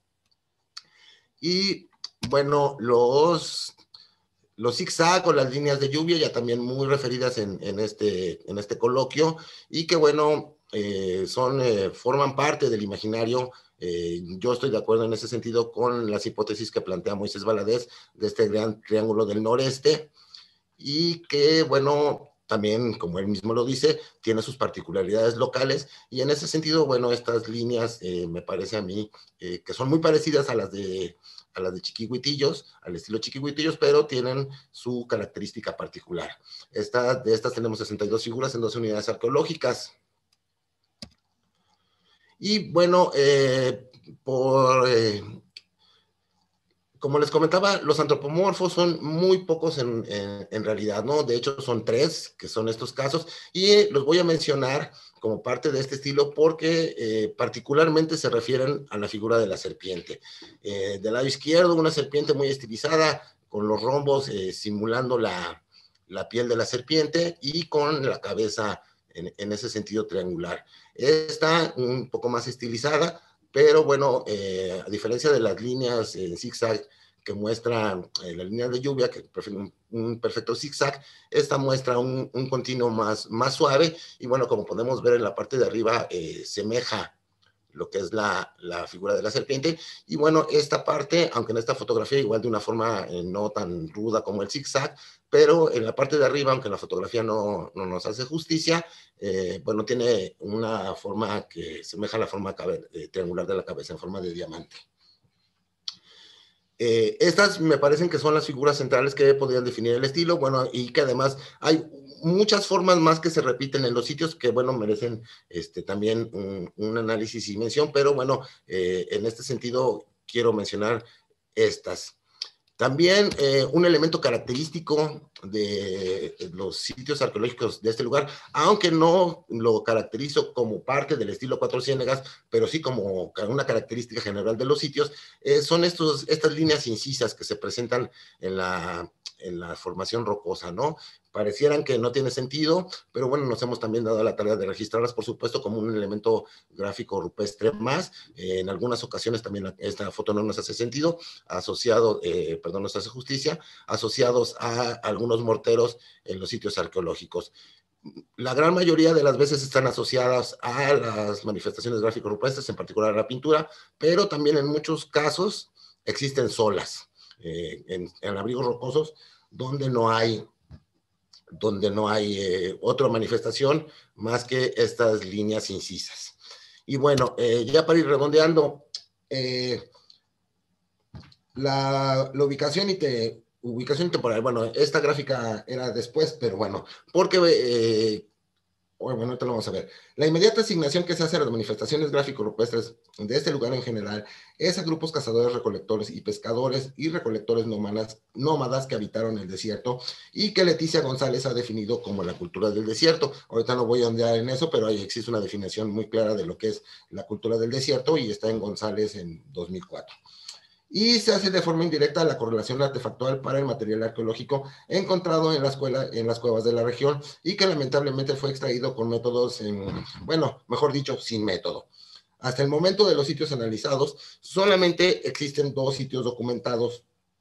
Y bueno, los zigzag o las líneas de lluvia, ya también muy referidas en este coloquio, y que bueno, forman parte del imaginario. Yo estoy de acuerdo en ese sentido con las hipótesis que plantea Moisés Valadez de este gran triángulo del noreste, y que bueno, también, como él mismo lo dice, tiene sus particularidades locales, y en ese sentido, bueno, estas líneas me parece a mí que son muy parecidas a las de Chiquihuitillos, al estilo Chiquihuitillos, pero tienen su característica particular. De estas tenemos 62 figuras en 12 unidades arqueológicas. Y bueno, como les comentaba, los antropomorfos son muy pocos en realidad, ¿no? De hecho, son 3, que son estos casos, y los voy a mencionar como parte de este estilo porque particularmente se refieren a la figura de la serpiente. Del lado izquierdo, una serpiente muy estilizada, con los rombos simulando la piel de la serpiente y con la cabeza en ese sentido triangular. Está un poco más estilizada, pero bueno, a diferencia de las líneas en zigzag que muestran la línea de lluvia, que un perfecto zigzag, esta muestra un continuo más suave, y bueno, como podemos ver en la parte de arriba, semeja lo que es la figura de la serpiente. Y bueno, esta parte, aunque en esta fotografía igual de una forma no tan ruda como el zigzag, pero en la parte de arriba, aunque la fotografía no nos hace justicia, bueno, tiene una forma que semeja a la forma triangular de la cabeza, en forma de diamante. Estas me parecen que son las figuras centrales que podrían definir el estilo, bueno, y que además hay muchas formas más que se repiten en los sitios que, bueno, merecen también un análisis y mención, pero bueno, en este sentido quiero mencionar estas. También un elemento característico de los sitios arqueológicos de este lugar, aunque no lo caracterizo como parte del estilo Cuatro Ciénegas, pero sí como una característica general de los sitios, son estas líneas incisas que se presentan en la formación rocosa, ¿no? Parecieran que no tiene sentido, pero bueno, nos hemos también dado la tarea de registrarlas, por supuesto, como un elemento gráfico rupestre más. En algunas ocasiones también esta foto no nos hace sentido, asociado, perdón, nos hace justicia, asociados a algunos morteros en los sitios arqueológicos. La gran mayoría de las veces están asociadas a las manifestaciones gráficos rupestres, en particular a la pintura, pero también en muchos casos existen solas, en abrigos rocosos donde no hay otra manifestación más que estas líneas incisas. Y bueno, ya para ir redondeando, la ubicación ubicación temporal, bueno, esta gráfica era después, pero bueno, porque bueno, ahorita lo vamos a ver. La inmediata asignación que se hace a las manifestaciones gráficos rupestres de este lugar en general es a grupos cazadores, recolectores y pescadores y recolectores nómadas que habitaron el desierto y que Leticia González ha definido como la cultura del desierto. Ahorita no voy a ondear en eso, pero ahí existe una definición muy clara de lo que es la cultura del desierto y está en González en 2004. Y se hace de forma indirecta la correlación artefactual para el material arqueológico encontrado en las cuevas de la región y que lamentablemente fue extraído con métodos, bueno, mejor dicho, sin método. Hasta el momento de los sitios analizados, solamente existen 2 sitios documentados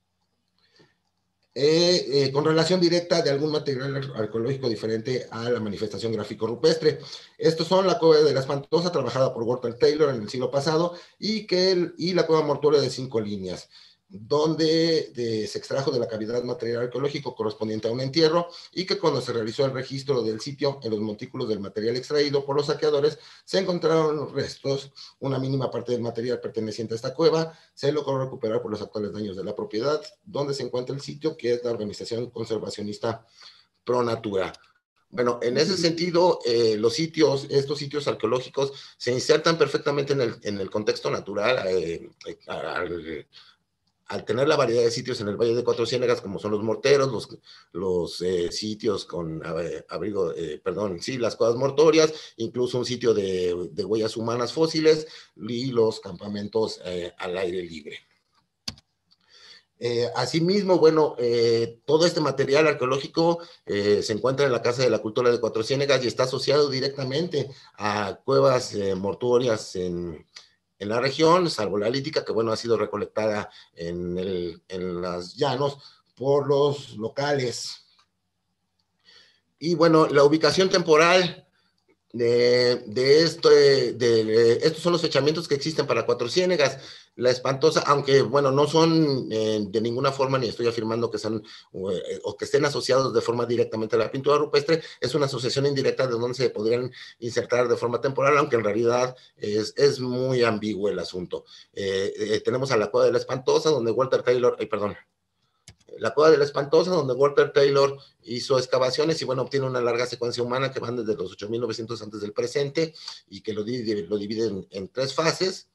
con relación directa de algún material arqueológico diferente a la manifestación gráfico rupestre. Estos son la Cueva de la Espantosa, trabajada por Walter Taylor en el siglo pasado, y la Cueva Mortuoria de 5 líneas, donde se extrajo de la cavidad material arqueológico correspondiente a un entierro, y que cuando se realizó el registro del sitio en los montículos del material extraído por los saqueadores, se encontraron restos, una mínima parte del material perteneciente a esta cueva, se logró recuperar por los actuales daños de la propiedad, donde se encuentra el sitio, que es la organización conservacionista Pro Natura. Bueno, en ese sentido, estos sitios arqueológicos se insertan perfectamente en el contexto natural, al tener la variedad de sitios en el Valle de Cuatro Ciénegas, como son los morteros, los sitios con las cuevas mortuorias, incluso un sitio de huellas humanas fósiles y los campamentos al aire libre. Asimismo, bueno, todo este material arqueológico se encuentra en la Casa de la Cultura de Cuatro Ciénegas y está asociado directamente a cuevas mortuorias en la región, salvo la lítica, que bueno, ha sido recolectada en los llanos por los locales. Y bueno, la ubicación temporal estos son los fechamientos que existen para Cuatro Ciénegas. La Espantosa, aunque bueno, no son de ninguna forma, ni estoy afirmando que sean o que estén asociados de forma directamente a la pintura rupestre, es una asociación indirecta de donde se podrían insertar de forma temporal, aunque en realidad es muy ambiguo el asunto. Tenemos a la Cueva de la Espantosa, donde Walter Taylor, la Cueva de la Espantosa, donde Walter Taylor hizo excavaciones y bueno, obtiene una larga secuencia humana que van desde los 8.900 antes del presente y que lo divide en 3 fases.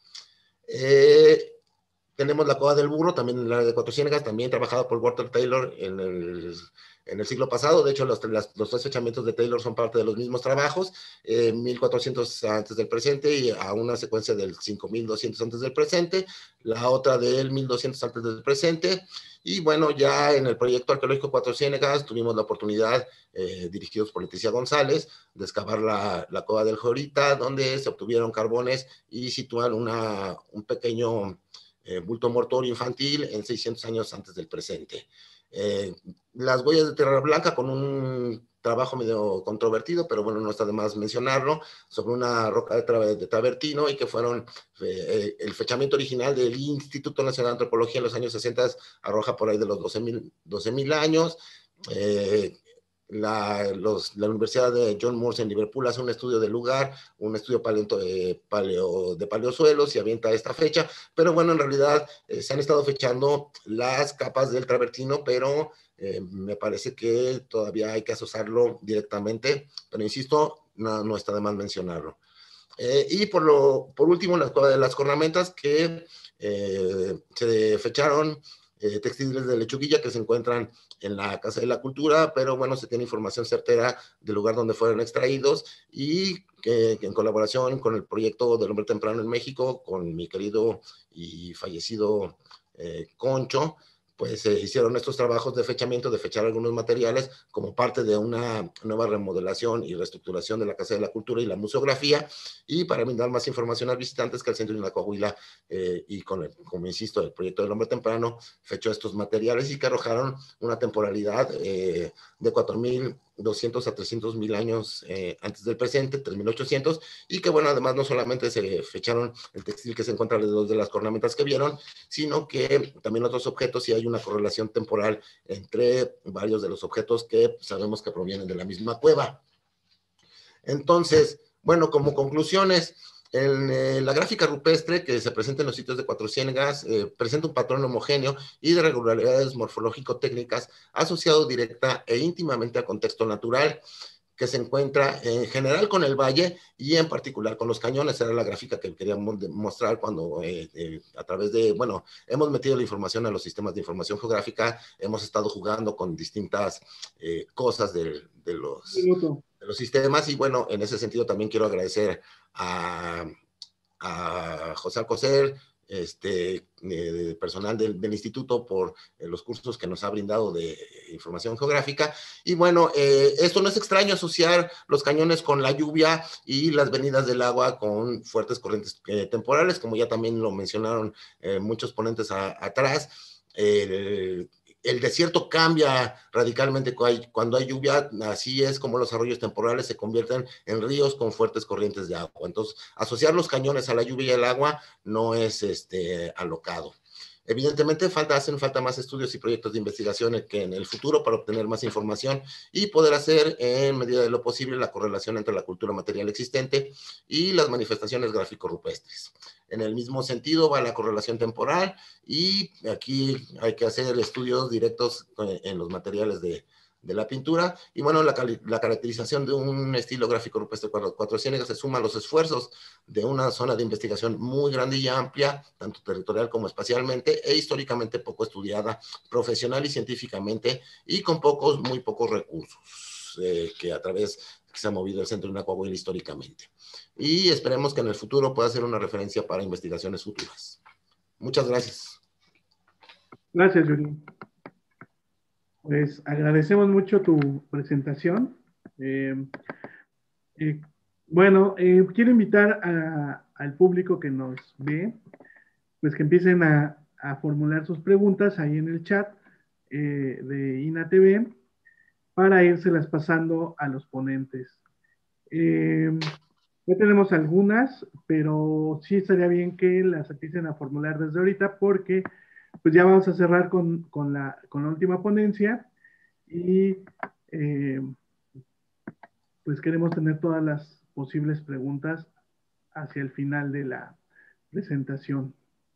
Tenemos la Cueva del Burro, también en el área de Cuatro Ciénegas, también trabajada por Walter Taylor en el siglo pasado. De hecho, los 3 fechamientos de Taylor son parte de los mismos trabajos, 1.400 antes del presente y a una secuencia del 5.200 antes del presente, la otra del 1.200 antes del presente. Y bueno, ya en el proyecto arqueológico Cuatro Ciénegas tuvimos la oportunidad, dirigidos por Leticia González, de excavar la Cueva del Jorita, donde se obtuvieron carbones y sitúan un pequeño bulto mortuorio infantil en 600 años antes del presente. Las huellas de tierra blanca con un trabajo medio controvertido, pero bueno, no está de más mencionarlo, sobre una roca de travertino, y que fueron, el fechamiento original del Instituto Nacional de Antropología en los años 60 arroja por ahí de los 12,000 años. La Universidad de John Moores en Liverpool hace un estudio del lugar, un estudio de paleosuelos, y avienta esta fecha, pero bueno, en realidad se han estado fechando las capas del travertino, pero me parece que todavía hay que asociarlo directamente, pero insisto, no está de más mencionarlo. Y por último, la cueva de las cornamentas, que se fecharon textiles de Lechuguilla que se encuentran en la Casa de la Cultura, pero bueno, se tiene información certera del lugar donde fueron extraídos, y que en colaboración con el proyecto del Hombre Temprano en México, con mi querido y fallecido Concho, pues hicieron estos trabajos de fechamiento, de fechar algunos materiales como parte de una nueva remodelación y reestructuración de la Casa de la Cultura y la museografía, y para brindar más información a visitantes, que el Centro de Coahuila y como insisto, el proyecto del Hombre Temprano fechó estos materiales, y que arrojaron una temporalidad de 4,200 a 300,000 años antes del presente, 3,800, y que bueno, además no solamente se fecharon el textil que se encuentra alrededor de las cornamentas que vieron, sino que también otros objetos, y hay una correlación temporal entre varios de los objetos que sabemos que provienen de la misma cueva. Entonces, bueno, como conclusiones, en la gráfica rupestre que se presenta en los sitios de Cuatro Ciénegas presenta un patrón homogéneo y de regularidades morfológico-técnicas asociado directa e íntimamente al contexto natural, que se encuentra en general con el valle y en particular con los cañones. Era la gráfica que queríamos mostrar cuando a través de, bueno, hemos metido la información a los sistemas de información geográfica, hemos estado jugando con distintas cosas de los sistemas, y bueno, en ese sentido también quiero agradecer a José Alcocer, personal del instituto, por los cursos que nos ha brindado de información geográfica. Y bueno, esto no es extraño, asociar los cañones con la lluvia y las venidas del agua con fuertes corrientes temporales, como ya también lo mencionaron muchos ponentes atrás. El desierto cambia radicalmente cuando hay lluvia, así es como los arroyos temporales se convierten en ríos con fuertes corrientes de agua. Entonces, asociar los cañones a la lluvia y al agua no es alocado. Evidentemente hacen falta más estudios y proyectos de investigación que en el futuro para obtener más información y poder hacer en medida de lo posible la correlación entre la cultura material existente y las manifestaciones gráfico-rupestres. En el mismo sentido va la correlación temporal, y aquí hay que hacer estudios directos en los materiales de la pintura. Y bueno, la caracterización de un estilo gráfico rupestre Cuatro Ciénegas se suma a los esfuerzos de una zona de investigación muy grande y amplia, tanto territorial como espacialmente, e históricamente poco estudiada, profesional y científicamente, y con muy pocos recursos que a través que se ha movido el Centro de Coahuila históricamente. Y esperemos que en el futuro pueda ser una referencia para investigaciones futuras. Muchas gracias. Gracias, Yuri. Pues agradecemos mucho tu presentación. Bueno, quiero invitar al público que nos ve, pues que empiecen a formular sus preguntas ahí en el chat de INATV, para írselas pasando a los ponentes. Ya tenemos algunas, pero sí estaría bien que las empiecen a formular desde ahorita, porque pues ya vamos a cerrar con la última ponencia, y pues queremos tener todas las posibles preguntas hacia el final de la presentación.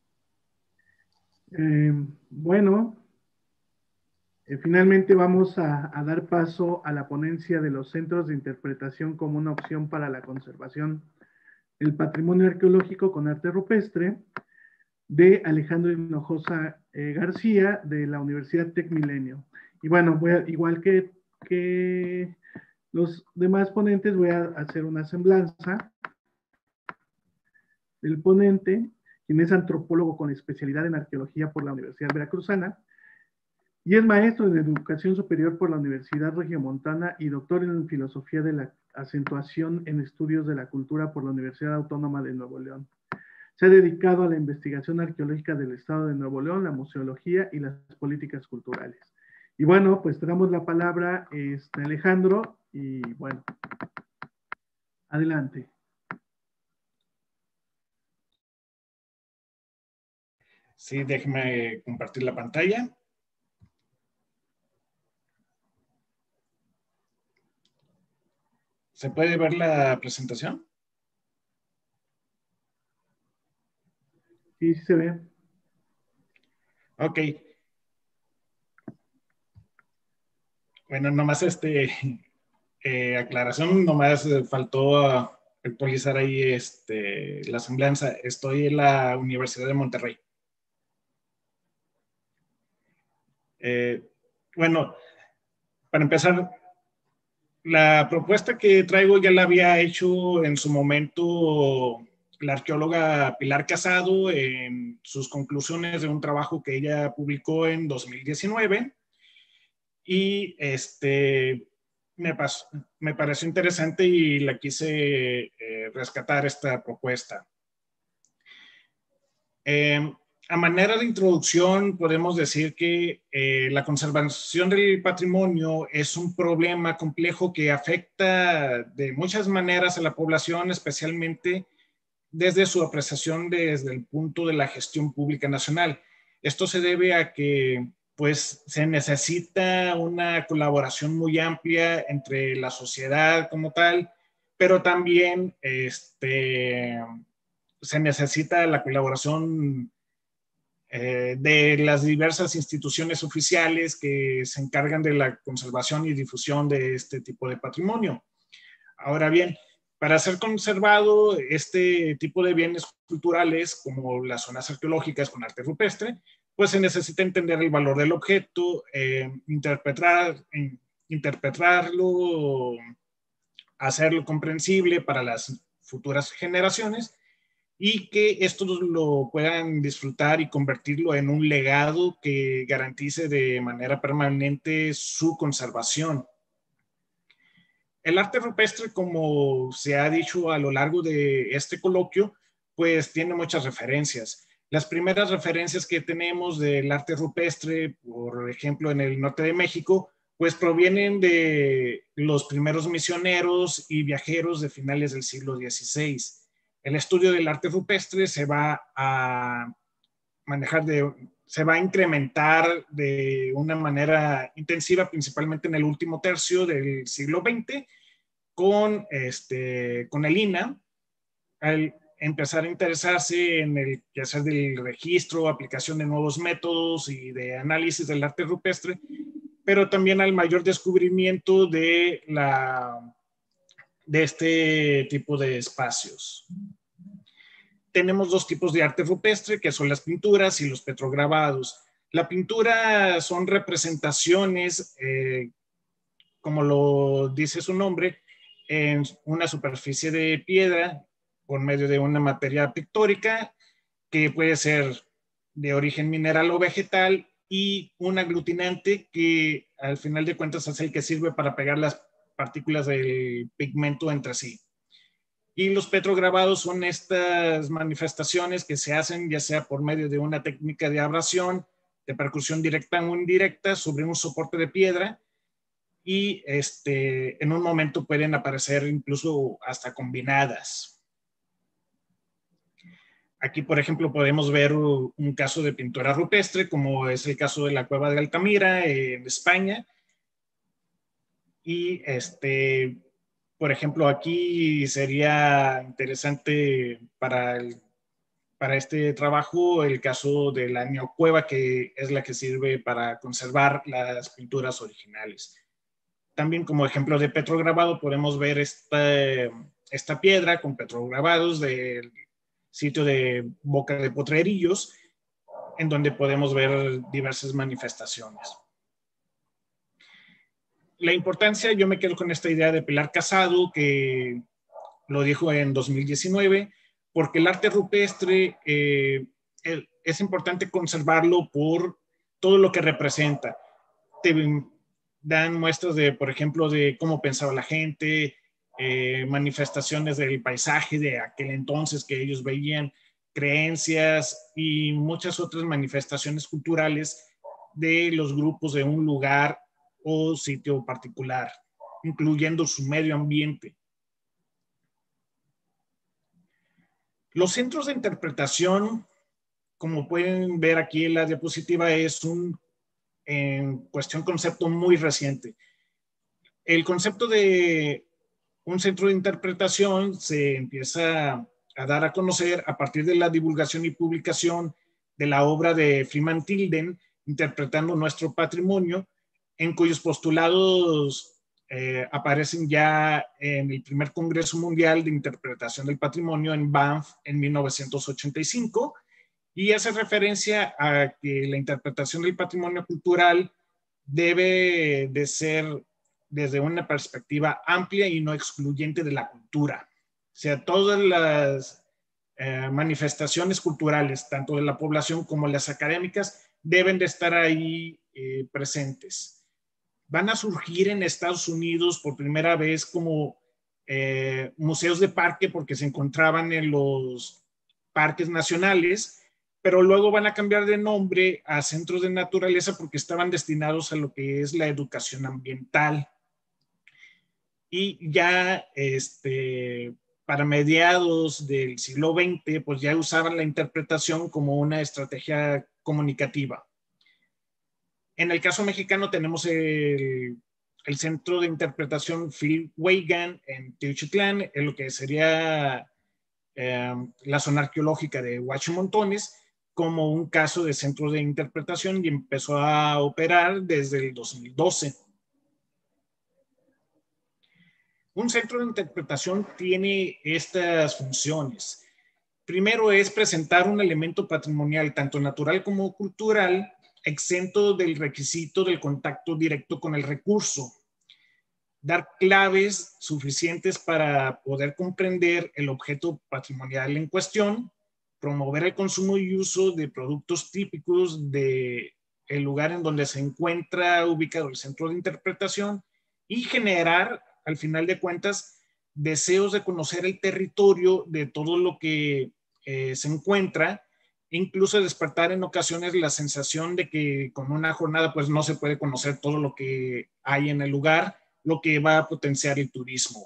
Bueno, finalmente vamos a dar paso a la ponencia de los centros de interpretación como una opción para la conservación del patrimonio arqueológico con arte rupestre, de Alejandro Hinojosa García, de la Universidad TecMilenio. Y bueno, igual que los demás ponentes, voy a hacer una semblanza del ponente, quien es antropólogo con especialidad en arqueología por la Universidad Veracruzana, y es maestro en educación superior por la Universidad Regiomontana y doctor en filosofía de la acentuación en estudios de la cultura por la Universidad Autónoma de Nuevo León. Se ha dedicado a la investigación arqueológica del Estado de Nuevo León, la museología y las políticas culturales. Y bueno, pues te damos la palabra, Alejandro, y bueno, adelante. Sí, déjeme compartir la pantalla. ¿Se puede ver la presentación? Sí, sí se ve. Ok. Bueno, nomás aclaración, nomás faltó actualizar ahí la semblanza. Estoy en la Universidad de Monterrey. Bueno, para empezar, la propuesta que traigo ya la había hecho en su momento la arqueóloga Pilar Casado en sus conclusiones de un trabajo que ella publicó en 2019 y me pareció interesante y la quise rescatar esta propuesta. A manera de introducción, podemos decir que la conservación del patrimonio es un problema complejo que afecta de muchas maneras a la población, especialmente desde su apreciación desde el punto de la gestión pública nacional. Esto se debe a que pues, se necesita una colaboración muy amplia entre la sociedad como tal, pero también se necesita la colaboración de las diversas instituciones oficiales que se encargan de la conservación y difusión de este tipo de patrimonio. Ahora bien, para ser conservado este tipo de bienes culturales, como las zonas arqueológicas con arte rupestre, pues se necesita entender el valor del objeto, interpretarlo, hacerlo comprensible para las futuras generaciones y que estos lo puedan disfrutar y convertirlo en un legado que garantice de manera permanente su conservación. El arte rupestre, como se ha dicho a lo largo de este coloquio, pues tiene muchas referencias. Las primeras referencias que tenemos del arte rupestre, por ejemplo, en el norte de México, pues provienen de los primeros misioneros y viajeros de finales del siglo XVI. El estudio del arte rupestre se va a se va a incrementar de una manera intensiva, principalmente en el último tercio del siglo XX, con el INAH, al empezar a interesarse en el quehacer del registro, aplicación de nuevos métodos y de análisis del arte rupestre, pero también al mayor descubrimiento de este tipo de espacios. Tenemos dos tipos de arte rupestre, que son las pinturas y los petrograbados. La pintura son representaciones, como lo dice su nombre, en una superficie de piedra por medio de una materia pictórica que puede ser de origen mineral o vegetal y un aglutinante que al final de cuentas es el que sirve para pegar las partículas del pigmento entre sí. Y los petrograbados son estas manifestaciones que se hacen ya sea por medio de una técnica de abrasión, de percusión directa o indirecta sobre un soporte de piedra y en un momento pueden aparecer incluso hasta combinadas. Aquí, por ejemplo, podemos ver un caso de pintura rupestre, como es el caso de la Cueva de Altamira en España. Y por ejemplo, aquí sería interesante para este trabajo el caso de la neocueva, que es la que sirve para conservar las pinturas originales. También como ejemplo de petrograbado podemos ver esta piedra con petrograbados del sitio de Boca de Potrerillos, en donde podemos ver diversas manifestaciones. La importancia, yo me quedo con esta idea de Pilar Casado, que lo dijo en 2019, porque el arte rupestre es importante conservarlo por todo lo que representa. Te dan muestras de, por ejemplo, de cómo pensaba la gente, manifestaciones del paisaje de aquel entonces que ellos veían, creencias y muchas otras manifestaciones culturales de los grupos de un lugar o sitio particular, incluyendo su medio ambiente. Los centros de interpretación, como pueden ver aquí en la diapositiva, es un concepto muy reciente. El concepto de un centro de interpretación se empieza a dar a conocer a partir de la divulgación y publicación de la obra de Freeman Tilden, Interpretando nuestro patrimonio, en cuyos postulados aparecen ya en el primer Congreso Mundial de Interpretación del Patrimonio en Banff en 1985, y hace referencia a que la interpretación del patrimonio cultural debe de ser desde una perspectiva amplia y no excluyente de la cultura. O sea, todas las manifestaciones culturales, tanto de la población como las académicas, deben de estar ahí presentes. Van a surgir en Estados Unidos por primera vez como museos de parque, porque se encontraban en los parques nacionales, pero luego van a cambiar de nombre a centros de naturaleza porque estaban destinados a lo que es la educación ambiental. Y ya para mediados del siglo XX, pues ya usaban la interpretación como una estrategia comunicativa. En el caso mexicano tenemos el Centro de Interpretación Phil Weigand en Teuchitlán, en lo que sería la zona arqueológica de Huachimontones, como un caso de centro de interpretación, y empezó a operar desde el 2012. Un centro de interpretación tiene estas funciones. Primero es presentar un elemento patrimonial, tanto natural como cultural, exento del requisito del contacto directo con el recurso. Dar claves suficientes para poder comprender el objeto patrimonial en cuestión, promover el consumo y uso de productos típicos del lugar en donde se encuentra ubicado el centro de interpretación, y generar, al final de cuentas, deseos de conocer el territorio de todo lo que se encuentra, e incluso despertar en ocasiones la sensación de que con una jornada pues no se puede conocer todo lo que hay en el lugar, lo que va a potenciar el turismo.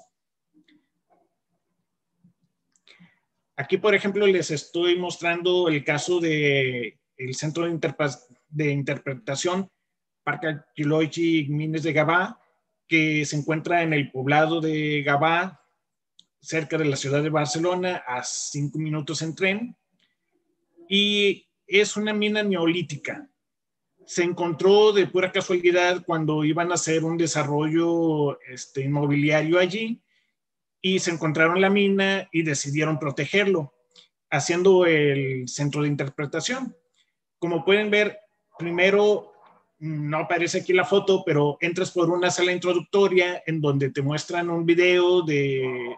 Aquí, por ejemplo, les estoy mostrando el caso del Centro de Interpretación Parque Arqueológico Mines de Gavà, que se encuentra en el poblado de Gavà, cerca de la ciudad de Barcelona, a 5 minutos en tren. Y es una mina neolítica. Se encontró de pura casualidad cuando iban a hacer un desarrollo inmobiliario allí, y se encontraron la mina y decidieron protegerlo, haciendo el centro de interpretación. Como pueden ver, primero, no aparece aquí la foto, pero entras por una sala introductoria en donde te muestran un video del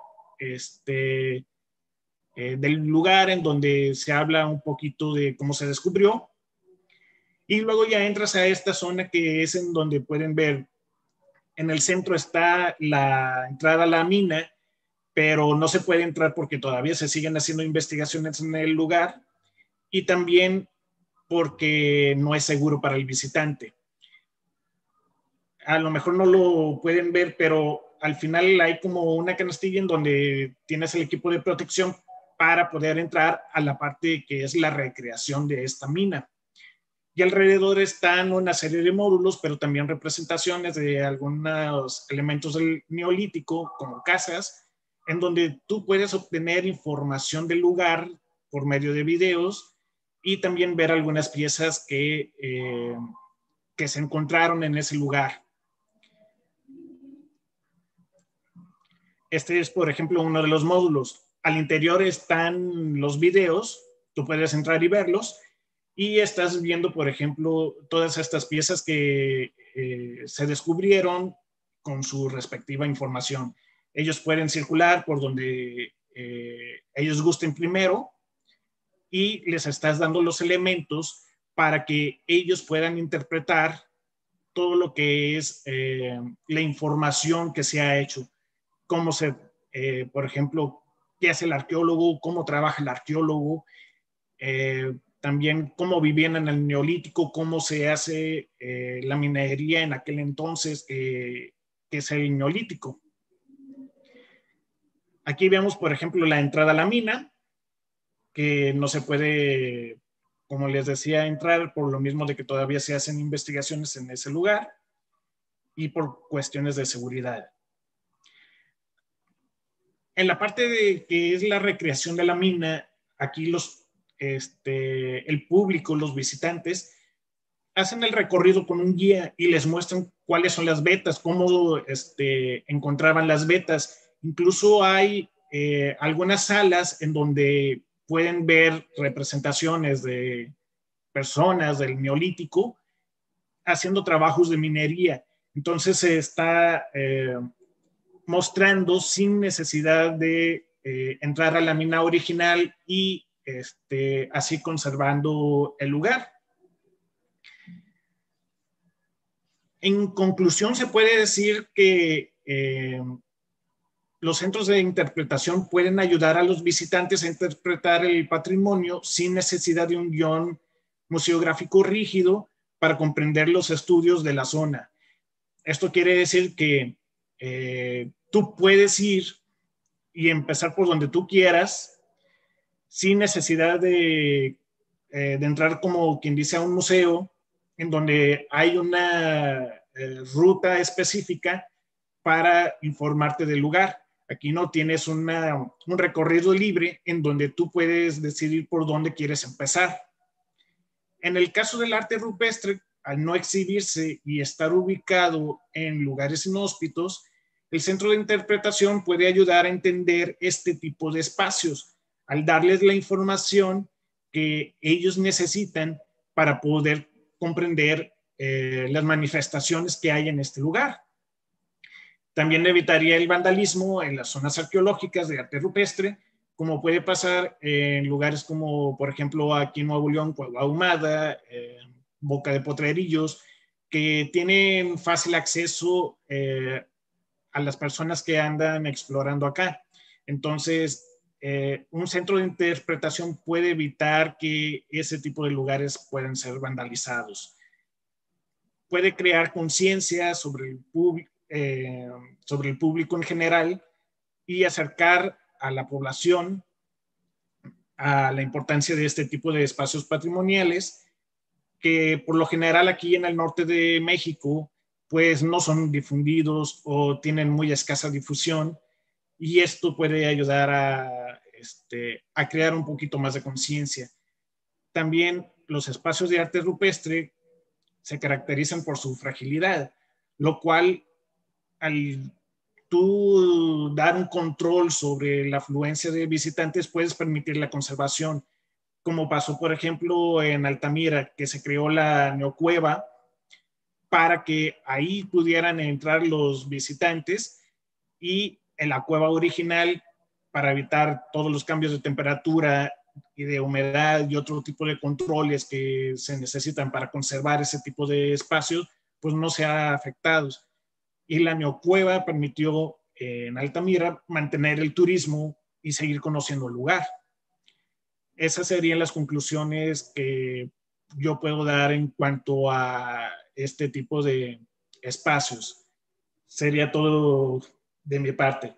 lugar, en donde se habla un poquito de cómo se descubrió. Y luego ya entras a esta zona que es en donde pueden ver, en el centro está la entrada a la mina, pero no se puede entrar porque todavía se siguen haciendo investigaciones en el lugar, y también porque no es seguro para el visitante. A lo mejor no lo pueden ver, pero al final hay como una canastilla en donde tienes el equipo de protección para poder entrar a la parte que es la recreación de esta mina. Y alrededor están una serie de módulos, pero también representaciones de algunos elementos del neolítico, como casas, en donde tú puedes obtener información del lugar por medio de videos, y también ver algunas piezas que se encontraron en ese lugar. Este es, por ejemplo, uno de los módulos. Al interior están los videos, tú puedes entrar y verlos, y estás viendo, por ejemplo, todas estas piezas que se descubrieron con su respectiva información. Ellos pueden circular por donde ellos gusten primero, y les estás dando los elementos para que ellos puedan interpretar todo lo que es la información que se ha hecho. Cómo se, por ejemplo, qué hace el arqueólogo, cómo trabaja el arqueólogo, también cómo vivían en el Neolítico, cómo se hace la minería en aquel entonces, que es el Neolítico. Aquí vemos, por ejemplo, la entrada a la mina, que no se puede, como les decía, entrar por lo mismo de que todavía se hacen investigaciones en ese lugar y por cuestiones de seguridad. En la parte de que es la recreación de la mina, aquí el público, los visitantes, hacen el recorrido con un guía y les muestran cuáles son las vetas, cómo encontraban las vetas. Incluso hay algunas salas en donde pueden ver representaciones de personas del Neolítico haciendo trabajos de minería. Entonces se está mostrando sin necesidad de entrar a la mina original y así conservando el lugar. En conclusión, se puede decir que los centros de interpretación pueden ayudar a los visitantes a interpretar el patrimonio sin necesidad de un guión museográfico rígido para comprender los estudios de la zona. Esto quiere decir que tú puedes ir y empezar por donde tú quieras sin necesidad de entrar, como quien dice, a un museo en donde hay una ruta específica para informarte del lugar. Aquí no tienes un recorrido libre en donde tú puedes decidir por dónde quieres empezar. En el caso del arte rupestre, al no exhibirse y estar ubicado en lugares inhóspitos, el centro de interpretación puede ayudar a entender este tipo de espacios al darles la información que ellos necesitan para poder comprender las manifestaciones que hay en este lugar. También evitaría el vandalismo en las zonas arqueológicas de arte rupestre, como puede pasar en lugares como, por ejemplo, aquí en Nuevo León, Cueva Ahumada, Boca de Potrerillos, que tienen fácil acceso a las personas que andan explorando acá. Entonces, un centro de interpretación puede evitar que ese tipo de lugares puedan ser vandalizados. Puede crear conciencia sobre el público en general y acercar a la población a la importancia de este tipo de espacios patrimoniales que por lo general aquí en el norte de México pues no son difundidos o tienen muy escasa difusión, y esto puede ayudar a crear un poquito más de conciencia. También los espacios de arte rupestre se caracterizan por su fragilidad, lo cual al tú dar un control sobre la afluencia de visitantes puedes permitir la conservación, como pasó por ejemplo en Altamira, que se creó la Neocueva para que ahí pudieran entrar los visitantes, y en la cueva original, para evitar todos los cambios de temperatura y de humedad y otro tipo de controles que se necesitan para conservar ese tipo de espacios, pues no se ha afectado. Y la Neocueva permitió en Altamira mantener el turismo y seguir conociendo el lugar. Esas serían las conclusiones que yo puedo dar en cuanto a este tipo de espacios. Sería todo de mi parte.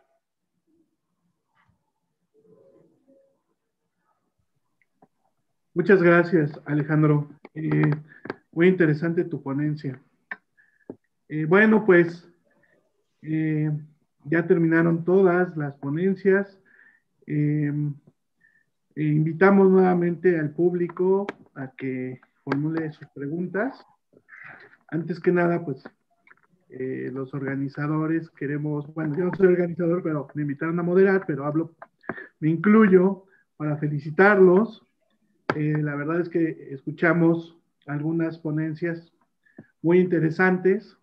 Muchas gracias, Alejandro. Muy interesante tu ponencia. Bueno, pues ya terminaron todas las ponencias. Invitamos nuevamente al público a que formule sus preguntas. Antes que nada, pues los organizadores queremos, bueno, yo no soy organizador, pero me invitaron a moderar, pero me incluyo para felicitarlos. La verdad es que escuchamos algunas ponencias muy interesantes,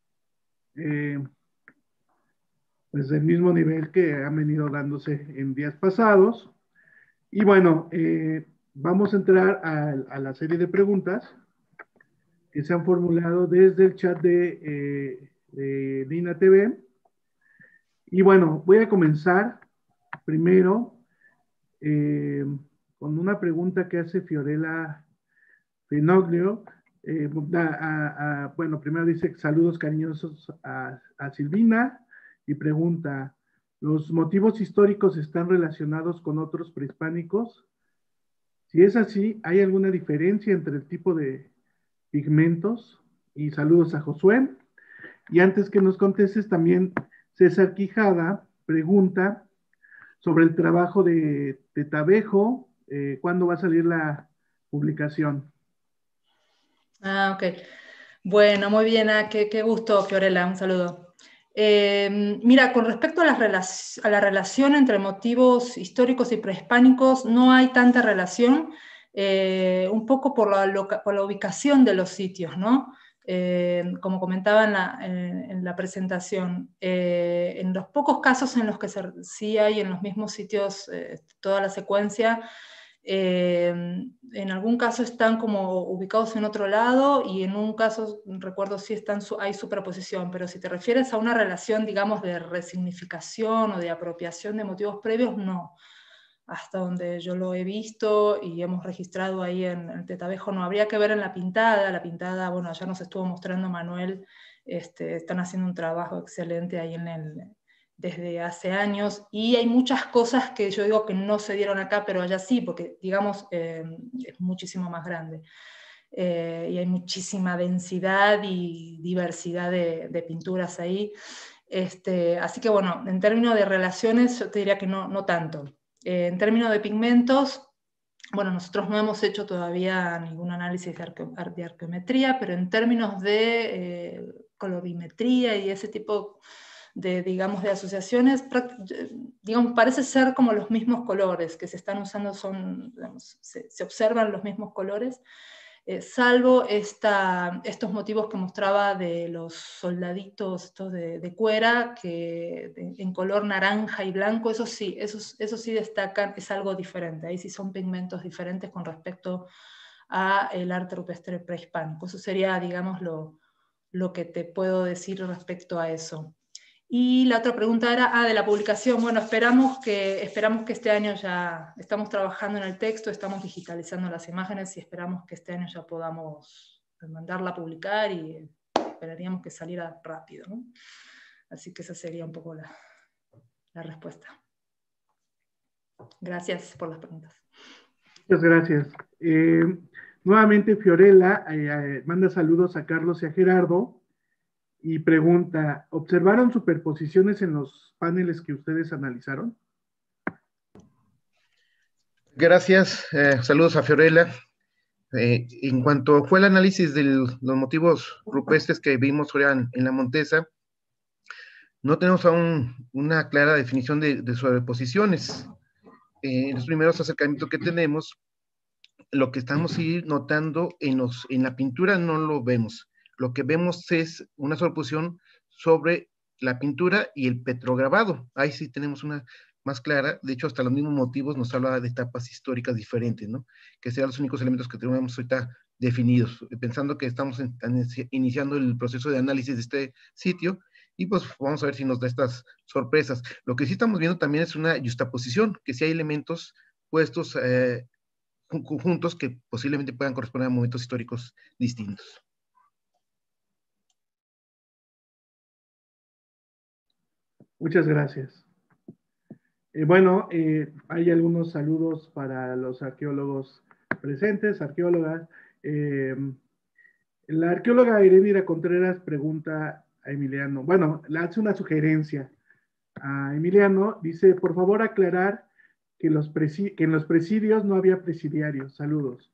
pues del mismo nivel que han venido dándose en días pasados. Y bueno, vamos a entrar a la serie de preguntas que se han formulado desde el chat de Lina TV. Y bueno, voy a comenzar primero con una pregunta que hace Fiorella Pinoglio. Bueno, primero dice saludos cariñosos a Silvina y pregunta, ¿los motivos históricos están relacionados con otros prehispánicos? Si es así, ¿hay alguna diferencia entre el tipo de pigmentos? Y saludos a Josué. Y antes que nos contestes, también César Quijada pregunta sobre el trabajo de Tabejo, ¿cuándo va a salir la publicación? Ah, ok. Bueno, muy bien, qué gusto, Fiorella, un saludo. Mira, con respecto a la relación entre motivos históricos y prehispánicos, no hay tanta relación, un poco por la ubicación de los sitios, ¿no? Como comentaba en la presentación, en los pocos casos en los que sí hay en los mismos sitios toda la secuencia, en algún caso están como ubicados en otro lado y en un caso, recuerdo, sí hay superposición, pero si te refieres a una relación, digamos, de resignificación o de apropiación de motivos previos, no. Hasta donde yo lo he visto y hemos registrado ahí en el Tetabejo, no. Habría que ver en la pintada, bueno, ya nos estuvo mostrando Manuel, están haciendo un trabajo excelente ahí desde hace años, y hay muchas cosas que yo digo que no se dieron acá, pero allá sí, porque, digamos, es muchísimo más grande. Y hay muchísima densidad y diversidad de pinturas ahí. Así que, bueno, en términos de relaciones, yo te diría que no tanto. En términos de pigmentos, bueno, nosotros no hemos hecho todavía ningún análisis de arqueometría, pero en términos de colorimetría y ese tipo digamos, de asociaciones, digamos, parece ser como los mismos colores que se están usando, digamos, se observan los mismos colores, salvo estos motivos que mostraba de los soldaditos estos de cuera, que en color naranja y blanco, eso sí destacan, es algo diferente, ahí sí son pigmentos diferentes con respecto al arte rupestre prehispánico. Eso sería, digamos, lo que te puedo decir respecto a eso. Y la otra pregunta era, de la publicación. Bueno, esperamos que este año ya estamos trabajando en el texto, estamos digitalizando las imágenes y esperamos que este año ya podamos mandarla a publicar y esperaríamos que saliera rápido, ¿no? Así que esa sería un poco la respuesta. Gracias por las preguntas. Muchas gracias. Nuevamente Fiorella manda saludos a Carlos y a Gerardo. Y pregunta, ¿observaron superposiciones en los paneles que ustedes analizaron? Gracias, saludos a Fiorella. En cuanto fue el análisis de los motivos rupestres que vimos ahora en la Montesa, no tenemos aún una clara definición de sobreposiciones. En los primeros acercamientos que tenemos, lo que estamos notando en la pintura no lo vemos. Lo que vemos es una sobreposición sobre la pintura y el petrograbado. Ahí sí tenemos una más clara. De hecho, hasta los mismos motivos nos habla de etapas históricas diferentes, ¿no? Que sean los únicos elementos que tenemos ahorita definidos, pensando que estamos iniciando el proceso de análisis de este sitio, y pues vamos a ver si nos da estas sorpresas. Lo que sí estamos viendo también es una justaposición, que sí hay elementos puestos juntos que posiblemente puedan corresponder a momentos históricos distintos. Muchas gracias. Bueno, hay algunos saludos para los arqueólogos presentes, arqueólogas. La arqueóloga Heréndira Contreras pregunta a Emiliano, bueno, le hace una sugerencia a Emiliano, dice, por favor aclarar que en los presidios no había presidiarios. Saludos.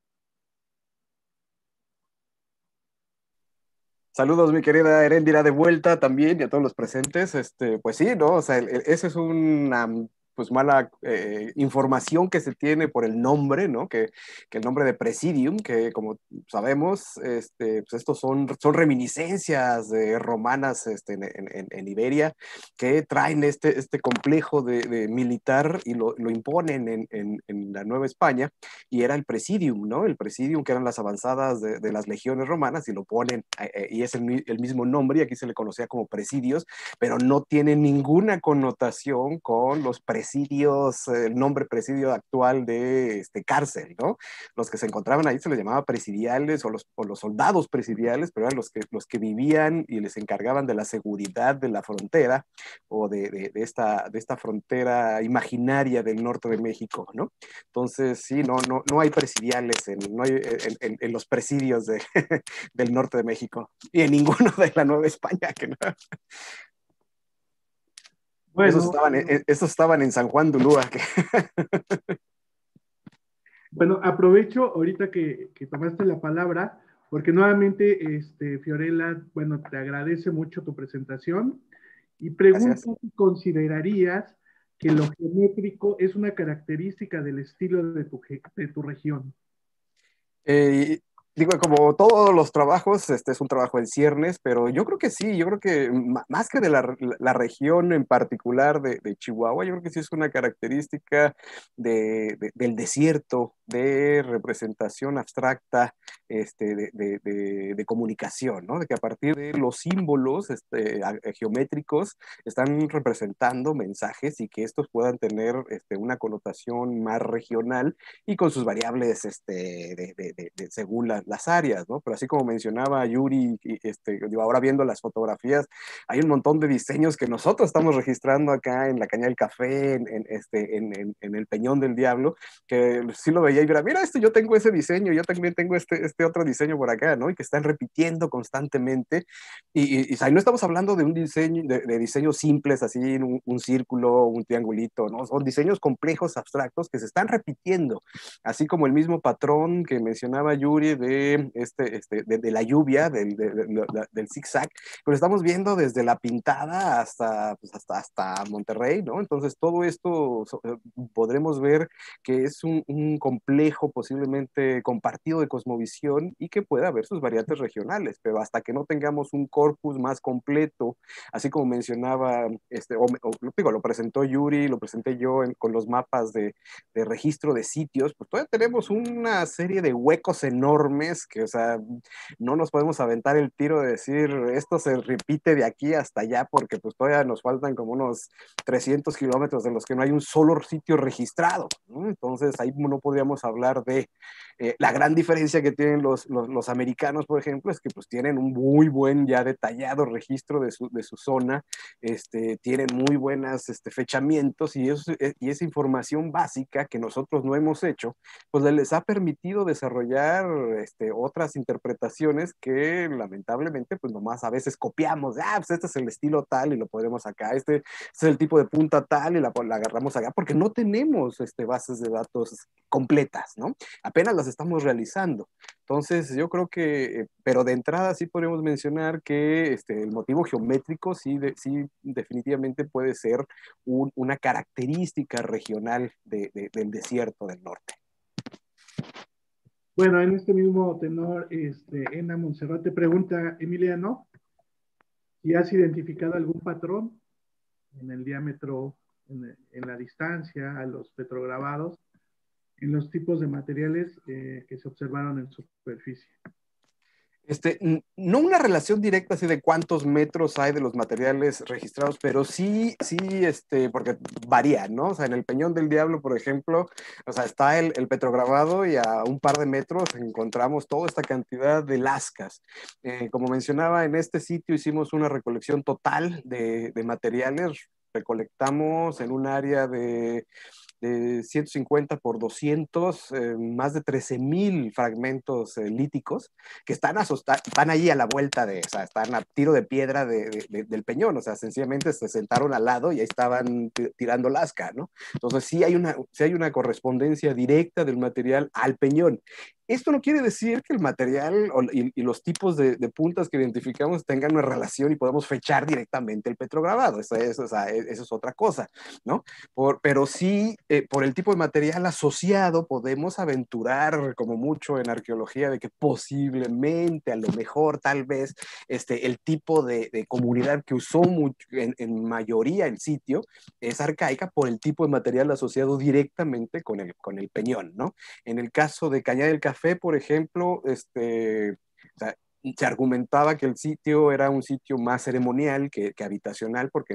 Saludos, mi querida Heréndira, de vuelta también, y a todos los presentes. Pues sí, ¿no? O sea, esa es una pues mala información que se tiene por el nombre, ¿no? Que el nombre de Presidium, que como sabemos, pues estos son reminiscencias romanas en Iberia, que traen este complejo de militar y lo imponen en la Nueva España, y era el Presidium, ¿no? El Presidium, que eran las avanzadas de las legiones romanas, y lo ponen, y es el mismo nombre, y aquí se le conocía como presidios, pero no tiene ninguna connotación con los presidios presidios, el nombre presidio actual de cárcel, ¿no? Los que se encontraban ahí se les llamaba presidiales o los soldados presidiales, pero eran los que vivían y les encargaban de la seguridad de la frontera o de esta frontera imaginaria del norte de México, ¿no? Entonces, sí, no hay presidiales en los presidios del norte de México y en ninguno de la Nueva España. Que no. Bueno, esos estaban en San Juan de Ulúa. bueno, aprovecho ahorita que tomaste la palabra, porque nuevamente, Fiorella, bueno, te agradece mucho tu presentación y pregunto si considerarías que lo geométrico es una característica del estilo de tu región. Digo, como todos los trabajos, este es un trabajo en ciernes, pero yo creo que sí, yo creo que más que de la región en particular de Chihuahua, yo creo que sí es una característica del desierto, de representación abstracta, de comunicación, ¿no? De que a partir de los símbolos geométricos están representando mensajes y que estos puedan tener una connotación más regional y con sus variables según las áreas, ¿no? Pero así como mencionaba Yuri, ahora viendo las fotografías, hay un montón de diseños que nosotros estamos registrando acá en la Cañada del Café, en el Peñón del Diablo, que sí lo veía y mira, yo tengo ese diseño, yo también tengo este otro diseño por acá, ¿no? Y que están repitiendo constantemente. Y no estamos hablando de un diseño, de diseños simples, así, un círculo, un triangulito, ¿no? Son diseños complejos, abstractos, que se están repitiendo, así como el mismo patrón que mencionaba Yuri de la lluvia, del zigzag, pero estamos viendo desde La Pintada hasta Monterrey, ¿no? Entonces todo esto podremos ver que es un complejo posiblemente compartido de cosmovisión y que puede haber sus variantes regionales, pero hasta que no tengamos un corpus más completo, así como mencionaba, lo presentó Yuri, lo presenté yo con los mapas de registro de sitios, pues todavía tenemos una serie de huecos enormes que, o sea, no nos podemos aventar el tiro de decir esto se repite de aquí hasta allá porque pues todavía nos faltan como unos 300 kilómetros de los que no hay un solo sitio registrado, ¿no? Entonces ahí no podríamos hablar de la gran diferencia que tienen los americanos, por ejemplo, es que pues tienen un muy buen ya detallado registro de su zona, tienen muy buenas fechamientos y esa información básica que nosotros no hemos hecho, pues les ha permitido desarrollar otras interpretaciones que lamentablemente pues nomás a veces copiamos, pues este es el estilo tal y lo podremos acá, este es el tipo de punta tal y la agarramos acá, porque no tenemos bases de datos completas, ¿no? Apenas las estamos realizando. Entonces yo creo que, pero de entrada sí podríamos mencionar que el motivo geométrico sí definitivamente puede ser una característica regional del desierto del norte. Bueno, en este mismo tenor, Ena Montserrat te pregunta, Emiliano, si has identificado algún patrón en el diámetro, en la distancia, a los petrograbados, en los tipos de materiales que se observaron en superficie. No una relación directa así de cuántos metros hay de los materiales registrados, pero sí, porque varía, ¿no? O sea, en el Peñón del Diablo, por ejemplo, o sea, está el petrograbado y a un par de metros encontramos toda esta cantidad de lascas. Como mencionaba, en este sitio hicimos una recolección total de materiales, recolectamos en un área de 150 por 200, más de 13,000 fragmentos líticos que están ahí a la vuelta o sea, están a tiro de piedra del peñón, o sea, sencillamente se sentaron al lado y ahí estaban tirando lasca, ¿no? Entonces sí hay una correspondencia directa del material al peñón. Esto no quiere decir que el material y los tipos de puntas que identificamos tengan una relación y podemos fechar directamente el petrograbado. Eso es otra cosa, ¿no? Pero sí, por el tipo de material asociado, podemos aventurar como mucho en arqueología de que posiblemente, a lo mejor, tal vez, el tipo de comunidad que usó en mayoría el sitio es arcaica por el tipo de material asociado directamente con el peñón, ¿no? En el caso de Cañada del Café, por ejemplo, o sea, se argumentaba que el sitio era un sitio más ceremonial que habitacional, porque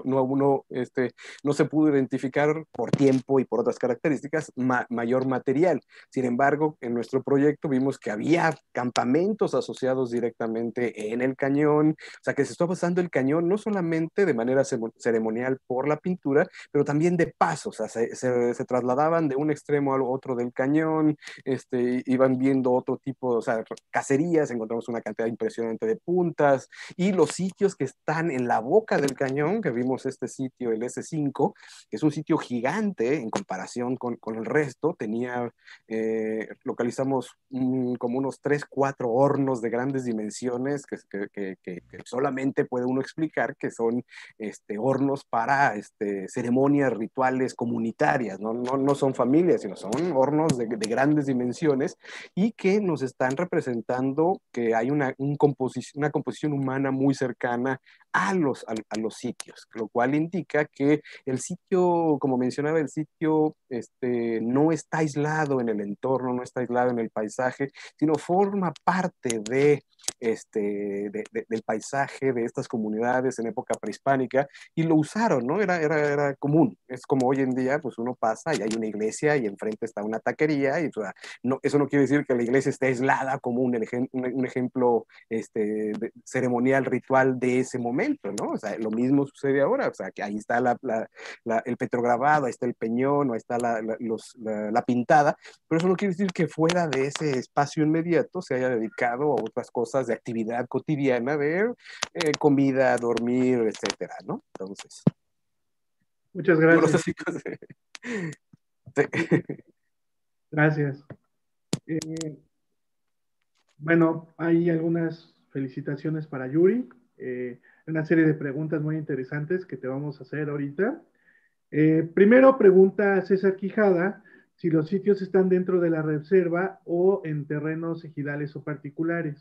no se pudo identificar por tiempo y por otras características mayor material. Sin embargo, en nuestro proyecto vimos que había campamentos asociados directamente en el cañón, o sea que se estaba usando el cañón no solamente de manera ceremonial por la pintura, pero también de paso, o sea, se trasladaban de un extremo al otro del cañón, iban viendo otro tipo, o sea, cacerías, encontramos una cantidad impresionante de puntas, y los sitios que están en la boca del cañón, que vimos este sitio, el S5, que es un sitio gigante en comparación con el resto, localizamos como unos 3, 4 hornos de grandes dimensiones que solamente puede uno explicar que son hornos para ceremonias rituales comunitarias, no son familias, sino son hornos de grandes dimensiones, y que nos están representando que hay una composición humana muy cercana a los sitios, lo cual indica que el sitio, como mencionaba, el sitio no está aislado en el entorno, no está aislado en el paisaje, sino forma parte del paisaje de estas comunidades en época prehispánica, y lo usaron, ¿no? Era común. Es como hoy en día, pues uno pasa y hay una iglesia y enfrente está una taquería, y o sea, eso no quiere decir que la iglesia esté aislada como un ejemplo ceremonial, ritual de ese momento, ¿no? O sea, lo mismo sucede ahora, o sea, que ahí está el petrograbado, ahí está el peñón, ahí está la pintada, pero eso no quiere decir que fuera de ese espacio inmediato se haya dedicado a otras cosas de actividad cotidiana, de comida, dormir, etcétera, ¿no? Entonces. Muchas gracias. No sé si... Sí. Gracias. Bueno, hay algunas felicitaciones para Yuri, una serie de preguntas muy interesantes que te vamos a hacer ahorita. Primero pregunta César Quijada si los sitios están dentro de la reserva o en terrenos ejidales o particulares.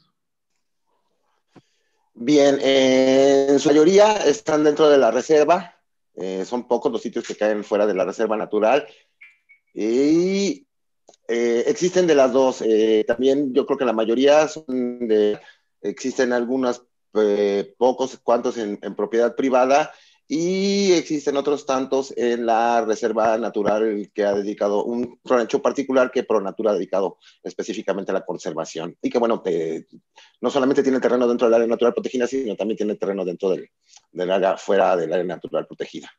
Bien, en su mayoría están dentro de la reserva, son pocos los sitios que caen fuera de la reserva natural, y existen de las dos. También yo creo que la mayoría existen algunos pocos cuantos en propiedad privada, y existen otros tantos en la reserva natural que ha dedicado un rancho particular que ProNatura ha dedicado específicamente a la conservación, y que bueno, no solamente tiene terreno dentro del área natural protegida, sino también tiene terreno dentro del área fuera del área natural protegida.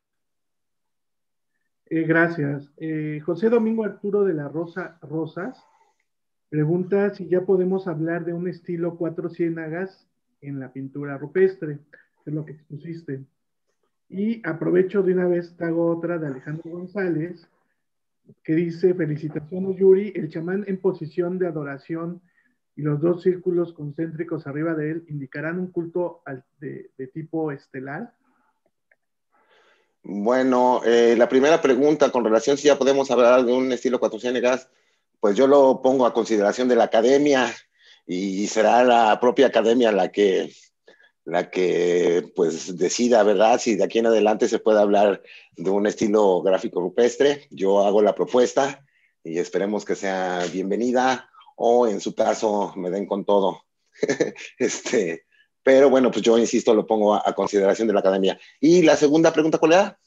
Gracias. José Domingo Arturo de la Rosas pregunta si ya podemos hablar de un estilo Cuatro Ciénagas en la pintura rupestre, que es lo que expusiste. Y aprovecho de una vez, te hago otra de Alejandro González, que dice: felicitaciones Yuri, el chamán en posición de adoración y los dos círculos concéntricos arriba de él indicarán un culto de tipo estelar. Bueno, la primera pregunta con relación si ya podemos hablar de un estilo Cuatro Ciénegas, pues yo lo pongo a consideración de la academia, y será la propia academia la que pues decida, ¿verdad?, si de aquí en adelante se puede hablar de un estilo gráfico rupestre. Yo hago la propuesta y esperemos que sea bienvenida, o en su caso me den con todo. Pero bueno, pues yo insisto, lo pongo a consideración de la academia. ¿Y la segunda pregunta cuál era?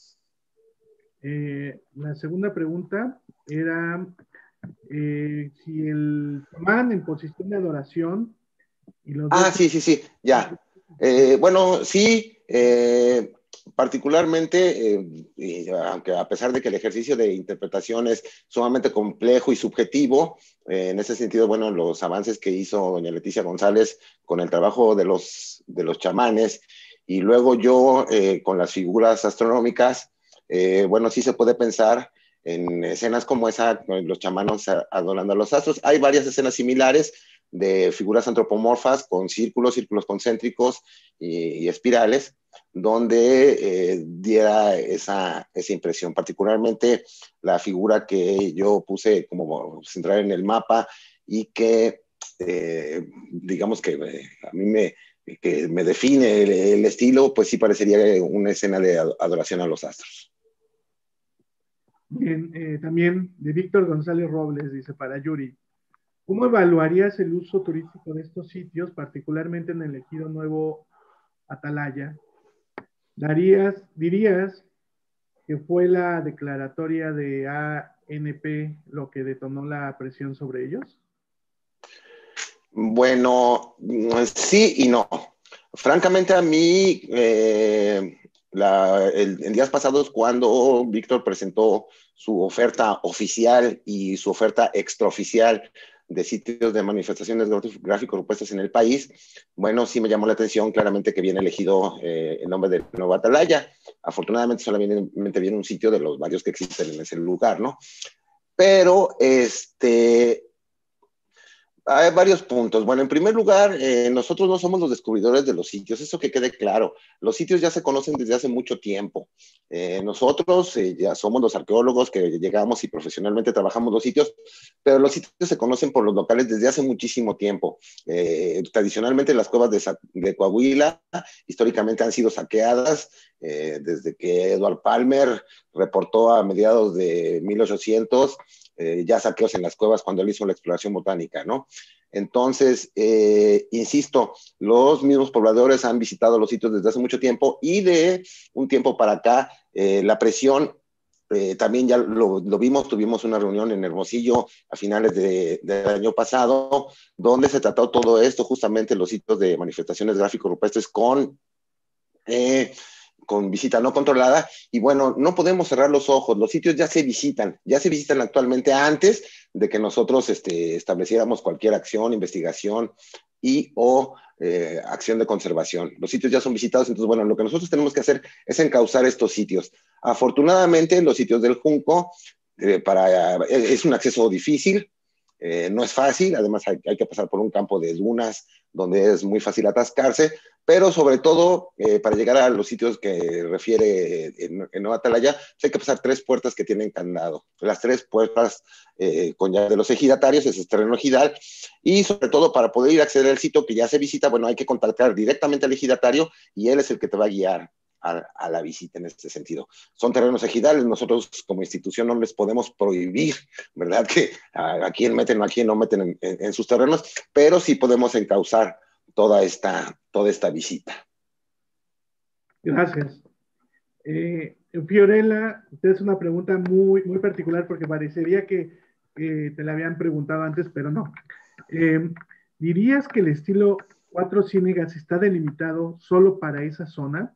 La segunda pregunta era si el chamán en posición de adoración y los dos... Sí, ya. Bueno, sí, particularmente, aunque a pesar de que el ejercicio de interpretación es sumamente complejo y subjetivo, en ese sentido, bueno, los avances que hizo doña Leticia González con el trabajo de los chamanes, y luego yo con las figuras astronómicas, bueno, sí se puede pensar en escenas como esa, los chamanos adorando a los astros. Hay varias escenas similares de figuras antropomorfas con círculos concéntricos y espirales, donde diera esa impresión. Particularmente la figura que yo puse como central en el mapa, y que digamos que a mí me define el estilo, pues sí parecería una escena de adoración a los astros. Bien, también de Víctor González Robles, dice para Yuri: ¿Cómo evaluarías el uso turístico de estos sitios, particularmente en el ejido Nuevo Atalaya? ¿Dirías que fue la declaratoria de ANP lo que detonó la presión sobre ellos? Bueno, sí y no. Francamente, a mí, en días pasados, cuando Víctor presentó su oferta oficial y su oferta extraoficial de sitios de manifestaciones gráficos rupestres en el país, bueno, sí me llamó la atención claramente que viene elegido el nombre de Nueva Atalaya. Afortunadamente, solamente viene un sitio de los varios que existen en ese lugar, ¿no? Pero, hay varios puntos. Bueno, en primer lugar, nosotros no somos los descubridores de los sitios, eso que quede claro. Los sitios ya se conocen desde hace mucho tiempo. Nosotros ya somos los arqueólogos que llegamos y profesionalmente trabajamos los sitios, pero los sitios se conocen por los locales desde hace muchísimo tiempo. Tradicionalmente las cuevas de Coahuila históricamente han sido saqueadas desde que Edward Palmer reportó a mediados de 1800 ya saqueos en las cuevas cuando él hizo la exploración botánica, ¿no? Entonces, insisto, los mismos pobladores han visitado los sitios desde hace mucho tiempo y de un tiempo para acá, la presión también ya lo vimos, tuvimos una reunión en Hermosillo a finales del año pasado, donde se trató todo esto, justamente los sitios de manifestaciones gráficos rupestres con visita no controlada, y bueno, no podemos cerrar los ojos, los sitios ya se visitan actualmente antes de que nosotros estableciéramos cualquier acción, investigación y o acción de conservación. Los sitios ya son visitados, entonces bueno, lo que nosotros tenemos que hacer es encauzar estos sitios. Afortunadamente, los sitios del Junco es un acceso difícil, no es fácil, además hay que pasar por un campo de dunas donde es muy fácil atascarse, pero sobre todo para llegar a los sitios que refiere en Nueva Atalaya, pues hay que pasar 3 puertas que tienen candado. Las 3 puertas con llave de los ejidatarios, ese es terreno ejidal, y sobre todo para poder ir a acceder al sitio que ya se visita, bueno, hay que contactar directamente al ejidatario y él es el que te va a guiar a la visita en este sentido. Son terrenos ejidales, nosotros como institución no les podemos prohibir, ¿verdad? Que a quién meten o a quién no meten en sus terrenos, pero sí podemos encauzar toda esta visita. Gracias. Fiorella, usted es una pregunta muy, muy particular porque parecería que te la habían preguntado antes, pero no. ¿Dirías que el estilo Cuatro Ciénegas está delimitado solo para esa zona?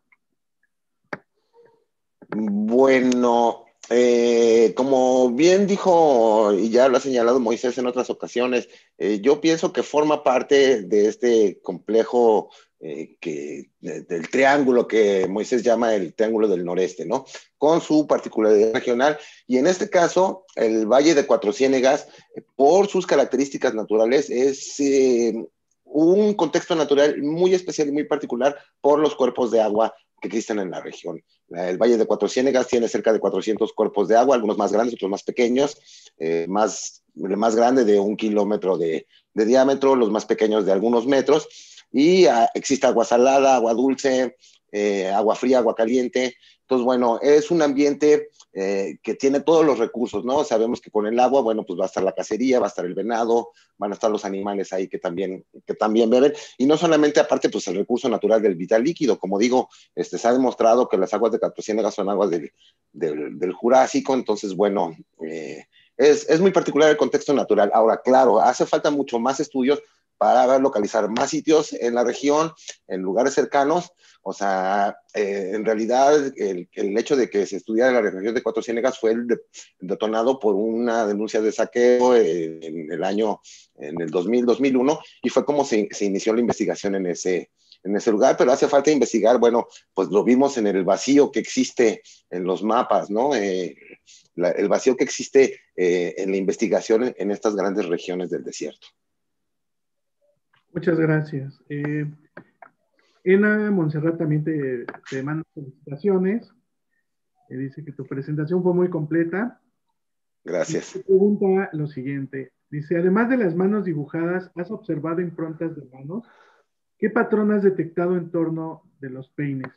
Bueno, como bien dijo y ya lo ha señalado Moisés en otras ocasiones, yo pienso que forma parte de este complejo del triángulo que Moisés llama el Triángulo del Noreste, ¿no? Con su particularidad regional. Y en este caso, el Valle de Cuatro Ciénegas, por sus características naturales, es un contexto natural muy especial y muy particular por los cuerpos de agua que existen en la región. El Valle de Cuatro Ciénegas tiene cerca de 400 cuerpos de agua, algunos más grandes, otros más pequeños, el más grande de 1 kilómetro de diámetro, los más pequeños de algunos metros, y existe agua salada, agua dulce, agua fría, agua caliente. Entonces, bueno, es un ambiente que tiene todos los recursos, ¿no? Sabemos que con el agua, bueno, pues va a estar la cacería, va a estar el venado, van a estar los animales ahí que también beben, y no solamente aparte, pues el recurso natural del vital líquido, como digo, se ha demostrado que las aguas de Cuatro Ciénegas son aguas del Jurásico, entonces, bueno, es muy particular el contexto natural. Ahora, claro, hace falta mucho más estudios para localizar más sitios en la región, en lugares cercanos. O sea, en realidad el hecho de que se estudiara la región de Cuatro Ciénegas fue detonado por una denuncia de saqueo en el 2000-2001, y fue como se inició la investigación en ese lugar, pero hace falta investigar, bueno, pues lo vimos en el vacío que existe en los mapas, ¿no? El vacío que existe en la investigación en estas grandes regiones del desierto. Muchas gracias. Ena Montserrat también te manda felicitaciones. Dice que tu presentación fue muy completa. Gracias. Y te pregunta lo siguiente. Dice, además de las manos dibujadas, ¿has observado improntas de manos? ¿Qué patrón has detectado en torno de los peines?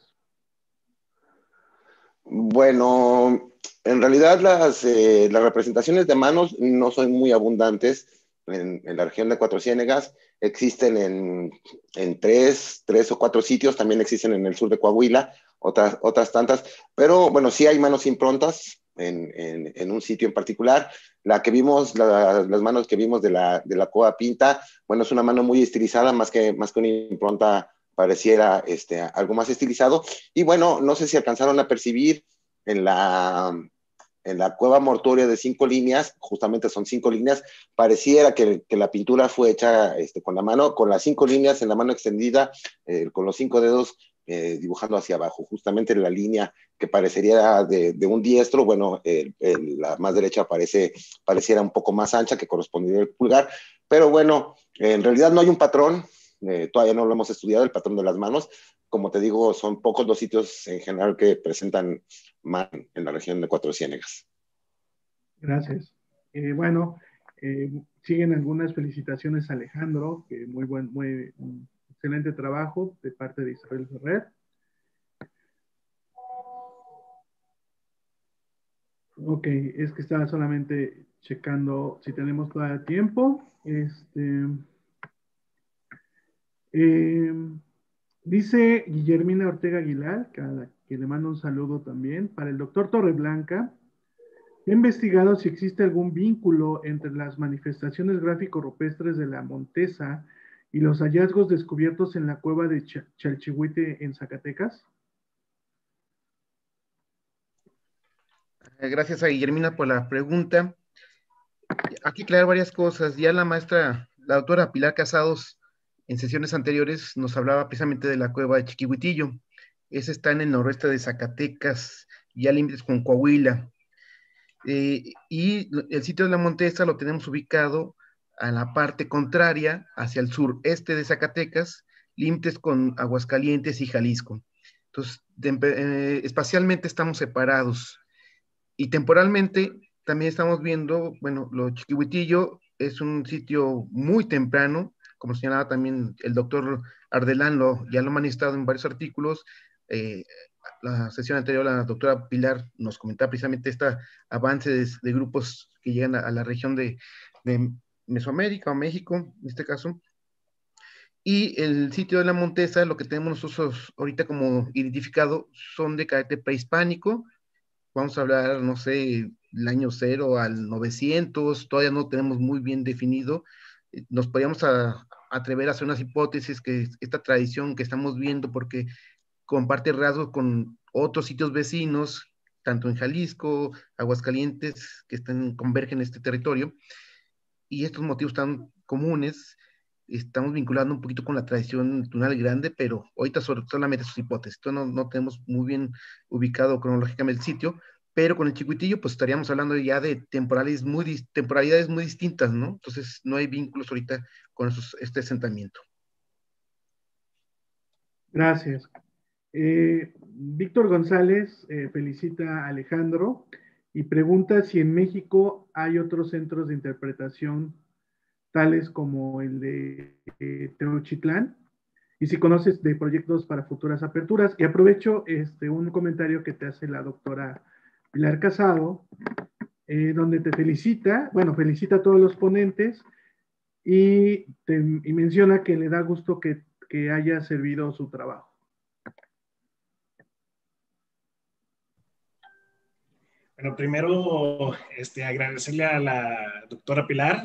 Bueno, en realidad las representaciones de manos no son muy abundantes, en la región de Cuatro Ciénegas, existen en tres o cuatro sitios, también existen en el sur de Coahuila, otras tantas, pero bueno, sí hay manos improntas en un sitio en particular. La que vimos, las manos que vimos de la Cueva Pinta, bueno, es una mano muy estilizada, más que una impronta pareciera algo más estilizado. Y bueno, no sé si alcanzaron a percibir en la cueva mortuoria de 5 líneas, justamente son 5 líneas, pareciera que la pintura fue hecha con la mano, con las 5 líneas en la mano extendida, con los 5 dedos dibujando hacia abajo, justamente la línea que parecería de un diestro, bueno, la más derecha pareciera un poco más ancha, que correspondería al pulgar, pero bueno, en realidad no hay un patrón, todavía no lo hemos estudiado, el patrón de las manos. Como te digo, son pocos los sitios en general que presentan man en la región de Cuatro Ciénegas. Gracias. Bueno, siguen algunas felicitaciones a Alejandro, que muy excelente trabajo de parte de Isabel Ferrer. Ok, es que estaba solamente checando si tenemos todavía tiempo. Dice Guillermina Ortega Aguilar, que le mando un saludo también, para el doctor Torreblanca. He investigado si existe algún vínculo entre las manifestaciones gráfico-rupestres de la Montesa y los hallazgos descubiertos en la cueva de Chalchihuite en Zacatecas. Gracias a Guillermina por la pregunta. Aquí aclarar varias cosas. Ya la doctora Pilar Casados, en sesiones anteriores nos hablaba precisamente de la cueva de Chiquihuitillo. Esa está en el noroeste de Zacatecas, ya límites con Coahuila. Y el sitio de la Montesa lo tenemos ubicado a la parte contraria, hacia el sureste de Zacatecas, límites con Aguascalientes y Jalisco. Entonces, espacialmente estamos separados. Y temporalmente también estamos viendo, bueno, lo Chiquihuitillo es un sitio muy temprano, como señalaba también el doctor Ardelán, ya lo ha manifestado en varios artículos. La sesión anterior la doctora Pilar nos comentaba precisamente este avance de grupos que llegan a la región de Mesoamérica o México, en este caso. Y el sitio de la Montesa, lo que tenemos nosotros ahorita como identificado, son de carácter prehispánico. Vamos a hablar, no sé, el año 0 al 900, todavía no tenemos muy bien definido. Nos podríamos atrever a hacer unas hipótesis que esta tradición que estamos viendo, porque comparte rasgos con otros sitios vecinos, tanto en Jalisco, Aguascalientes, que convergen en este territorio, y estos motivos tan comunes, estamos vinculando un poquito con la tradición tunal grande, pero ahorita solamente sus hipótesis. Entonces no tenemos muy bien ubicado cronológicamente el sitio, pero con el Chiquihuitillo pues estaríamos hablando ya de temporalidades muy distintas, ¿no? Entonces no hay vínculos ahorita con este asentamiento. Gracias. Víctor González felicita a Alejandro y pregunta si en México hay otros centros de interpretación tales como el de Tenochtitlán, y si conoces de proyectos para futuras aperturas. Y aprovecho un comentario que te hace la doctora Pilar Casado, donde te felicita a todos los ponentes y menciona que le da gusto que haya servido su trabajo. Bueno, primero agradecerle a la doctora Pilar.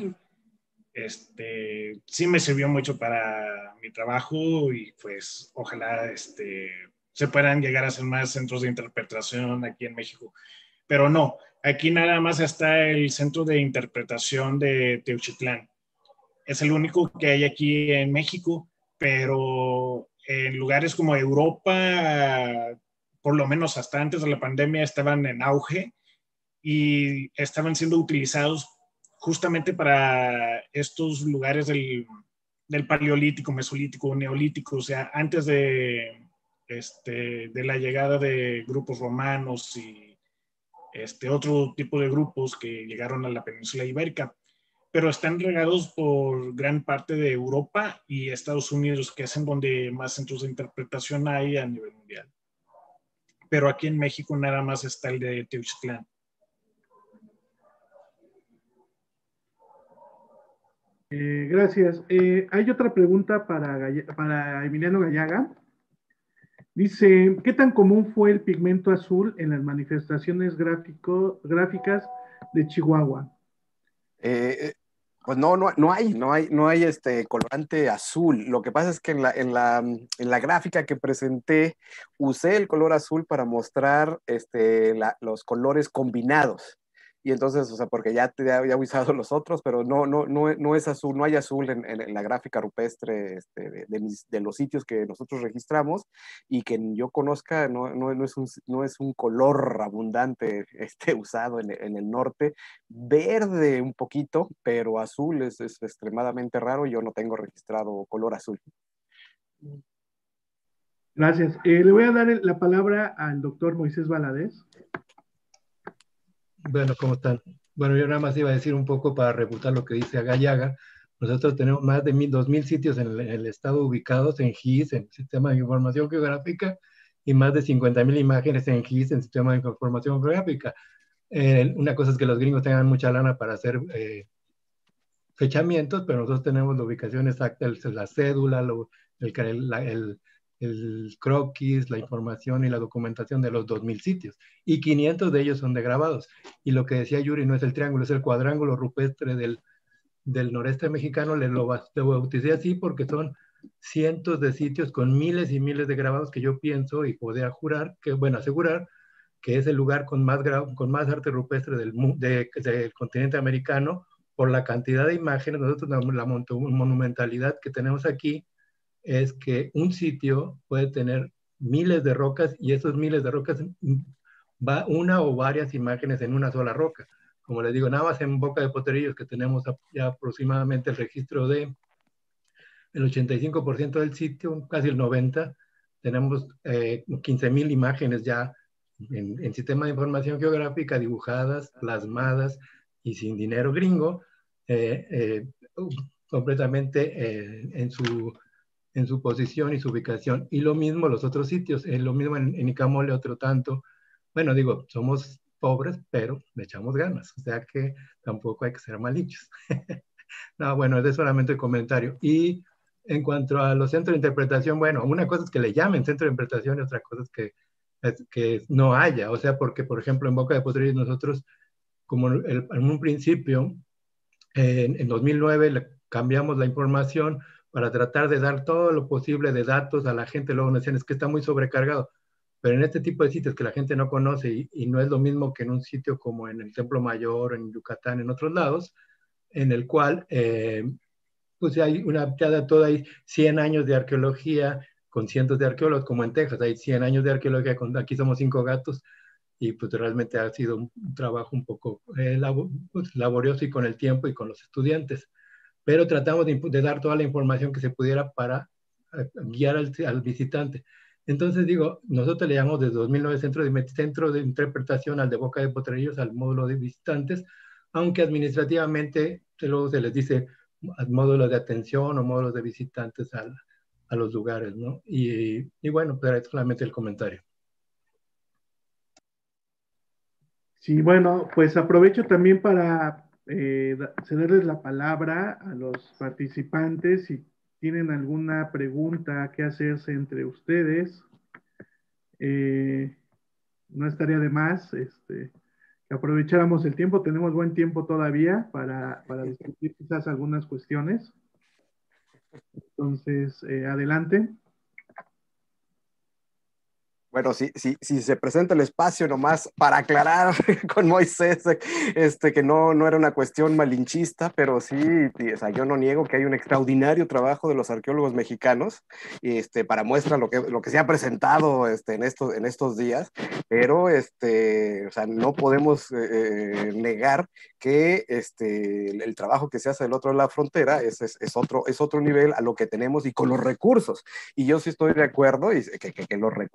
Sí me sirvió mucho para mi trabajo y pues ojalá se puedan llegar a hacer más centros de interpretación aquí en México. Pero no, aquí nada más está el centro de interpretación de Teuchitlán. Es el único que hay aquí en México, pero en lugares como Europa, por lo menos hasta antes de la pandemia, estaban en auge y estaban siendo utilizados justamente para estos lugares del paleolítico, mesolítico, neolítico, o sea, antes de la llegada de grupos romanos y otro tipo de grupos que llegaron a la península ibérica, pero están regados por gran parte de Europa y Estados Unidos, que es en donde más centros de interpretación hay a nivel mundial. Pero aquí en México nada más está el de Teuchitlán. Gracias. Hay otra pregunta para Emiliano Gallaga. Dice, ¿qué tan común fue el pigmento azul en las manifestaciones gráficas de Chihuahua? Pues no hay colorante azul. Lo que pasa es que en la gráfica que presenté usé el color azul para mostrar los colores combinados. Y entonces, o sea, porque ya había usado los otros, pero no es azul, no hay azul en la gráfica rupestre de los sitios que nosotros registramos, y que yo conozca, no es un color abundante usado en el norte. Verde un poquito, pero azul es extremadamente raro, y yo no tengo registrado color azul. Gracias. Le voy a dar la palabra al doctor Moisés Valadez. Bueno, ¿cómo están? Bueno, yo nada más iba a decir un poco para refutar lo que dice Gallaga. Nosotros tenemos más de 2.000 sitios en el estado ubicados en GIS, en Sistema de Información Geográfica, y más de 50.000 imágenes en GIS, en Sistema de Información Geográfica. Una cosa es que los gringos tengan mucha lana para hacer fechamientos, pero nosotros tenemos la ubicación exacta, la cédula, el croquis, la información y la documentación de los 2.000 sitios, y 500 de ellos son de grabados. Y lo que decía Yuri no es el triángulo, es el cuadrángulo rupestre del noreste mexicano. Lo bauticé así porque son cientos de sitios con miles y miles de grabados, que yo pienso y podría asegurar que es el lugar con más arte rupestre del continente americano, por la cantidad de imágenes. Nosotros la monumentalidad que tenemos aquí es que un sitio puede tener miles de rocas, y esos miles de rocas va una o varias imágenes en una sola roca. Como les digo, nada más en Boca de Potrerillos, que tenemos ya aproximadamente el registro de el 85% del sitio, casi el 90%, tenemos 15.000 imágenes ya en Sistema de Información Geográfica, dibujadas, plasmadas y sin dinero gringo, completamente en su posición y su ubicación. Y lo mismo los otros sitios, lo mismo en Icamole, otro tanto. Bueno, digo, somos pobres, pero le echamos ganas, o sea que tampoco hay que ser malichos. No, bueno, es solamente el comentario. Y en cuanto a los centros de interpretación, bueno, una cosa es que le llamen centro de interpretación y otra cosa es que no haya. O sea, porque, por ejemplo, en Boca de Potrerillos nosotros, como en un principio, en 2009 cambiamos la información para tratar de dar todo lo posible de datos a la gente. Luego nos decían, es que está muy sobrecargado. Pero en este tipo de sitios que la gente no conoce, y no es lo mismo que en un sitio como en el Templo Mayor, en Yucatán, en otros lados, en el cual pues hay toda hay 100 años de arqueología con cientos de arqueólogos, como en Texas hay 100 años de arqueología, aquí somos 5 gatos, y pues realmente ha sido un trabajo un poco laborioso, y con el tiempo y con los estudiantes, pero tratamos de dar toda la información que se pudiera para guiar al visitante. Entonces digo, nosotros le llamamos desde 2009 centro de interpretación al de Boca de Potrerillos, al módulo de visitantes, aunque administrativamente luego se les dice módulos de atención o módulos de visitantes a los lugares, ¿no? Y bueno, pero es solamente el comentario. Sí, bueno, pues aprovecho también para cederles la palabra a los participantes si tienen alguna pregunta que hacerse entre ustedes. No estaría de más que aprovecháramos el tiempo. Tenemos buen tiempo todavía para discutir quizás algunas cuestiones. Entonces, adelante. Bueno, si se presenta el espacio nomás para aclarar con Moisés, que no era una cuestión malinchista, pero sí, o sea, yo no niego que hay un extraordinario trabajo de los arqueólogos mexicanos, para muestra lo que se ha presentado en estos días, pero o sea, no podemos negar que el trabajo que se hace del otro lado de la frontera es otro nivel a lo que tenemos y con los recursos. Y yo sí estoy de acuerdo que los recursos con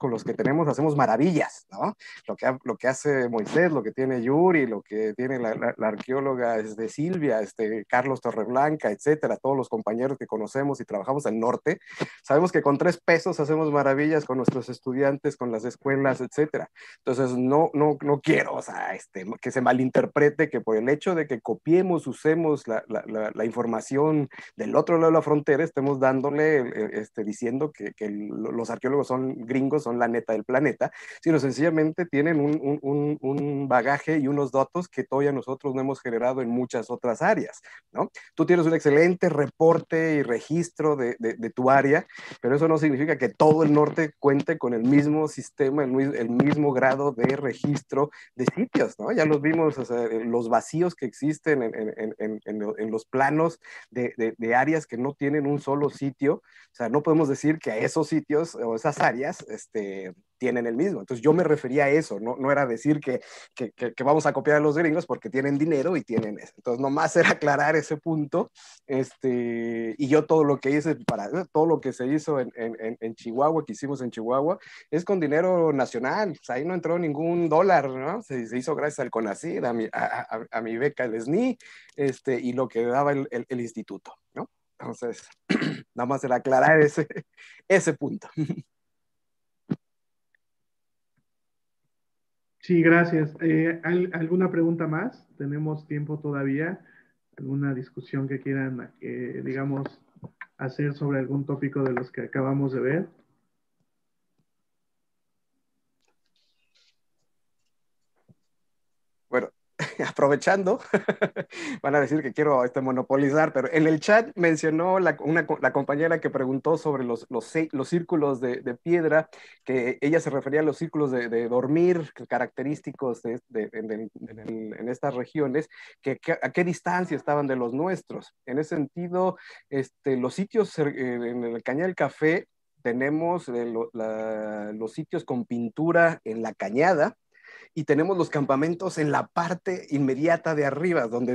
con los que tenemos hacemos maravillas, ¿no? Lo que hace Moisés, lo que tiene Yuri, lo que tiene la arqueóloga Silvia, Carlos Torreblanca, etcétera, todos los compañeros que conocemos y trabajamos al norte, sabemos que con 3 pesos hacemos maravillas con nuestros estudiantes, con las escuelas, etcétera. Entonces, no quiero, o sea, que se malinterprete que por el hecho de que copiemos, usemos la información del otro lado de la frontera, estemos dándole, diciendo que los arqueólogos son gringos, son la neta del planeta, sino sencillamente tienen un bagaje y unos datos que todavía nosotros no hemos generado en muchas otras áreas, ¿no? Tú tienes un excelente reporte y registro de tu área, pero eso no significa que todo el norte cuente con el mismo sistema, el mismo grado de registro de sitios, ¿no? Ya los vimos, o sea, los vacíos que existen en los planos de áreas que no tienen un solo sitio. O sea, no podemos decir que a esos sitios o esas áreas tienen el mismo. Entonces yo me refería a eso, no era decir que vamos a copiar a los gringos porque tienen dinero y tienen eso. Entonces nomás era aclarar ese punto, y yo todo lo que hice, todo lo que se hizo en Chihuahua, que hicimos en Chihuahua, es con dinero nacional. O sea, ahí no entró ningún dólar, ¿no? Se hizo gracias al CONACYT, a mi beca, el SNI, y lo que daba el instituto, ¿no? Entonces, nada más era aclarar ese punto. Sí, gracias. ¿Alguna pregunta más? ¿Tenemos tiempo todavía? ¿Alguna discusión que quieran, digamos, hacer sobre algún tópico de los que acabamos de ver? Bueno, aprovechando, van a decir que quiero monopolizar, pero en el chat mencionó la compañera que preguntó sobre los círculos de piedra, que ella se refería a los círculos de dormir característicos en estas regiones, a qué distancia estaban de los nuestros. En ese sentido, los sitios en el Cañada del Café, tenemos los sitios con pintura en la cañada, y tenemos los campamentos en la parte inmediata de arriba, donde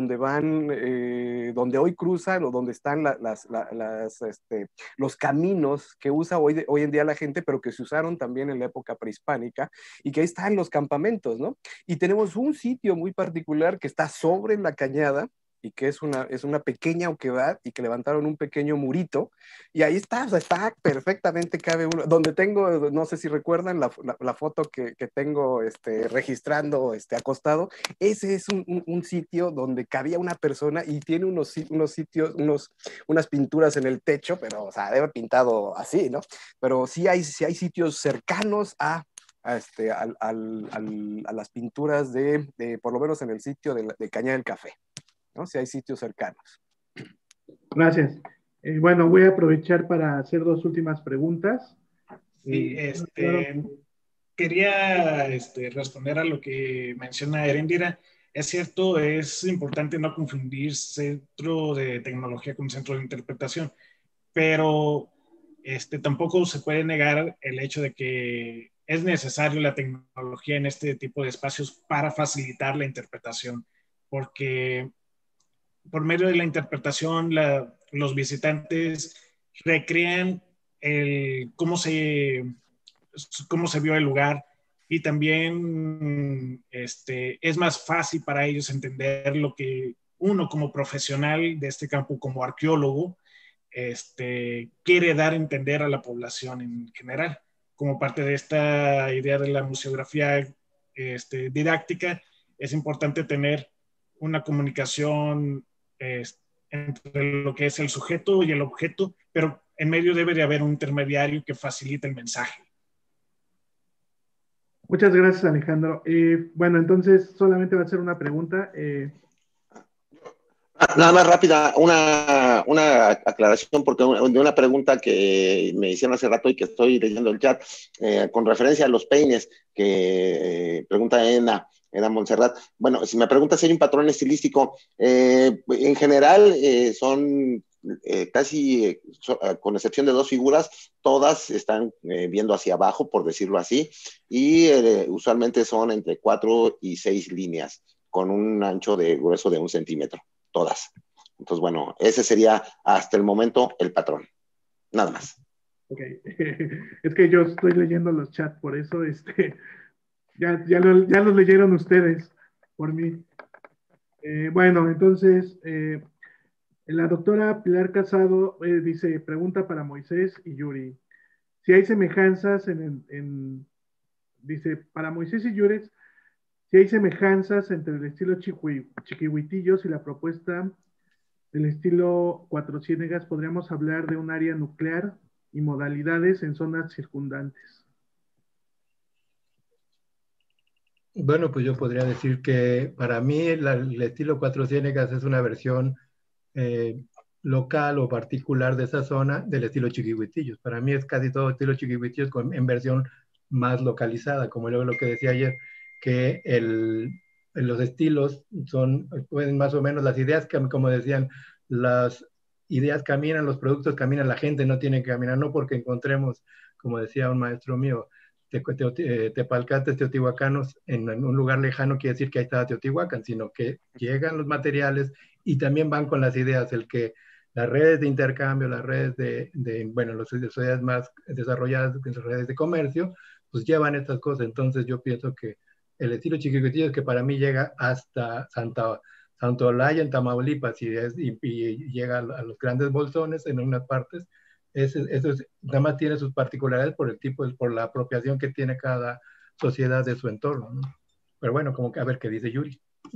hoy cruzan o donde están los caminos que usa hoy en día la gente, pero que se usaron también en la época prehispánica, y que ahí están los campamentos, ¿no? Y tenemos un sitio muy particular que está sobre la cañada, y que es una pequeña oquedad, y que levantaron un pequeño murito, y ahí está, o sea, está perfectamente, cabe uno, donde tengo, no sé si recuerdan la foto que tengo registrando acostado, ese es un sitio donde cabía una persona, y tiene unas pinturas en el techo, pero, o sea, debe haber pintado así, ¿no? Pero sí hay sitios cercanos a las pinturas por lo menos en el sitio de Cañada del Café, ¿no? Si hay sitios cercanos. Gracias. Bueno, voy a aprovechar para hacer 2 últimas preguntas. Sí, quería responder a lo que menciona Erendira. Es cierto, es importante no confundir centro de tecnología con centro de interpretación, pero tampoco se puede negar el hecho de que es necesario la tecnología en este tipo de espacios para facilitar la interpretación, porque por medio de la interpretación, los visitantes recrean cómo se vio el lugar, y también es más fácil para ellos entender lo que uno como profesional de este campo, como arqueólogo, quiere dar a entender a la población en general. Como parte de esta idea de la museografía didáctica, es importante tener una comunicación entre lo que es el sujeto y el objeto, pero en medio debe de haber un intermediario que facilite el mensaje. Muchas gracias, Alejandro. Bueno, entonces solamente va a ser una pregunta. Nada más rápida, una aclaración, porque de una pregunta que me hicieron hace rato y que estoy leyendo el chat, con referencia a los peines, que pregunta Ena Montserrat. Bueno, si me preguntas si hay un patrón estilístico, en general son casi, con excepción de 2 figuras, todas están viendo hacia abajo, por decirlo así, y usualmente son entre 4 y 6 líneas, con un ancho de grueso de 1 centímetro, todas. Entonces, bueno, ese sería hasta el momento el patrón. Nada más. Ok. Es que yo estoy leyendo los chats, por eso ya los leyeron ustedes por mí. Bueno, entonces, la doctora Pilar Casado dice, pregunta para Moisés y Yuri. Si hay semejanzas dice, para Moisés y Yuri, si hay semejanzas entre el estilo Chiquihuitillos y la propuesta del estilo Cuatro Ciénegas, podríamos hablar de un área nuclear y modalidades en zonas circundantes. Bueno, pues yo podría decir que para mí el estilo Cuatro Ciénegas es una versión local o particular de esa zona del estilo Chiquihuitillos. Para mí es casi todo estilo Chiquihuitillos en versión más localizada, como luego lo que decía ayer, que los estilos pueden más o menos, las ideas, como decían, las ideas caminan, los productos caminan, la gente no tiene que caminar, no porque encontremos, como decía un maestro mío, tepalcates, teotihuacanos en un lugar lejano quiere decir que ahí está Teotihuacán, sino que llegan los materiales y también van con las ideas, las redes de intercambio, las redes bueno, las sociedades más desarrolladas, las redes de comercio, pues llevan estas cosas. Entonces yo pienso que el estilo Chiquihuitillos es que para mí llega hasta Santa Olaya en Tamaulipas y llega a los grandes bolsones en unas partes. Eso nada más tiene sus particularidades por la apropiación que tiene cada sociedad de su entorno, ¿no? Pero bueno, como que a ver qué dice Yuri.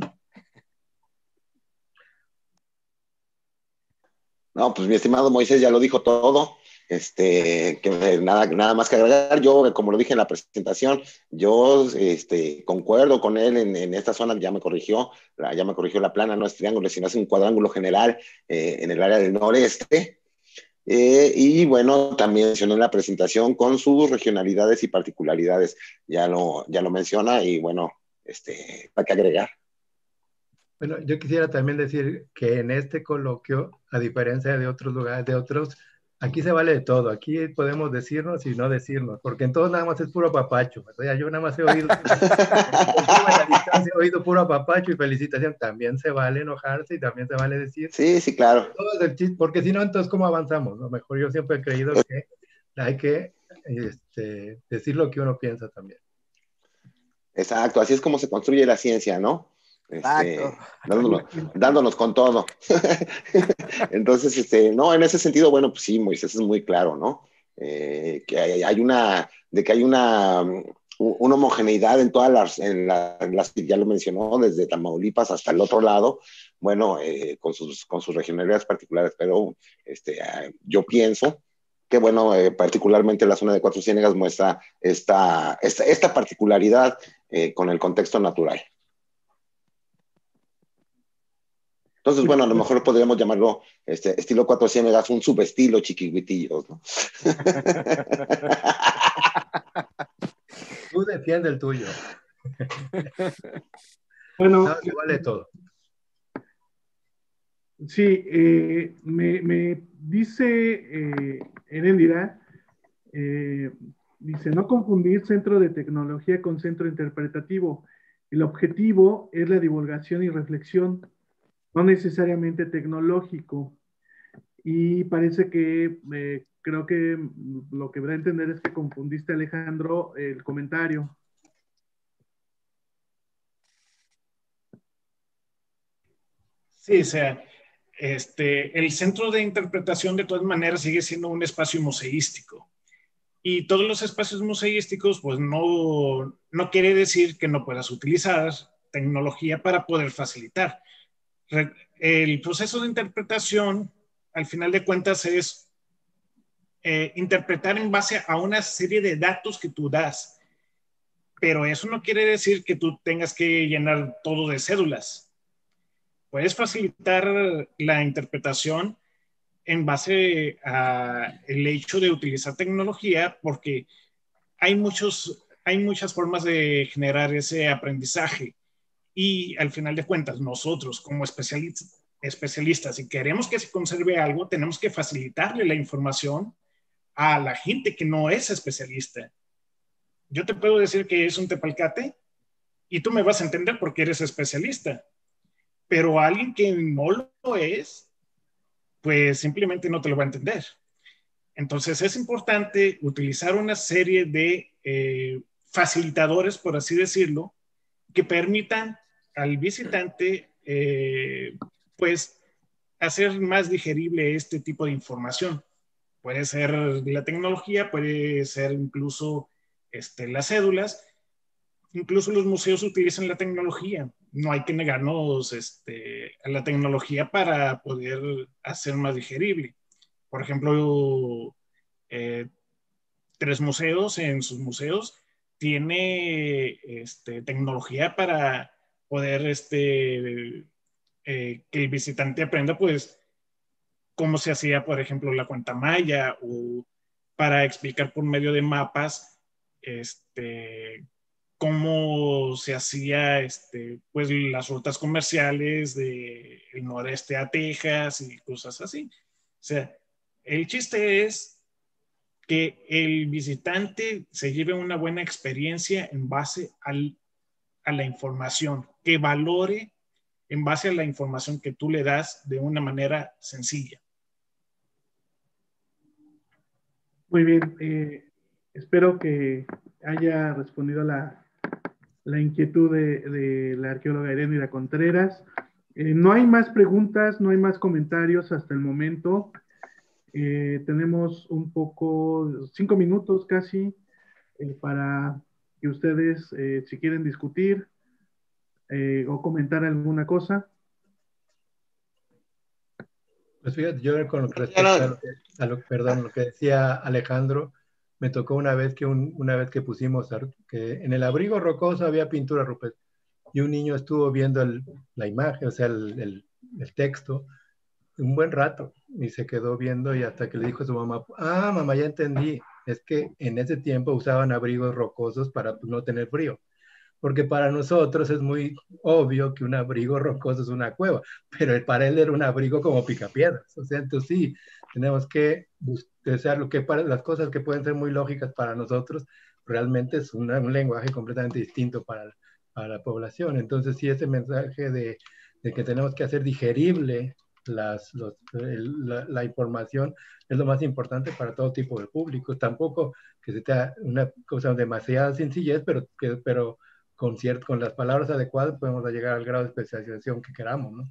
No, pues mi estimado Moisés ya lo dijo todo. Que nada más que agregar. Yo, como lo dije en la presentación, yo concuerdo con él en esta zona. Ya me corrigió la plana, no es triángulo, sino es un cuadrángulo general en el área del noreste. Y bueno, también mencionó en la presentación con sus regionalidades y particularidades. Ya lo menciona y bueno, hay que agregar. Bueno, yo quisiera también decir que en este coloquio, a diferencia de otros lugares, aquí se vale de todo. Aquí podemos decirnos y no decirnos, porque en todos nada más es puro papacho. O sea, yo nada más he oído, he oído puro papacho y felicitación. También se vale enojarse y también se vale decir. Sí, claro. Todo es el chiste, porque si no, entonces, ¿cómo avanzamos? Lo mejor yo siempre he creído que hay que decir lo que uno piensa también. Exacto, así es como se construye la ciencia, ¿no? Dándonos con todo. Entonces, no, en ese sentido, bueno, pues sí, Moisés es muy claro, ¿no? Que hay una homogeneidad en todas las, ya lo mencionó, desde Tamaulipas hasta el otro lado, bueno, con sus regionalidades particulares, pero yo pienso que, bueno, particularmente la zona de Cuatro Ciénegas muestra esta particularidad con el contexto natural. Entonces, bueno, a lo mejor podríamos llamarlo estilo Cuatro Ciénegas, un subestilo Chiquihuitillos, ¿no? Tú defiende el tuyo. Bueno, no, vale todo. Sí, me dice Erendira, dice, no confundir centro de tecnología con centro interpretativo. El objetivo es la divulgación y reflexión, no necesariamente tecnológico. Y parece que creo que lo que va a entender es que confundiste, Alejandro, el comentario. Sí, o sea, el centro de interpretación de todas maneras sigue siendo un espacio museístico. Y todos los espacios museísticos, pues no quiere decir que no puedas utilizar tecnología para poder facilitar. El proceso de interpretación, al final de cuentas, es interpretar en base a una serie de datos que tú das. Pero eso no quiere decir que tú tengas que llenar todo de cédulas. Puedes facilitar la interpretación en base a el hecho de utilizar tecnología, porque hay muchas formas de generar ese aprendizaje. Y al final de cuentas, nosotros como especialistas, si queremos que se conserve algo, tenemos que facilitarle la información a la gente que no es especialista. Yo te puedo decir que es un tepalcate y tú me vas a entender porque eres especialista, pero alguien que no lo es, pues simplemente no te lo va a entender. Entonces es importante utilizar una serie de facilitadores, por así decirlo, que permitan al visitante pues hacer más digerible este tipo de información. Puede ser la tecnología, puede ser incluso las cédulas, incluso los museos utilizan la tecnología. No hay que negarnos a la tecnología para poder hacer más digerible. Por ejemplo, 3 museos en sus museos tiene tecnología para poder que el visitante aprenda pues cómo se hacía, por ejemplo, la cuenta maya, o para explicar por medio de mapas cómo se hacía pues las rutas comerciales del noreste a Texas y cosas así. O sea, el chiste es que el visitante se lleve una buena experiencia en base a la información, que valore en base a la información que tú le das de una manera sencilla. Muy bien, espero que haya respondido la inquietud de la arqueóloga Eréndira Contreras. No hay más preguntas, no hay más comentarios hasta el momento. Tenemos 5 minutos casi, para que ustedes, si quieren discutir o comentar alguna cosa. Pues fíjate, yo con respecto a lo que decía Alejandro, me tocó una vez que pusimos que en el abrigo rocoso había pintura rupestre y un niño estuvo viendo la imagen, o sea, el texto, un buen rato y se quedó viendo, y hasta que le dijo a su mamá, mamá, ya entendí, es que en ese tiempo usaban abrigos rocosos para no tener frío. Porque para nosotros es muy obvio que un abrigo rocoso es una cueva, pero para él era un abrigo como picapiedras. O sea, entonces sí, tenemos que buscar las cosas que pueden ser muy lógicas para nosotros, realmente es un lenguaje completamente distinto para la población. Entonces sí, ese mensaje de que tenemos que hacer digerible la información es lo más importante para todo tipo de público. Tampoco que sea una cosa demasiada sencillez, pero con las palabras adecuadas podemos llegar al grado de especialización que queramos, ¿no?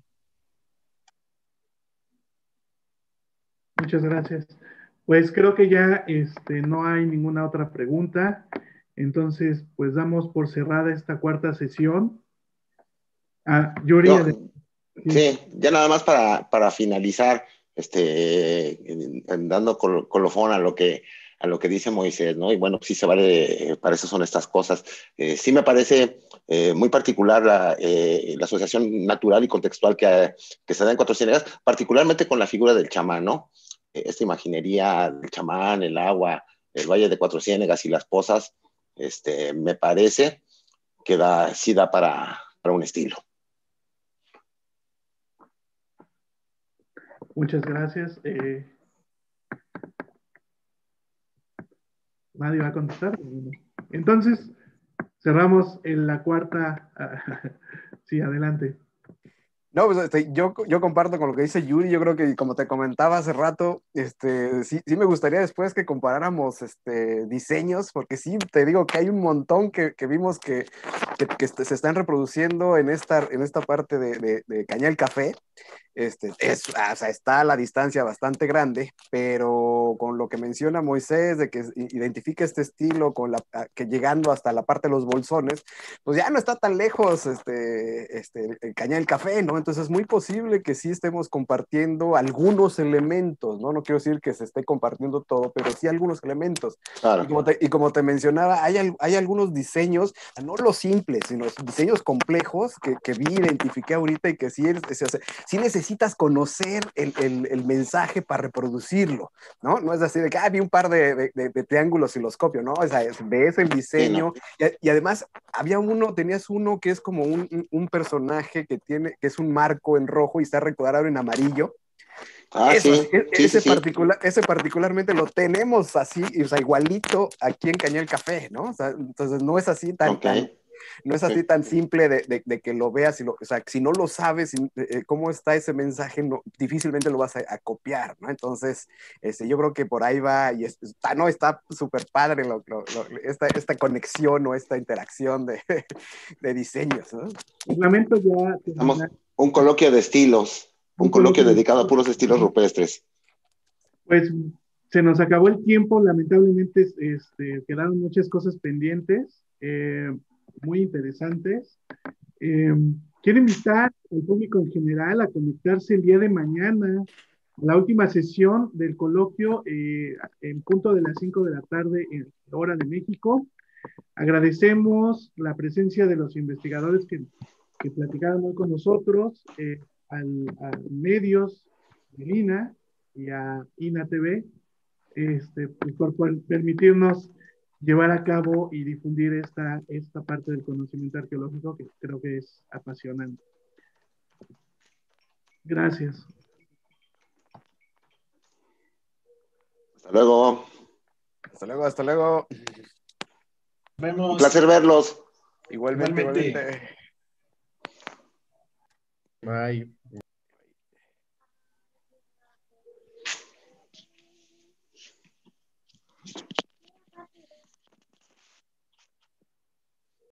Muchas gracias. Pues creo que ya no hay ninguna otra pregunta. Entonces, pues damos por cerrada esta cuarta sesión. Yuri. Sí, ya nada más para finalizar, dando colofón a lo que dice Moisés, ¿no? Y bueno, sí se vale, para eso son estas cosas. Sí me parece muy particular la asociación natural y contextual que se da en Cuatro Ciénegas, particularmente con la figura del chamán, ¿no? Esta imaginería del chamán, el agua, el Valle de Cuatro Ciénegas y las pozas, me parece que sí da para un estilo. Muchas gracias. Nadie va a contestar. Entonces, cerramos en la cuarta. Sí, adelante. No, pues yo comparto con lo que dice Yuri. Yo creo que, como te comentaba hace rato, sí me gustaría después que comparáramos diseños, porque sí, te digo que hay un montón que vimos que se están reproduciendo en esta parte de Cañal Café. O sea, está a la distancia bastante grande, pero con lo que menciona Moisés de que identifica este estilo que llegando hasta la parte de los bolsones, pues ya no está tan lejos el Cañal Café, ¿no? Entonces es muy posible que sí estemos compartiendo algunos elementos, ¿no? No quiero decir que se esté compartiendo todo, pero sí algunos elementos. Claro. Y como te mencionaba, hay algunos diseños, no los simples, sino diseños complejos que identifiqué ahorita y que sí necesitas conocer el mensaje para reproducirlo, ¿no? No es así de que, vi un par de triángulos osciloscopio, ¿no? O sea, ves el diseño, sí, ¿no? Y además tenías uno que es como un personaje que es un marco en rojo y está recuadrado en amarillo. Ese particularmente lo tenemos así, o sea, igualito aquí en Cañal Café, ¿no? O sea, entonces no es así tan no es así tan simple de que lo veas, o sea, si no lo sabes cómo está ese mensaje, difícilmente lo vas a copiar, ¿no? Entonces, yo creo que por ahí va, y está súper padre esta conexión o esta interacción de diseños, ¿no? Lamento ya Estamos terminar. un coloquio de estilos, un coloquio dedicado a puros estilos rupestres. Pues se nos acabó el tiempo, lamentablemente quedaron muchas cosas pendientes, muy interesantes. Quiero invitar al público en general a conectarse el día de mañana a la última sesión del coloquio en punto de las 5 de la tarde en hora de México. Agradecemos la presencia de los investigadores que platicaron hoy con nosotros, a medios de INA y a INA TV, pues por permitirnos llevar a cabo y difundir esta parte del conocimiento arqueológico que creo que es apasionante. Gracias. Hasta luego. Hasta luego, hasta luego. Nos vemos. Un placer verlos. Igualmente. Bye.